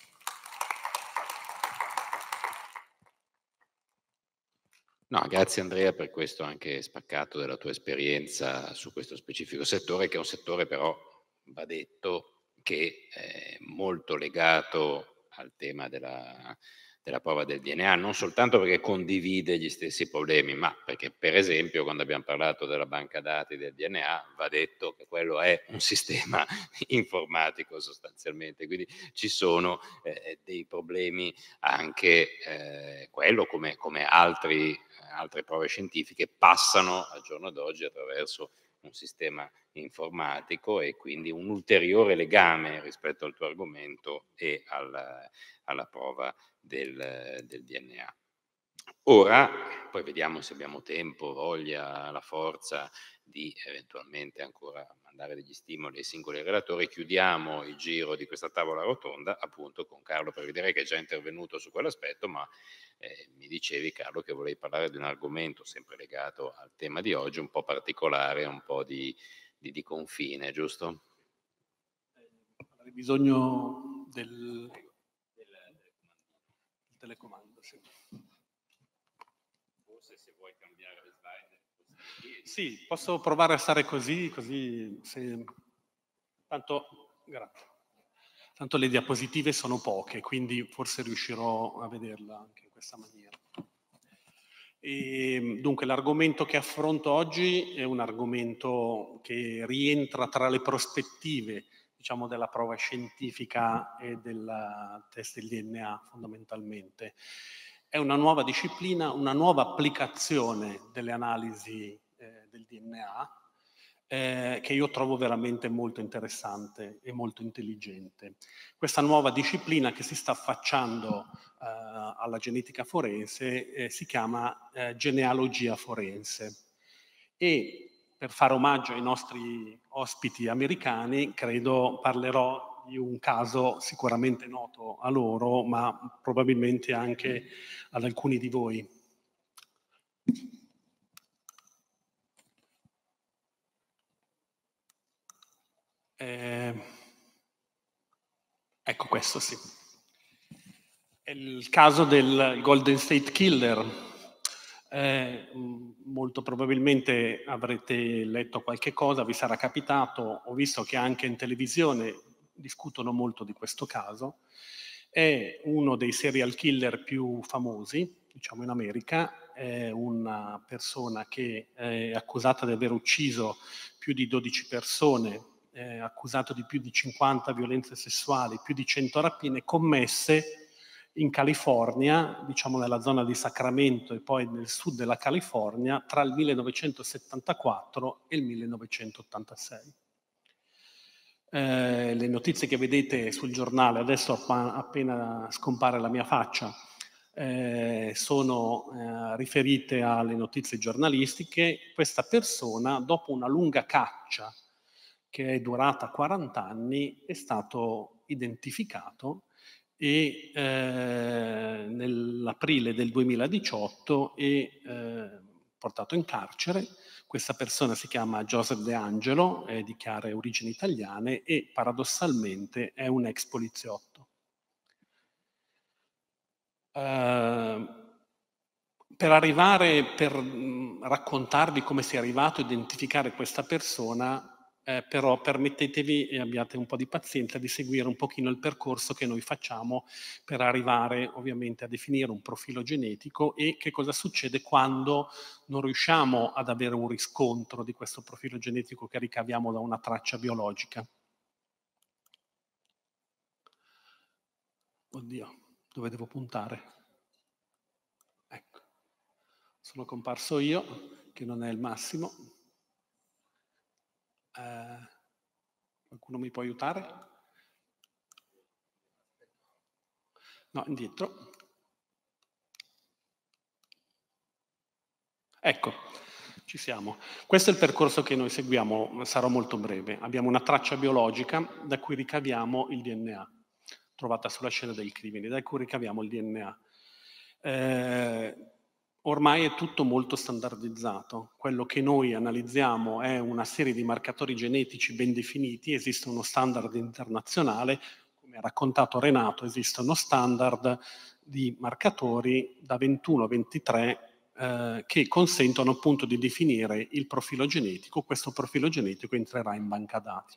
No, grazie Andrea per questo anche spaccato della tua esperienza su questo specifico settore, che è un settore però, va detto, che è molto legato al tema della, della prova del D N A, non soltanto perché condivide gli stessi problemi, ma perché per esempio quando abbiamo parlato della banca dati del D N A va detto che quello è un sistema informatico sostanzialmente, quindi ci sono eh, dei problemi anche eh, quello come, come altri altre prove scientifiche passano al giorno d'oggi attraverso un sistema informatico e quindi un ulteriore legame rispetto al tuo argomento e alla, alla prova del, del D N A. Ora, poi vediamo se abbiamo tempo, voglia, la forza di eventualmente ancora mandare degli stimoli ai singoli relatori, chiudiamo il giro di questa tavola rotonda appunto con Carlo Prevedere, che è già intervenuto su quell'aspetto, ma eh, mi dicevi Carlo che volevi parlare di un argomento sempre legato al tema di oggi, un po' particolare, un po' di, di, di confine, giusto? Avrei bisogno del, del telecomando, sì. Forse se vuoi cambiare le slide. Sì, posso provare a stare così, così se... tanto, grazie. Tanto le diapositive sono poche, quindi forse riuscirò a vederla anche in questa maniera. E, dunque, l'argomento che affronto oggi è un argomento che rientra tra le prospettive, diciamo, della prova scientifica e del test del D N A, fondamentalmente. È una nuova disciplina, una nuova applicazione delle analisi eh, del D N A, Eh, che io trovo veramente molto interessante e molto intelligente. Questa nuova disciplina che si sta affacciando eh, alla genetica forense eh, si chiama eh, genealogia forense. E per fare omaggio ai nostri ospiti americani, credo parlerò di un caso sicuramente noto a loro, ma probabilmente anche ad alcuni di voi. Eh, Ecco, questo sì. È il caso del Golden State Killer. Eh, molto probabilmente avrete letto qualche cosa, vi sarà capitato, ho visto che anche in televisione discutono molto di questo caso. È uno dei serial killer più famosi, diciamo in America, è una persona che è accusata di aver ucciso più di dodici persone, è accusato di più di cinquanta violenze sessuali, più di cento rapine commesse in California, diciamo nella zona di Sacramento e poi nel sud della California, tra il millenovecentosettantaquattro e il millenovecentottantasei. Eh, le notizie che vedete sul giornale, adesso appa- appena scompare la mia faccia, eh, sono eh, riferite alle notizie giornalistiche. Questa persona, dopo una lunga caccia che è durata quaranta anni, è stato identificato e eh, nell'aprile del duemiladiciotto è eh, portato in carcere. Questa persona si chiama Joseph De Angelo, è di chiare origini italiane e paradossalmente è un ex poliziotto. Uh, per arrivare, per mh, raccontarvi come si è arrivato a identificare questa persona, eh, però permettetevi, e abbiate un po' di pazienza, di seguire un pochino il percorso che noi facciamo per arrivare ovviamente a definire un profilo genetico e che cosa succede quando non riusciamo ad avere un riscontro di questo profilo genetico che ricaviamo da una traccia biologica. Oddio, dove devo puntare? Ecco, sono comparso io, che non è il massimo. Eh, qualcuno mi può aiutare? No, indietro. Ecco, ci siamo. Questo è il percorso che noi seguiamo, sarò molto breve. Abbiamo una traccia biologica da cui ricaviamo il D N A, trovata sulla scena del crimine, da cui ricaviamo il D N A. Eh, ormai è tutto molto standardizzato. Quello che noi analizziamo è una serie di marcatori genetici ben definiti, esiste uno standard internazionale, come ha raccontato Renato, esiste uno standard di marcatori da ventuno a ventitré eh, che consentono appunto di definire il profilo genetico. Questo profilo genetico entrerà in banca dati.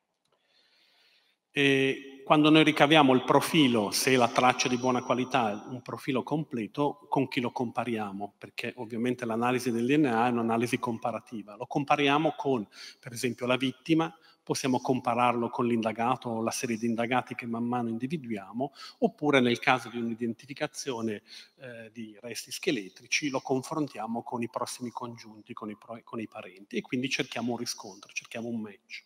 E quando noi ricaviamo il profilo, se la traccia è di buona qualità è un profilo completo, con chi lo compariamo? Perché ovviamente l'analisi del D N A è un'analisi comparativa. Lo compariamo con, per esempio, la vittima, possiamo compararlo con l'indagato o la serie di indagati che man mano individuiamo, oppure nel caso di un'identificazione eh, di resti scheletrici lo confrontiamo con i prossimi congiunti, con i, pro- con i parenti, e quindi cerchiamo un riscontro, cerchiamo un match.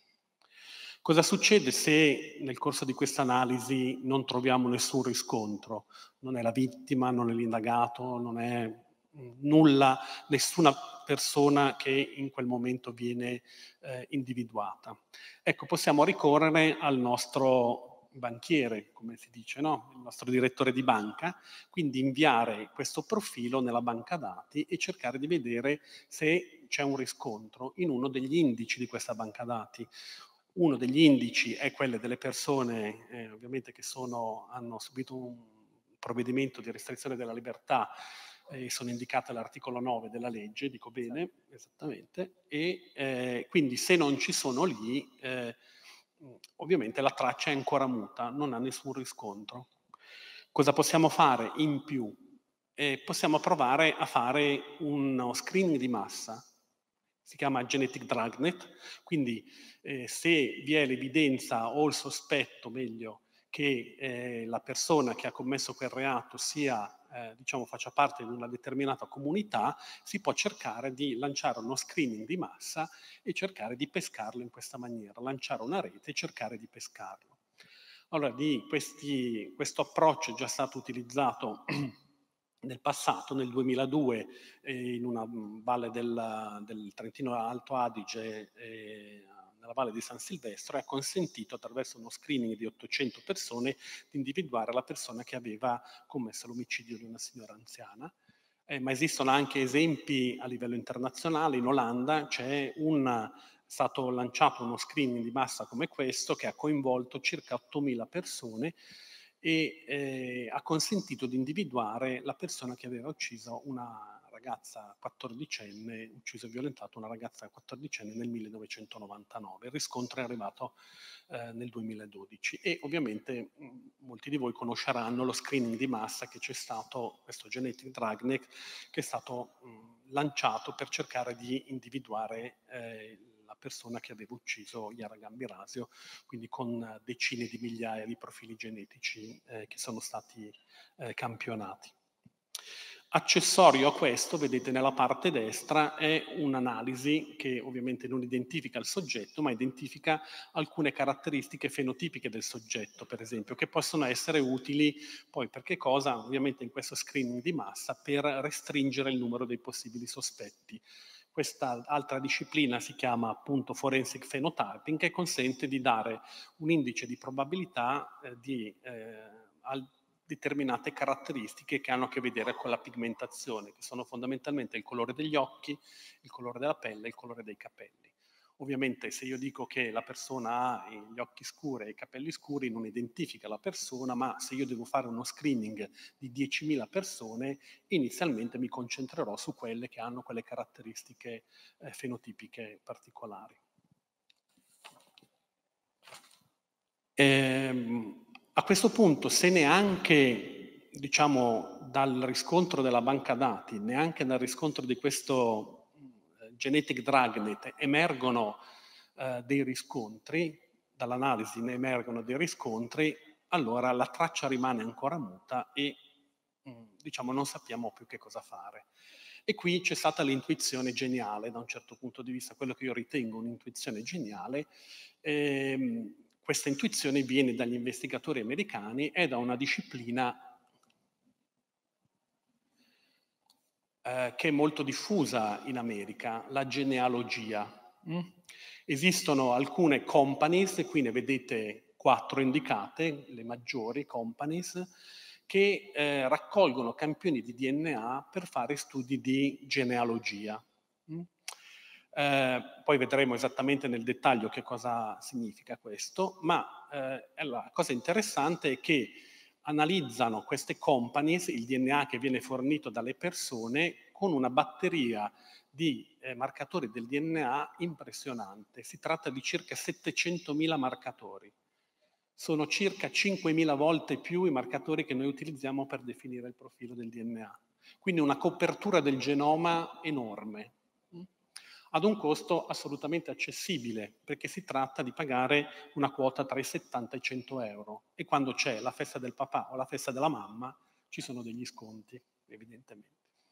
Cosa succede se nel corso di questa analisi non troviamo nessun riscontro? Non è la vittima, non è l'indagato, non è nulla, nessuna persona che in quel momento viene eh, individuata. Ecco, possiamo ricorrere al nostro banchiere, come si dice, no? Il nostro direttore di banca, quindi inviare questo profilo nella banca dati e cercare di vedere se c'è un riscontro in uno degli indici di questa banca dati. Uno degli indici è quello delle persone eh, ovviamente che sono, hanno subito un provvedimento di restrizione della libertà e eh, sono indicate all'articolo nove della legge, dico bene, esattamente, e eh, quindi se non ci sono lì, eh, ovviamente la traccia è ancora muta, non ha nessun riscontro. Cosa possiamo fare in più? Eh, possiamo provare a fare uno screening di massa. Si chiama Genetic Dragnet, quindi eh, se vi è l'evidenza o il sospetto, meglio, che eh, la persona che ha commesso quel reato sia, eh, diciamo, faccia parte di una determinata comunità, si può cercare di lanciare uno screening di massa e cercare di pescarlo in questa maniera, lanciare una rete e cercare di pescarlo. Allora, di questi, questo approccio è già stato utilizzato nel passato, nel duemiladue, eh, in una valle del, del Trentino Alto Adige, eh, nella valle di San Silvestro, e ha consentito attraverso uno screening di ottocento persone di individuare la persona che aveva commesso l'omicidio di una signora anziana. Eh, ma esistono anche esempi a livello internazionale. In Olanda c'è un, è stato lanciato uno screening di massa come questo che ha coinvolto circa ottomila persone e eh, ha consentito di individuare la persona che aveva ucciso una ragazza quattordicenne, ucciso e violentato una ragazza quattordicenne nel millenovecentonovantanove. Il riscontro è arrivato eh, nel duemiladodici e ovviamente mh, molti di voi conosceranno lo screening di massa che c'è stato, questo Genetic Dragnet, che è stato mh, lanciato per cercare di individuare eh, la persona che aveva ucciso Yara Gambirasio, quindi con decine di migliaia di profili genetici eh, che sono stati eh, campionati. Accessorio a questo, vedete nella parte destra, è un'analisi che ovviamente non identifica il soggetto, ma identifica alcune caratteristiche fenotipiche del soggetto, per esempio, che possono essere utili poi per che cosa? Ovviamente in questo screening di massa per restringere il numero dei possibili sospetti. Questa altra disciplina si chiama appunto forensic phenotyping, che consente di dare un indice di probabilità eh, di eh, al determinate caratteristiche che hanno a che vedere con la pigmentazione, che sono fondamentalmente il colore degli occhi, il colore della pelle e il colore dei capelli. Ovviamente se io dico che la persona ha gli occhi scuri e i capelli scuri non identifica la persona, ma se io devo fare uno screening di diecimila persone, inizialmente mi concentrerò su quelle che hanno quelle caratteristiche eh, fenotipiche particolari. Ehm, A questo punto, se neanche, diciamo, dal riscontro della banca dati, neanche dal riscontro di questo eh, Genetic Dragnet emergono eh, dei riscontri, dall'analisi ne emergono dei riscontri, allora la traccia rimane ancora muta e, mh, diciamo, non sappiamo più che cosa fare. E qui c'è stata l'intuizione geniale, da un certo punto di vista, quello che io ritengo un'intuizione geniale. Ehm, Questa intuizione viene dagli investigatori americani e da una disciplina eh, che è molto diffusa in America, la genealogia. Mm? Esistono alcune companies, qui ne vedete quattro indicate, le maggiori companies, che eh, raccolgono campioni di D N A per fare studi di genealogia. Mm? Eh, poi vedremo esattamente nel dettaglio che cosa significa questo, ma eh, la cosa interessante è che analizzano queste companies, il D N A che viene fornito dalle persone, con una batteria di eh, marcatori del D N A impressionante. Si tratta di circa settecentomila marcatori. Sono circa cinquemila volte più i marcatori che noi utilizziamo per definire il profilo del D N A. Quindi una copertura del genoma enorme, ad un costo assolutamente accessibile, perché si tratta di pagare una quota tra i settanta e i cento euro. E quando c'è la festa del papà o la festa della mamma, ci sono degli sconti, evidentemente.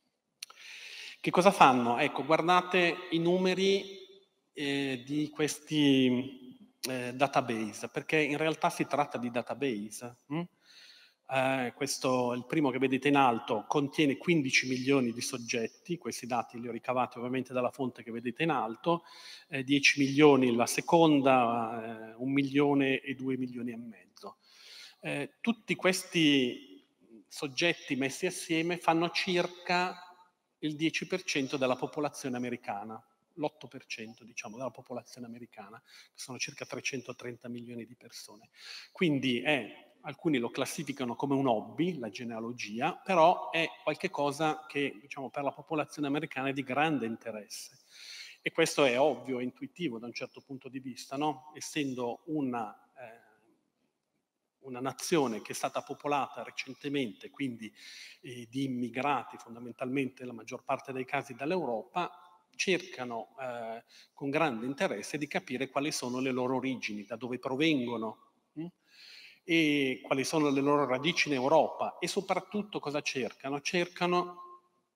Che cosa fanno? Ecco, guardate i numeri eh, di questi eh, database, perché in realtà si tratta di database. Hm? Eh, questo, il primo che vedete in alto, contiene quindici milioni di soggetti, questi dati li ho ricavati ovviamente dalla fonte che vedete in alto, eh, dieci milioni la seconda, eh, un milione e due milioni e mezzo. Eh, tutti questi soggetti messi assieme fanno circa il dieci per cento della popolazione americana, l'otto per cento diciamo della popolazione americana, che sono circa trecentotrenta milioni di persone. Quindi è alcuni lo classificano come un hobby, la genealogia, però è qualcosa che, diciamo, per la popolazione americana è di grande interesse. E questo è ovvio, è intuitivo da un certo punto di vista, no? Essendo una, eh, una nazione che è stata popolata recentemente, quindi eh, di immigrati, fondamentalmente la maggior parte dei casi dall'Europa, cercano eh, con grande interesse di capire quali sono le loro origini, da dove provengono, hm? E quali sono le loro radici in Europa e soprattutto cosa cercano? Cercano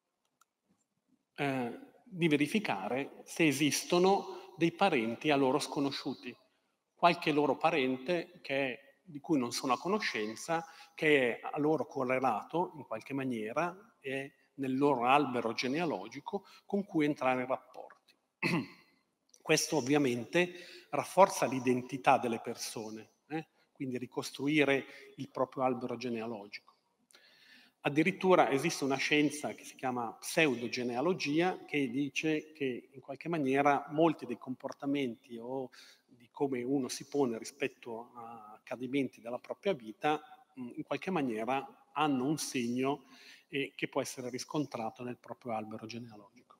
eh, di verificare se esistono dei parenti a loro sconosciuti, qualche loro parente che è, di cui non sono a conoscenza, che è a loro correlato in qualche maniera e nel loro albero genealogico con cui entrare in rapporti. Questo ovviamente rafforza l'identità delle persone, eh? Quindi ricostruire il proprio albero genealogico. Addirittura esiste una scienza che si chiama pseudogenealogia che dice che in qualche maniera molti dei comportamenti o di come uno si pone rispetto a accadimenti della propria vita in qualche maniera hanno un segno eh, che può essere riscontrato nel proprio albero genealogico.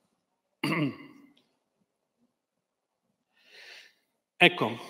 Ecco,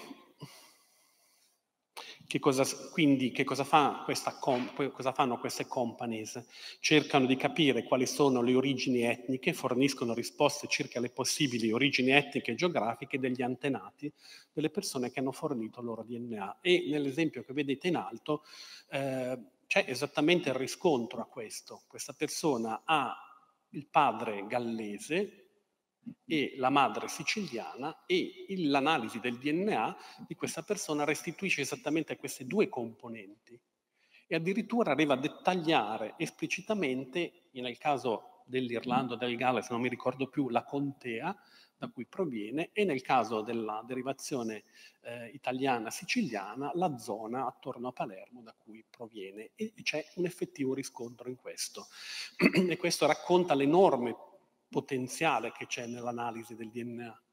che cosa, quindi che cosa, fa questa cosa fanno queste companies? Cercano di capire quali sono le origini etniche, forniscono risposte circa le possibili origini etniche e geografiche degli antenati delle persone che hanno fornito il loro D N A. E nell'esempio che vedete in alto eh, c'è esattamente il riscontro a questo. Questa persona ha il padre gallese e la madre siciliana e l'analisi del D N A di questa persona restituisce esattamente queste due componenti e addirittura arriva a dettagliare esplicitamente, nel caso dell'Irlanda o del Galles, non mi ricordo più, la contea da cui proviene e nel caso della derivazione eh, italiana siciliana la zona attorno a Palermo da cui proviene e c'è un effettivo riscontro in questo e questo racconta l'enorme potenziale che c'è nell'analisi del D N A.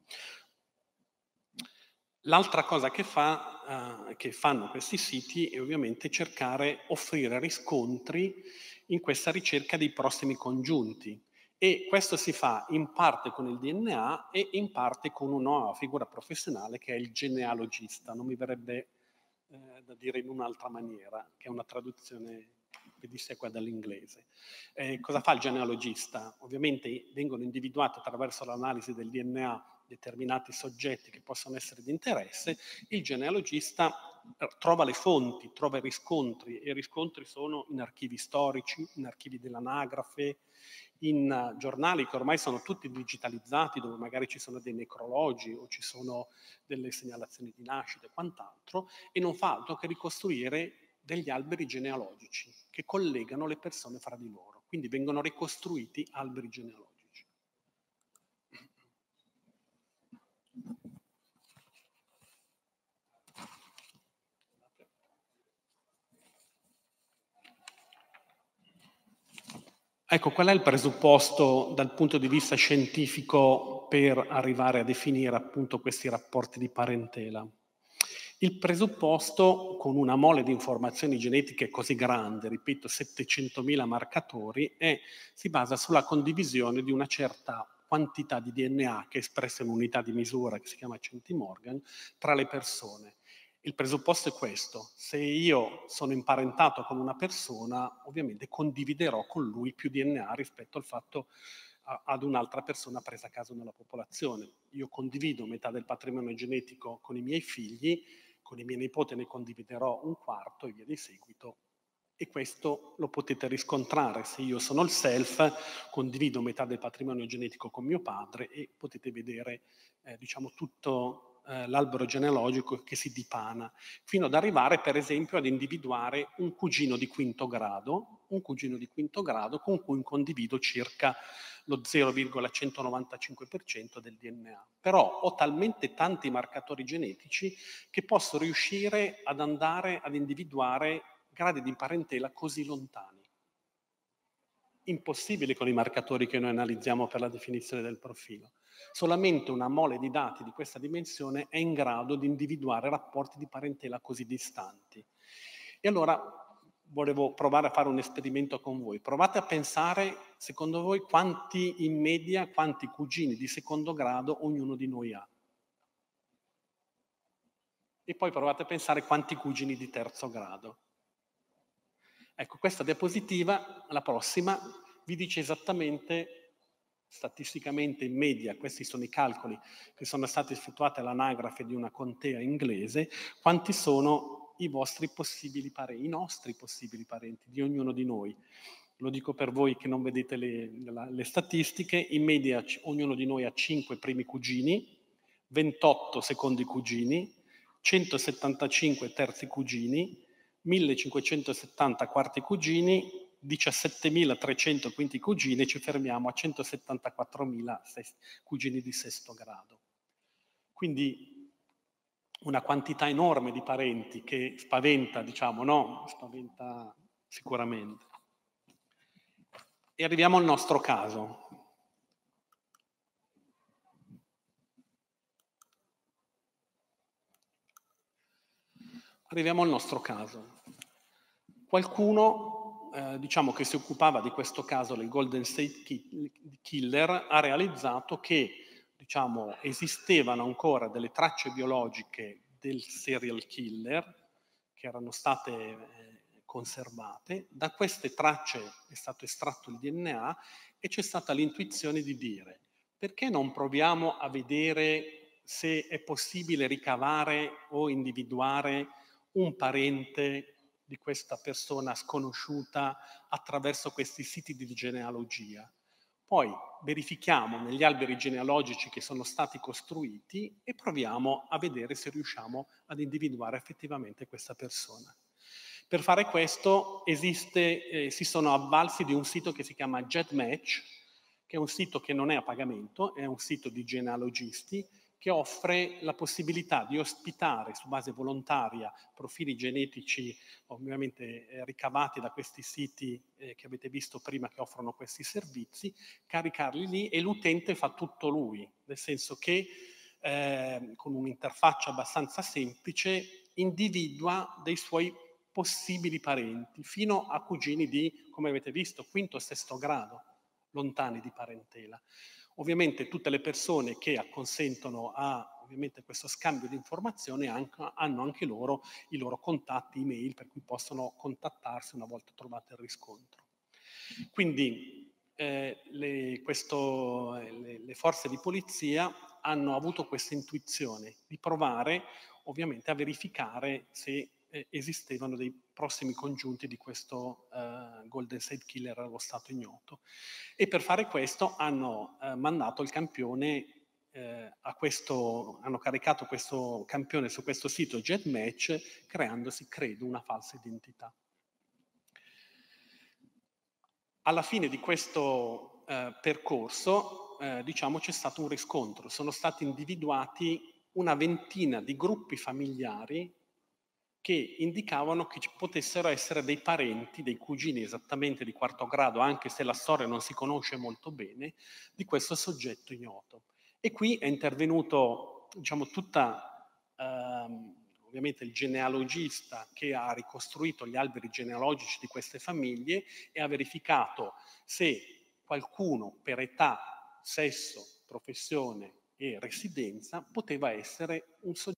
L'altra cosa che, fa, uh, che fanno questi siti è ovviamente cercare, offrire riscontri in questa ricerca dei prossimi congiunti e questo si fa in parte con il D N A e in parte con una nuova figura professionale che è il genealogista, non mi verrebbe eh, da dire in un'altra maniera, che è una traduzione pedissequa dall'inglese. Eh, cosa fa il genealogista? Ovviamente vengono individuati attraverso l'analisi del D N A determinati soggetti che possono essere di interesse, il genealogista trova le fonti, trova i riscontri, e i riscontri sono in archivi storici, in archivi dell'anagrafe, in uh, giornali che ormai sono tutti digitalizzati, dove magari ci sono dei necrologi o ci sono delle segnalazioni di nascita e quant'altro, e non fa altro che ricostruire degli alberi genealogici che collegano le persone fra di loro. Quindi vengono ricostruiti alberi genealogici. Ecco, qual è il presupposto dal punto di vista scientifico per arrivare a definire appunto questi rapporti di parentela? Il presupposto, con una mole di informazioni genetiche così grande, ripeto settecentomila marcatori, è, si basa sulla condivisione di una certa quantità di D N A che è espressa in unità di misura che si chiama centimorgan tra le persone. Il presupposto è questo: se io sono imparentato con una persona, ovviamente condividerò con lui più D N A rispetto al fatto a, ad un'altra persona presa a caso nella popolazione. Io condivido metà del patrimonio genetico con i miei figli, con i miei nipoti ne condividerò un quarto e via di seguito. E questo lo potete riscontrare se io sono il self, condivido metà del patrimonio genetico con mio padre e potete vedere eh, diciamo tutto l'albero genealogico che si dipana, fino ad arrivare per esempio ad individuare un cugino di quinto grado, un cugino di quinto grado con cui condivido circa lo zero virgola centonovantacinque per cento del D N A. Però ho talmente tanti marcatori genetici che posso riuscire ad andare ad individuare gradi di parentela così lontani. Impossibile con i marcatori che noi analizziamo per la definizione del profilo. Solamente una mole di dati di questa dimensione è in grado di individuare rapporti di parentela così distanti. E allora volevo provare a fare un esperimento con voi. Provate a pensare, secondo voi, quanti in media, quanti cugini di secondo grado ognuno di noi ha. E poi provate a pensare quanti cugini di terzo grado. Ecco, questa diapositiva, la prossima, vi dice esattamente, statisticamente in media, questi sono i calcoli che sono stati effettuati all'anagrafe di una contea inglese, quanti sono i vostri possibili parenti, i nostri possibili parenti, di ognuno di noi. Lo dico per voi che non vedete le, le, le statistiche, in media ognuno di noi ha cinque primi cugini, ventotto secondi cugini, centosettantacinque terzi cugini, millecinquecentosettanta quarti cugini, diciassettemilatrecento quinti cugini e ci fermiamo a centosettantaquattromila cugini di sesto grado. Quindi una quantità enorme di parenti che spaventa, diciamo, no? Spaventa sicuramente. E arriviamo al nostro caso. Arriviamo al nostro caso. Qualcuno, eh, diciamo, che si occupava di questo caso del Golden State Killer ha realizzato che, diciamo, esistevano ancora delle tracce biologiche del serial killer che erano state eh, conservate. Da queste tracce è stato estratto il D N A e c'è stata l'intuizione di dire: perché non proviamo a vedere se è possibile ricavare o individuare un parente di questa persona sconosciuta attraverso questi siti di genealogia. Poi verifichiamo negli alberi genealogici che sono stati costruiti e proviamo a vedere se riusciamo ad individuare effettivamente questa persona. Per fare questo esiste, eh, si sono avvalsi di un sito che si chiama GEDmatch, che è un sito che non è a pagamento, è un sito di genealogisti che offre la possibilità di ospitare su base volontaria profili genetici ovviamente eh, ricavati da questi siti eh, che avete visto prima, che offrono questi servizi, caricarli lì e l'utente fa tutto lui, nel senso che eh, con un'interfaccia abbastanza semplice individua dei suoi possibili parenti, fino a cugini di, come avete visto, quinto o sesto grado, lontani di parentela. Ovviamente tutte le persone che acconsentono a ovviamente questo scambio di informazioni hanno anche loro i loro contatti email per cui possono contattarsi una volta trovato il riscontro. Quindi eh, le, questo, le, le forze di polizia hanno avuto questa intuizione di provare ovviamente a verificare se eh, esistevano dei prossimi congiunti di questo eh, Golden State Killer allo stato ignoto. E per fare questo hanno eh, mandato il campione eh, a questo, hanno caricato questo campione su questo sito GEDmatch, creandosi, credo, una falsa identità. Alla fine di questo eh, percorso, eh, diciamo, c'è stato un riscontro. Sono stati individuati una ventina di gruppi familiari che indicavano che ci potessero essere dei parenti, dei cugini esattamente di quarto grado, anche se la storia non si conosce molto bene, di questo soggetto ignoto. E qui è intervenuto, diciamo, tutta, ehm, ovviamente il genealogista che ha ricostruito gli alberi genealogici di queste famiglie e ha verificato se qualcuno per età, sesso, professione e residenza poteva essere un soggetto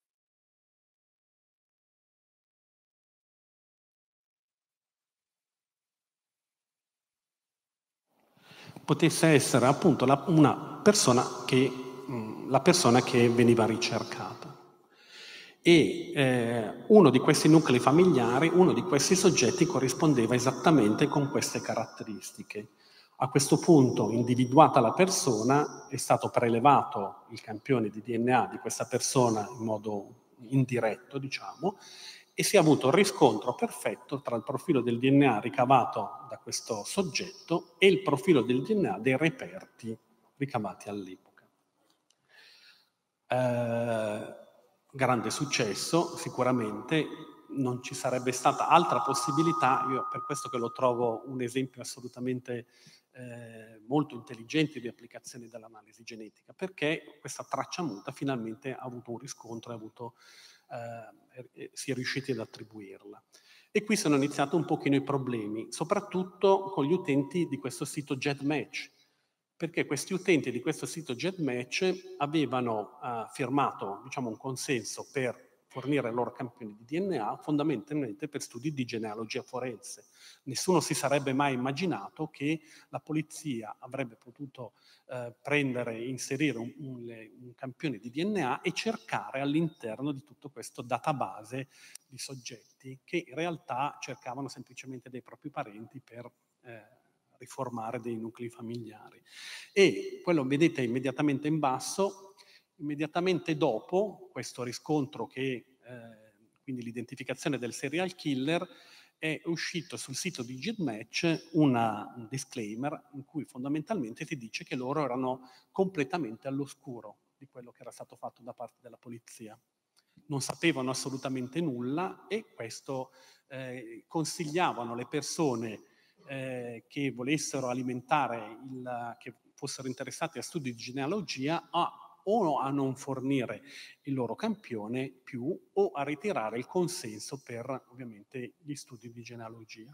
potesse essere appunto la, una persona che, mh, la persona che veniva ricercata. E eh, uno di questi nuclei familiari, uno di questi soggetti corrispondeva esattamente con queste caratteristiche. A questo punto, individuata la persona, è stato prelevato il campione di D N A di questa persona in modo indiretto, diciamo, e si è avuto il riscontro perfetto tra il profilo del D N A ricavato da questo soggetto e il profilo del D N A dei reperti ricavati all'epoca. Eh, grande successo, sicuramente non ci sarebbe stata altra possibilità, io per questo che lo trovo un esempio assolutamente eh, molto intelligente di applicazione dell'analisi genetica, perché questa traccia muta finalmente ha avuto un riscontro e ha avuto Eh, si è riusciti ad attribuirla. E qui sono iniziati un pochino i problemi, soprattutto con gli utenti di questo sito GEDmatch, perché questi utenti di questo sito GEDmatch avevano eh, firmato, diciamo, un consenso per fornire i loro campioni di D N A fondamentalmente per studi di genealogia forense. Nessuno si sarebbe mai immaginato che la polizia avrebbe potuto eh, prendere e inserire un, un, un campione di D N A e cercare all'interno di tutto questo database di soggetti che in realtà cercavano semplicemente dei propri parenti per eh, riformare dei nuclei familiari. E quello vedete immediatamente in basso. Immediatamente dopo questo riscontro, che eh, quindi l'identificazione del serial killer, è uscito sul sito di GEDmatch una, un disclaimer in cui fondamentalmente si dice che loro erano completamente all'oscuro di quello che era stato fatto da parte della polizia. Non sapevano assolutamente nulla e questo eh, consigliavano le persone eh, che volessero alimentare, il, che fossero interessati a studi di genealogia, a o a non fornire il loro campione più o a ritirare il consenso per ovviamente gli studi di genealogia.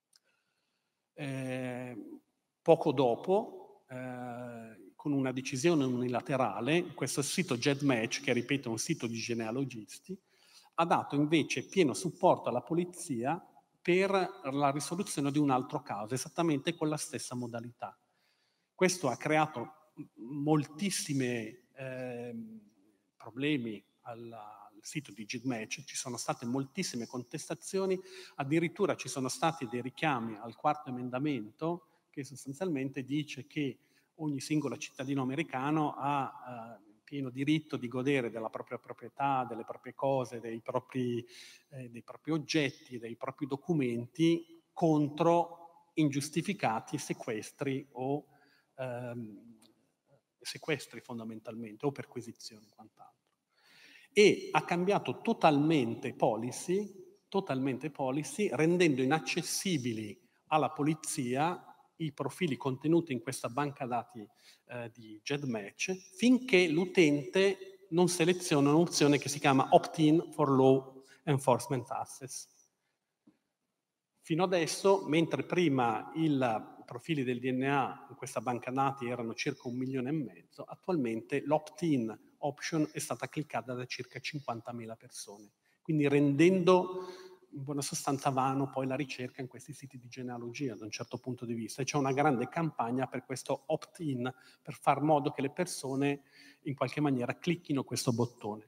Eh, poco dopo, eh, con una decisione unilaterale, questo sito GEDmatch, che ripeto è un sito di genealogisti, ha dato invece pieno supporto alla polizia per la risoluzione di un altro caso, esattamente con la stessa modalità. Questo ha creato moltissimi eh, problemi al, al sito di GEDmatch, ci sono state moltissime contestazioni, addirittura ci sono stati dei richiami al quarto emendamento che sostanzialmente dice che ogni singolo cittadino americano ha eh, pieno diritto di godere della propria proprietà, delle proprie cose, dei propri, eh, dei propri oggetti, dei propri documenti contro ingiustificati sequestri o ehm, sequestri fondamentalmente o perquisizioni e quant'altro. E ha cambiato totalmente policy, totalmente policy, rendendo inaccessibili alla polizia i profili contenuti in questa banca dati eh, di GEDmatch finché l'utente non seleziona un'opzione che si chiama Opt-in for Law Enforcement Access. Fino adesso, mentre prima i profili del D N A in questa banca dati erano circa un milione e mezzo, attualmente l'opt-in option è stata cliccata da circa cinquantamila persone, quindi rendendo in buona sostanza vano poi la ricerca in questi siti di genealogia da un certo punto di vista. E c'è una grande campagna per questo opt-in, per far modo che le persone in qualche maniera clicchino questo bottone.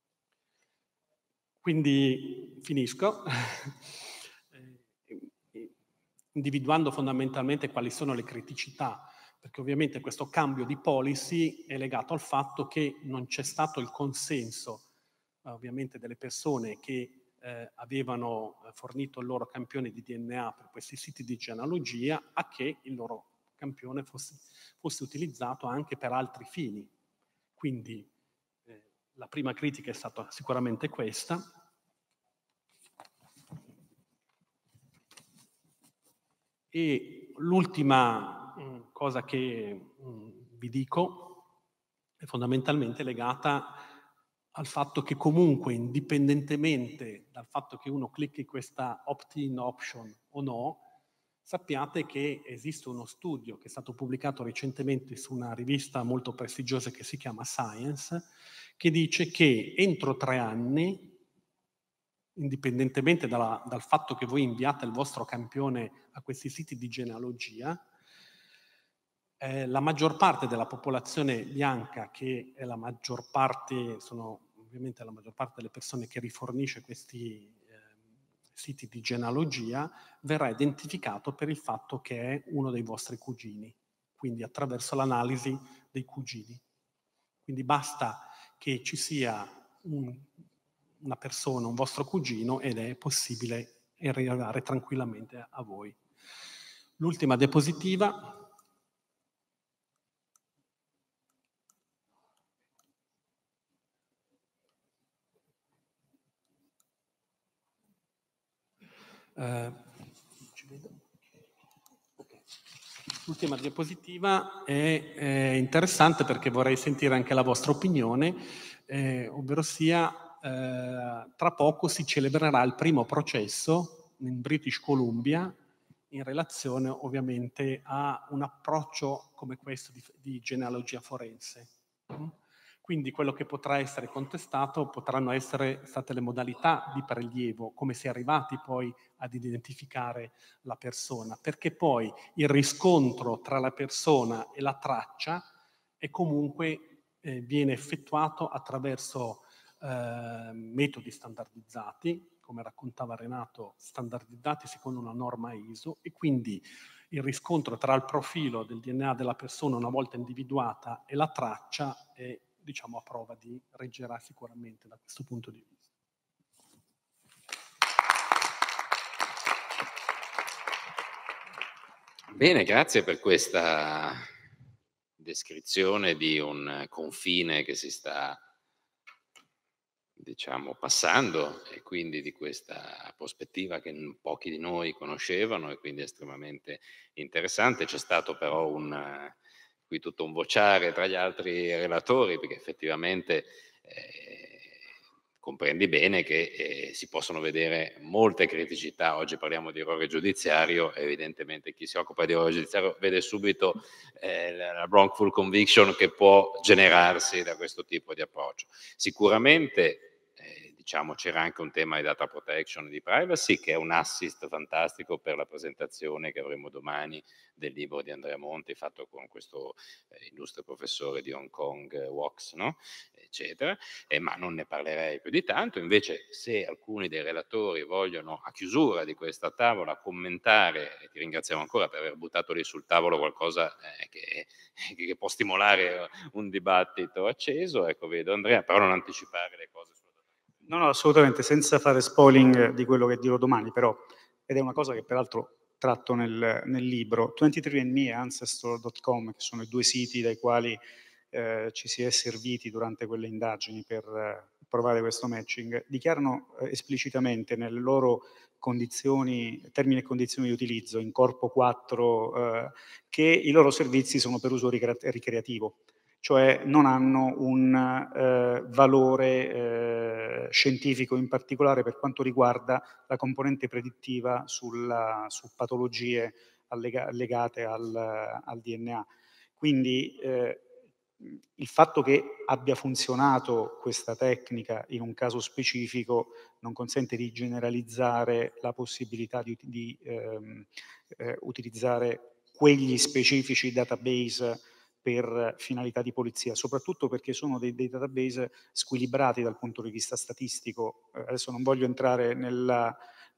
Quindi finisco. Individuando fondamentalmente quali sono le criticità, perché ovviamente questo cambio di policy è legato al fatto che non c'è stato il consenso eh, ovviamente delle persone che eh, avevano fornito il loro campione di D N A per questi siti di genealogia a che il loro campione fosse, fosse utilizzato anche per altri fini. Quindi eh, la prima critica è stata sicuramente questa. E l'ultima mh, cosa che mh, vi dico è fondamentalmente legata al fatto che comunque, indipendentemente dal fatto che uno clicchi questa opt-in option o no, sappiate che esiste uno studio che è stato pubblicato recentemente su una rivista molto prestigiosa che si chiama Science, che dice che entro tre anni, indipendentemente dalla, dal fatto che voi inviate il vostro campione a questi siti di genealogia, eh, la maggior parte della popolazione bianca, che è la maggior parte, sono ovviamente la maggior parte delle persone che rifornisce questi eh, siti di genealogia, verrà identificato per il fatto che è uno dei vostri cugini, quindi attraverso l'analisi dei cugini. Quindi basta che ci sia un una persona, un vostro cugino, ed è possibile arrivare tranquillamente a voi. L'ultima diapositiva. Eh, ci vedo? Okay. L'ultima diapositiva è, è interessante perché vorrei sentire anche la vostra opinione, eh, ovvero sia Eh, tra poco si celebrerà il primo processo in British Columbia in relazione ovviamente a un approccio come questo di, di genealogia forense. Quindi quello che potrà essere contestato potranno essere state le modalità di prelievo, come si è arrivati poi ad identificare la persona, perché poi il riscontro tra la persona e la traccia è comunque eh, viene effettuato attraverso Eh, metodi standardizzati, come raccontava Renato, standardizzati secondo una norma I S O, e quindi il riscontro tra il profilo del D N A della persona una volta individuata e la traccia è, diciamo, a prova di reggerà sicuramente da questo punto di vista. Bene, grazie per questa descrizione di un confine che si sta diciamo, passando, e quindi di questa prospettiva che pochi di noi conoscevano e quindi estremamente interessante. C'è stato però un, qui tutto un vociare tra gli altri relatori, perché effettivamente eh, comprendi bene che eh, si possono vedere molte criticità. Oggi parliamo di errore giudiziario, evidentemente chi si occupa di errore giudiziario vede subito eh, la wrongful conviction che può generarsi da questo tipo di approccio. Sicuramente eh, diciamo c'era anche un tema di data protection e di privacy, che è un assist fantastico per la presentazione che avremo domani del libro di Andrea Monti, fatto con questo eh, illustre professore di Hong Kong, eh, Wox, no? Eccetera, eh, ma non ne parlerei più di tanto. Invece, se alcuni dei relatori vogliono, a chiusura di questa tavola, commentare, e ti ringraziamo ancora per aver buttato lì sul tavolo qualcosa eh, che, che può stimolare un dibattito acceso, ecco, vedo Andrea, però non anticipare le cose. No, no, assolutamente, senza fare spoiling di quello che dirò domani, però, ed è una cosa che peraltro tratto nel, nel libro, ventitré and me e Ancestor punto com, che sono i due siti dai quali eh, ci si è serviti durante quelle indagini per eh, provare questo matching, dichiarano eh, esplicitamente nelle loro condizioni, termini e condizioni di utilizzo, in corpo quattro, eh, che i loro servizi sono per uso ricre- ricreativo. Cioè non hanno un eh, valore eh, scientifico, in particolare per quanto riguarda la componente predittiva sulla, su patologie allega, legate al, al D N A. Quindi eh, il fatto che abbia funzionato questa tecnica in un caso specifico non consente di generalizzare la possibilità di, di ehm, eh, utilizzare quegli specifici database per finalità di polizia, soprattutto perché sono dei, dei database squilibrati dal punto di vista statistico. Eh, adesso non voglio entrare nella,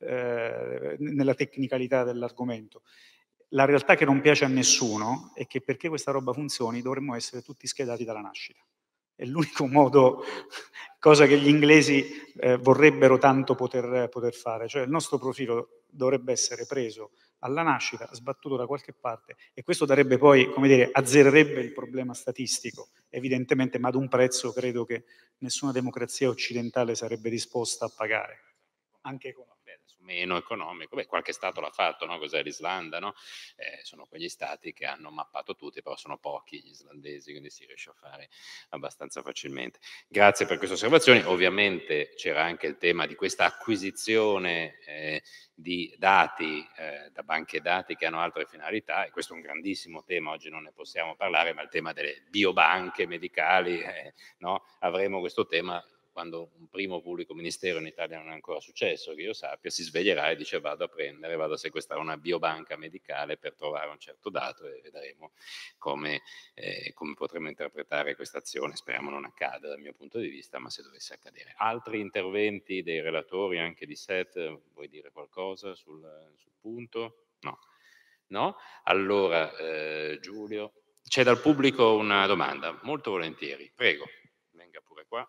eh, nella tecnicalità dell'argomento. La realtà che non piace a nessuno è che perché questa roba funzioni dovremmo essere tutti schedati dalla nascita. È l'unico modo, cosa che gli inglesi eh, vorrebbero tanto poter, poter fare, cioè il nostro profilo dovrebbe essere preso alla nascita, sbattuto da qualche parte, e questo darebbe poi, come dire, azzererebbe il problema statistico, evidentemente, ma ad un prezzo credo che nessuna democrazia occidentale sarebbe disposta a pagare, anche economico. Meno economico, beh, qualche stato l'ha fatto, no? Cos'è l'Islanda, no? Eh, sono quegli stati che hanno mappato tutti, però sono pochi gli islandesi, quindi si riesce a fare abbastanza facilmente. Grazie per queste osservazioni. Ovviamente c'era anche il tema di questa acquisizione eh, di dati eh, da banche dati che hanno altre finalità, e questo è un grandissimo tema, oggi non ne possiamo parlare, ma il tema delle biobanche medicali, eh, no? Avremo questo tema quando un primo pubblico ministero in Italia non è ancora successo, che io sappia, si sveglierà e dice vado a prendere, vado a sequestrare una biobanca medicale per trovare un certo dato, e vedremo come, eh, come potremo interpretare questa azione. Speriamo non accada dal mio punto di vista, ma se dovesse accadere. Altri interventi dei relatori, anche di Seth, vuoi dire qualcosa sul, sul punto? No. No? Allora, eh, Giulio, c'è dal pubblico una domanda, molto volentieri, prego, venga pure qua.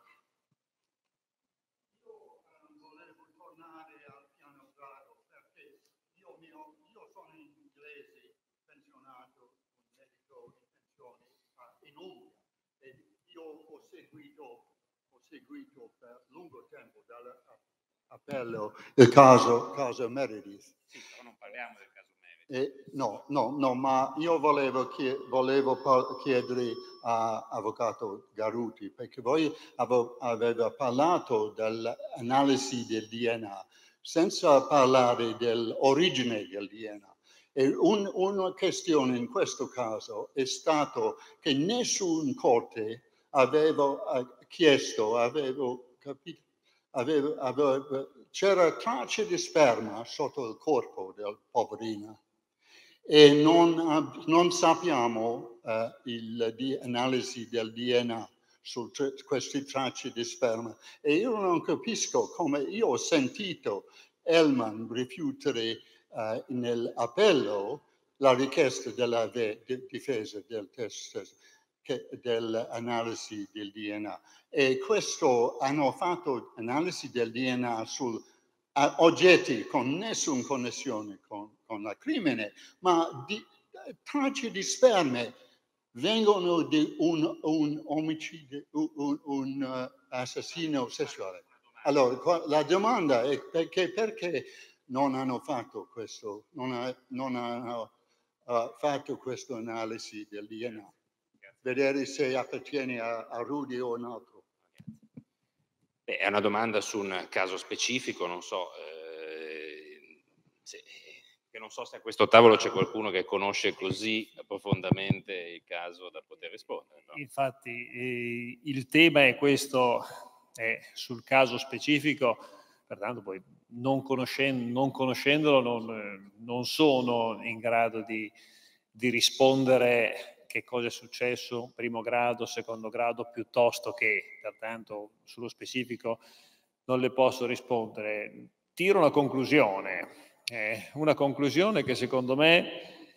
Seguito per lungo tempo dall'appello il caso, caso Meredith. Sì, però non parliamo del caso Meredith. E, no, no, no, ma io volevo, chied- volevo chiedere all'avvocato Garuti, perché voi aveva parlato dell'analisi del D N A, senza parlare dell'origine del D N A. E un, una questione in questo caso è stato che nessun corte avevo chiesto, avevo capito, avevo, avevo, c'era tracce di sperma sotto il corpo del poverino e non, non sappiamo l'analisi del D N A su queste tracce di sperma. E io non capisco come io ho sentito Hellman rifiutare uh, nell'appello la richiesta della difesa del test dell'analisi del D N A, e questo hanno fatto analisi del D N A su uh, oggetti con nessuna connessione con, con la crimine, ma di, tracce di sperme vengono di un, un omicidio, un, un assassino sessuale. Allora, la domanda è perché, perché non hanno fatto questo, non, ha, non hanno uh, fatto questa analisi del D N A, vedere se appartiene a, a Rudy o un altro. Beh, è una domanda su un caso specifico, non so, eh, se, che non so se a questo tavolo c'è qualcuno che conosce così profondamente il caso da poter rispondere. No? Infatti eh, il tema è questo, è sul caso specifico, pertanto poi non, conoscendo, non conoscendolo non, non sono in grado di, di rispondere che cosa è successo, primo grado, secondo grado, piuttosto che, pertanto sullo specifico non le posso rispondere. Tiro una conclusione. Eh, una conclusione che secondo me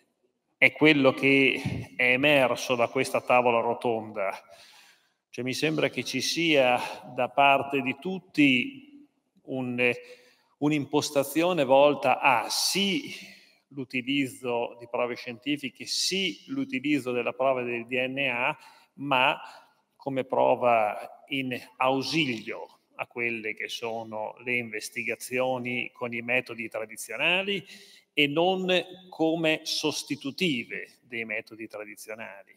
è quello che è emerso da questa tavola rotonda. Cioè, mi sembra che ci sia da parte di tutti un, un'impostazione volta a sì l'utilizzo di prove scientifiche, sì l'utilizzo della prova del D N A, ma come prova in ausilio a quelle che sono le investigazioni con i metodi tradizionali e non come sostitutive dei metodi tradizionali.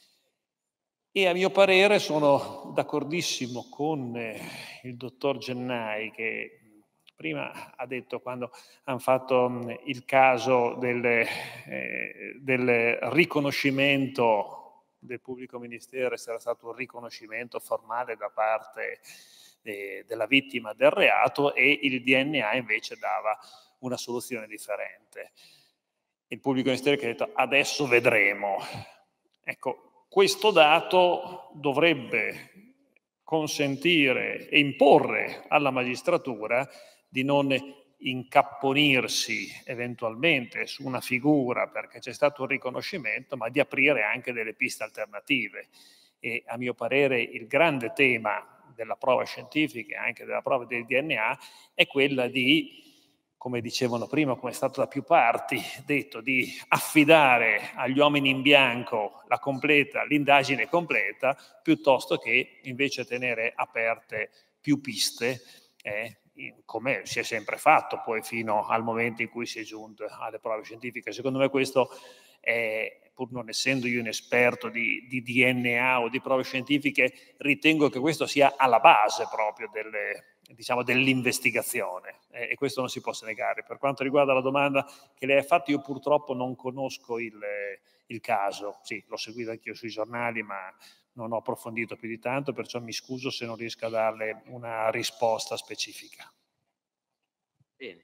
E a mio parere sono d'accordissimo con il dottor Gennai che prima ha detto, quando hanno fatto il caso del, eh, del riconoscimento del pubblico ministero, se era stato un riconoscimento formale da parte della vittima del reato e il D N A invece dava una soluzione differente. Il pubblico ministero che ha detto adesso vedremo. Ecco, questo dato dovrebbe consentire e imporre alla magistratura di non incapponirsi eventualmente su una figura perché c'è stato un riconoscimento, ma di aprire anche delle piste alternative. E a mio parere il grande tema della prova scientifica e anche della prova del D N A è quella di, come dicevano prima, come è stato da più parti detto, di affidare agli uomini in bianco la completa, l'indagine completa, piuttosto che invece tenere aperte più piste, eh, come si è sempre fatto poi fino al momento in cui si è giunto alle prove scientifiche. Secondo me questo è, pur non essendo io un esperto di, di D N A o di prove scientifiche, ritengo che questo sia alla base proprio delle, diciamo, dell'investigazione eh, e questo non si possa negare. Per quanto riguarda la domanda che lei ha fatto, io purtroppo non conosco il, il caso, sì, l'ho seguito anch'io sui giornali, ma non ho approfondito più di tanto, perciò mi scuso se non riesco a darle una risposta specifica. Bene.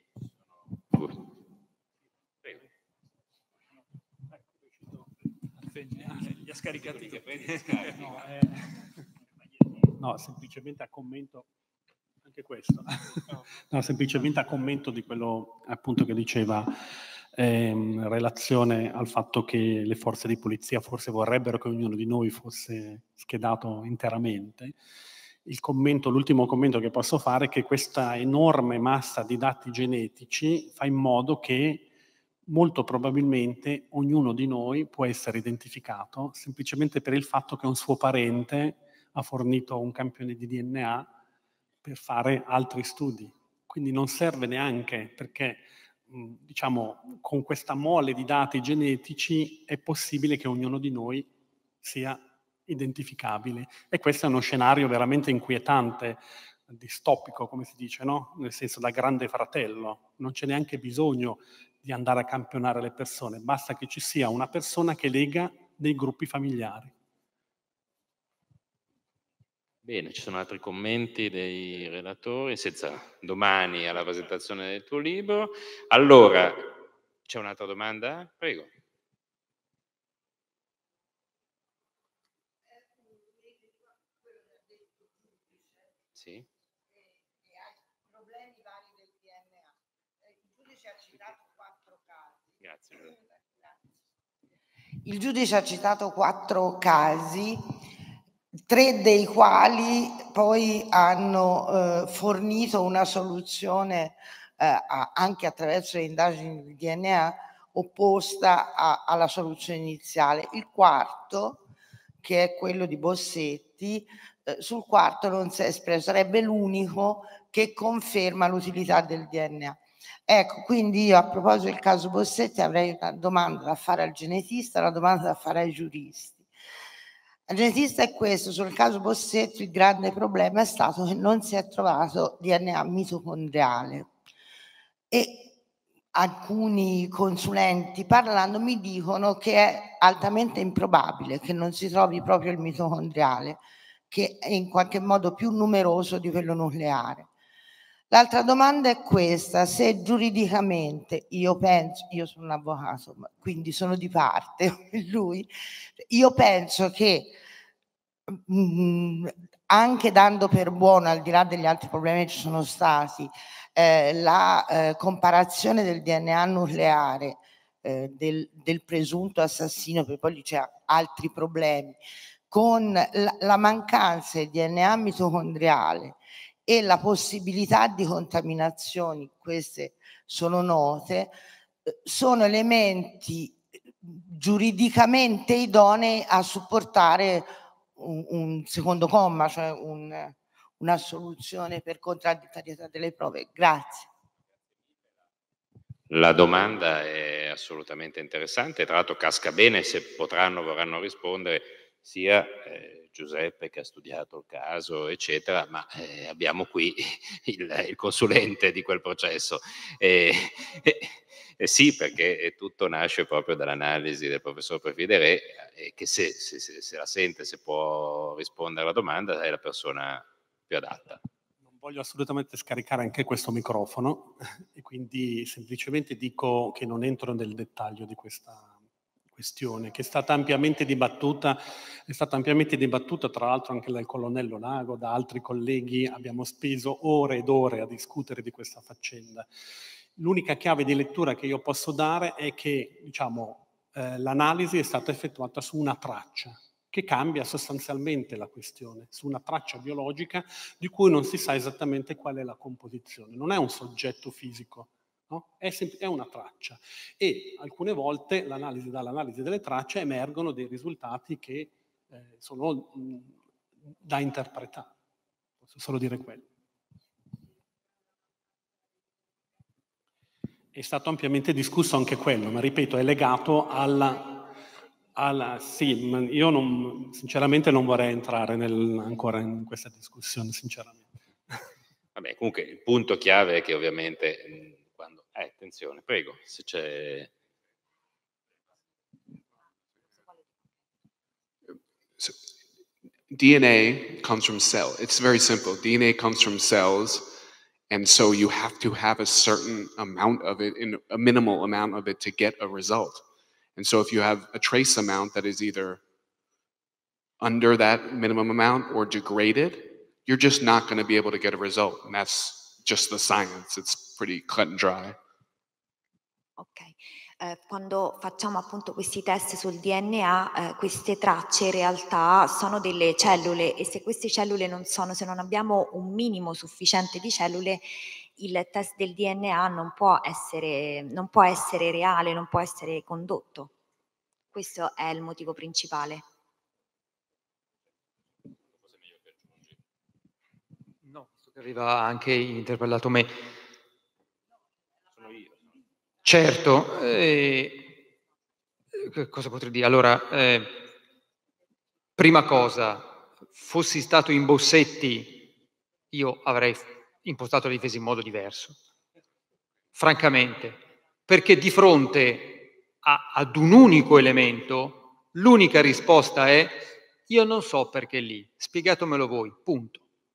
Li ha scaricati. No, eh, no, semplicemente a commento anche questo. No, semplicemente a commento di quello appunto che diceva ehm, in relazione al fatto che le forze di polizia forse vorrebbero che ognuno di noi fosse schedato interamente. Il commento, l'ultimo commento che posso fare è che questa enorme massa di dati genetici fa in modo che molto probabilmente ognuno di noi può essere identificato semplicemente per il fatto che un suo parente ha fornito un campione di D N A per fare altri studi. Quindi non serve neanche perché, diciamo, con questa mole di dati genetici è possibile che ognuno di noi sia identificabile. E questo è uno scenario veramente inquietante, distopico, come si dice, no? Nel senso da grande fratello. Non c'è neanche bisogno di andare a campionare le persone, basta che ci sia una persona che lega dei gruppi familiari. Bene, ci sono altri commenti dei relatori, senza domani alla presentazione del tuo libro. Allora, c'è un'altra domanda? Prego. Sì. Grazie. Il giudice ha citato quattro casi, tre dei quali poi hanno eh, fornito una soluzione eh, a, anche attraverso le indagini di D N A opposta a, alla soluzione iniziale. Il quarto, che è quello di Bossetti, eh, sul quarto non si è espresso, sarebbe l'unico che conferma l'utilità del D N A. Ecco, quindi io a proposito del caso Bossetti avrei una domanda da fare al genetista, una domanda da fare ai giuristi. Al genetista è questo: sul caso Bossetti il grande problema è stato che non si è trovato D N A mitocondriale e alcuni consulenti parlando mi dicono che è altamente improbabile che non si trovi proprio il mitocondriale, che è in qualche modo più numeroso di quello nucleare. L'altra domanda è questa: se giuridicamente, io penso, io sono un avvocato, quindi sono di parte, lui, io penso che mh, anche dando per buono, al di là degli altri problemi che ci sono stati, eh, la eh, comparazione del D N A nucleare eh, del, del presunto assassino, perché poi c'è altri problemi, con la, la mancanza di D N A mitocondriale e la possibilità di contaminazioni, queste sono note, sono elementi giuridicamente idonei a supportare un, un secondo comma, cioè un, una soluzione per contraddittorietà delle prove. Grazie. La domanda è assolutamente interessante, tra l'altro casca bene, se potranno, vorranno rispondere sia eh, Giuseppe che ha studiato il caso, eccetera, ma eh, abbiamo qui il, il consulente di quel processo. Eh, eh, eh, sì, perché tutto nasce proprio dall'analisi del professor Prefidere, e che se, se, se, se la sente, se può rispondere alla domanda, è la persona più adatta. Non voglio assolutamente scaricare anche questo microfono e quindi semplicemente dico che non entro nel dettaglio di questa questione, che è stata ampiamente dibattuta, è stata ampiamente dibattuta tra l'altro anche dal colonnello Lago, da altri colleghi, abbiamo speso ore ed ore a discutere di questa faccenda. L'unica chiave di lettura che io posso dare è che, diciamo, eh, l'analisi è stata effettuata su una traccia, che cambia sostanzialmente la questione, su una traccia biologica di cui non si sa esattamente qual è la composizione. Non è un soggetto fisico, no? È, è una traccia. E alcune volte l'analisi, dall'analisi delle tracce emergono dei risultati che eh, sono mh, da interpretare. Posso solo dire quello. È stato ampiamente discusso anche quello, ma ripeto, è legato alla... Alla, sì, ma io non, sinceramente non vorrei entrare nel, ancora in questa discussione, sinceramente. Vabbè, comunque il punto chiave è che ovviamente quando... Eh, attenzione, prego, se c'è... So, D N A comes from cell. It's very simple. D N A comes from cells, and so you have to have a certain amount of it, in a minimal amount of it, to get a result. And so if you have a trace amount that is either under that minimum amount or degraded, you're just not going to be able to get a result. And that's just the science. It's pretty cut and dry. Ok. Eh, quando facciamo appunto questi test sul D N A, eh, queste tracce in realtà sono delle cellule, e se queste cellule non sono, se non abbiamo un minimo sufficiente di cellule, il test del D N A non può essere, non può essere reale, non può essere condotto. Questo è il motivo principale. No, questo che arriva anche interpellato me. Certo, eh, cosa potrei dire? Allora, eh, prima cosa, fossi stato in Bossetti, io avrei impostato le difese in modo diverso, francamente, perché di fronte a, ad un unico elemento, l'unica risposta è: io non so perché è lì, spiegatemelo voi, punto.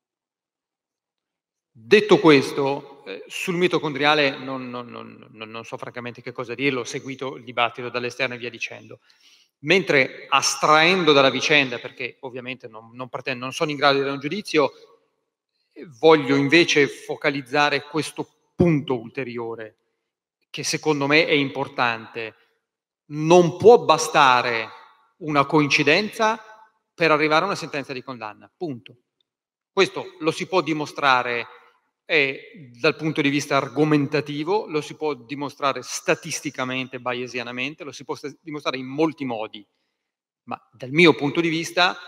Detto questo, eh, sul mitocondriale non, non, non, non so francamente che cosa dirlo, ho seguito il dibattito dall'esterno e via dicendo. Mentre astraendo dalla vicenda, perché ovviamente non, non, pretendo, non sono in grado di dare un giudizio, voglio invece focalizzare questo punto ulteriore, che secondo me è importante. Non può bastare una coincidenza per arrivare a una sentenza di condanna, punto. Questo lo si può dimostrare eh, dal punto di vista argomentativo, lo si può dimostrare statisticamente, bayesianamente, lo si può dimostrare in molti modi. ma dal mio punto di vista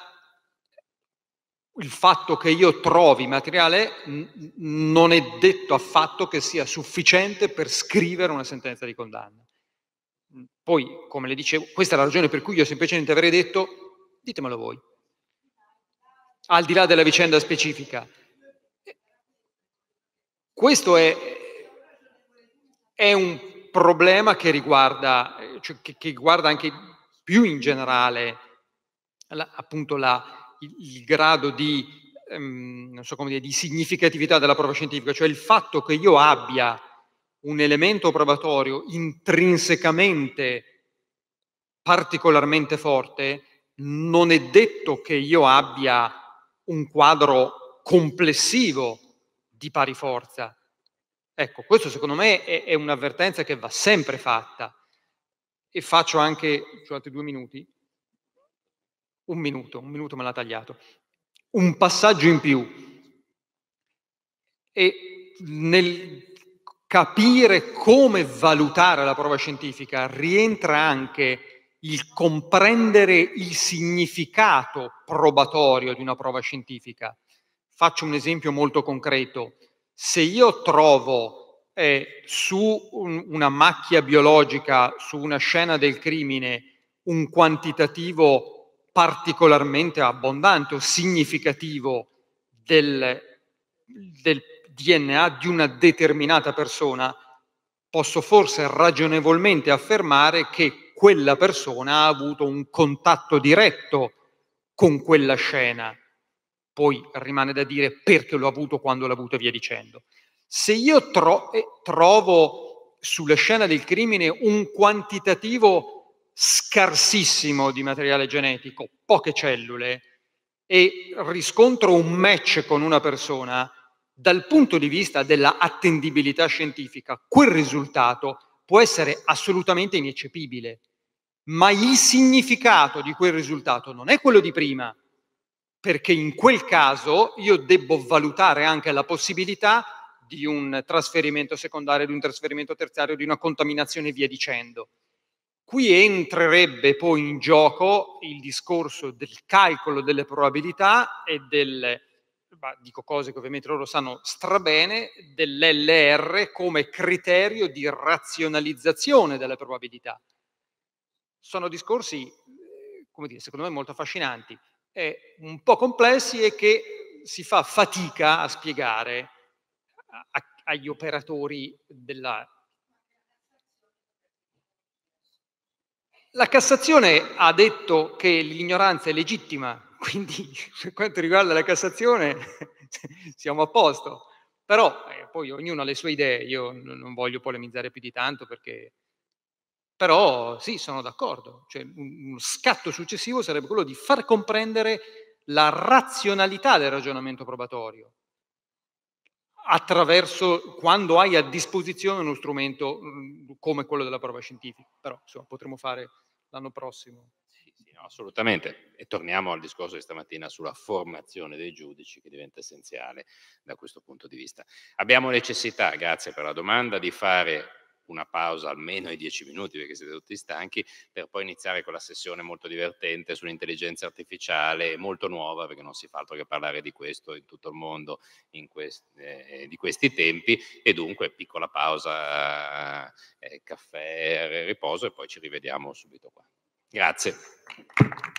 il fatto che io trovi materiale n- non è detto affatto che sia sufficiente per scrivere una sentenza di condanna. Poi, come le dicevo, questa è la ragione per cui io semplicemente avrei detto, ditemelo voi, al di là della vicenda specifica. Questo è, è un problema che riguarda, cioè, che, che riguarda anche più in generale la, appunto la, il, il grado di, ehm, non so come dire, di significatività della prova scientifica, cioè il fatto che io abbia un elemento probatorio intrinsecamente particolarmente forte, non è detto che io abbia un quadro complessivo di pari forza. Ecco, questo secondo me è, è un'avvertenza che va sempre fatta. E faccio anche, ci ho altri due minuti, un minuto, un minuto me l'ha tagliato, un passaggio in più. E nel capire come valutare la prova scientifica rientra anche il comprendere il significato probatorio di una prova scientifica. Faccio un esempio molto concreto. Se io trovo eh, su un, una macchia biologica, su una scena del crimine, un quantitativo particolarmente abbondante o significativo del, del D N A di una determinata persona, posso forse ragionevolmente affermare che quella persona ha avuto un contatto diretto con quella scena. Poi rimane da dire perché l'ho avuto, quando l'ho avuto e via dicendo. Se io tro- eh, trovo sulla scena del crimine un quantitativo scarsissimo di materiale genetico, poche cellule, e riscontro un match con una persona, dal punto di vista della attendibilità scientifica, quel risultato può essere assolutamente ineccepibile, ma il significato di quel risultato non è quello di prima, perché in quel caso io debbo valutare anche la possibilità di un trasferimento secondario, di un trasferimento terziario, di una contaminazione e via dicendo. Qui entrerebbe poi in gioco il discorso del calcolo delle probabilità e del, bah, dico cose che ovviamente loro sanno strabene, dell'L R come criterio di razionalizzazione delle probabilità. Sono discorsi, come dire, secondo me molto affascinanti, eh, un po' complessi e che si fa fatica a spiegare a, agli operatori della... La Cassazione ha detto che l'ignoranza è legittima, quindi per quanto riguarda la Cassazione siamo a posto. Però eh, poi ognuno ha le sue idee, io non voglio polemizzare più di tanto perché... Però sì, sono d'accordo. Cioè, uno scatto successivo sarebbe quello di far comprendere la razionalità del ragionamento probatorio attraverso quando hai a disposizione uno strumento mh, come quello della prova scientifica. Però insomma, potremo fare l'anno prossimo. Sì, sì, no, assolutamente. E torniamo al discorso di stamattina sulla formazione dei giudici, che diventa essenziale da questo punto di vista. Abbiamo necessità, grazie per la domanda, di fare una pausa almeno ai dieci minuti perché siete tutti stanchi, per poi iniziare con la sessione molto divertente sull'intelligenza artificiale, molto nuova perché non si fa altro che parlare di questo in tutto il mondo in questi, eh, di questi tempi, e dunque piccola pausa, eh, caffè, riposo, e poi ci rivediamo subito qua. Grazie.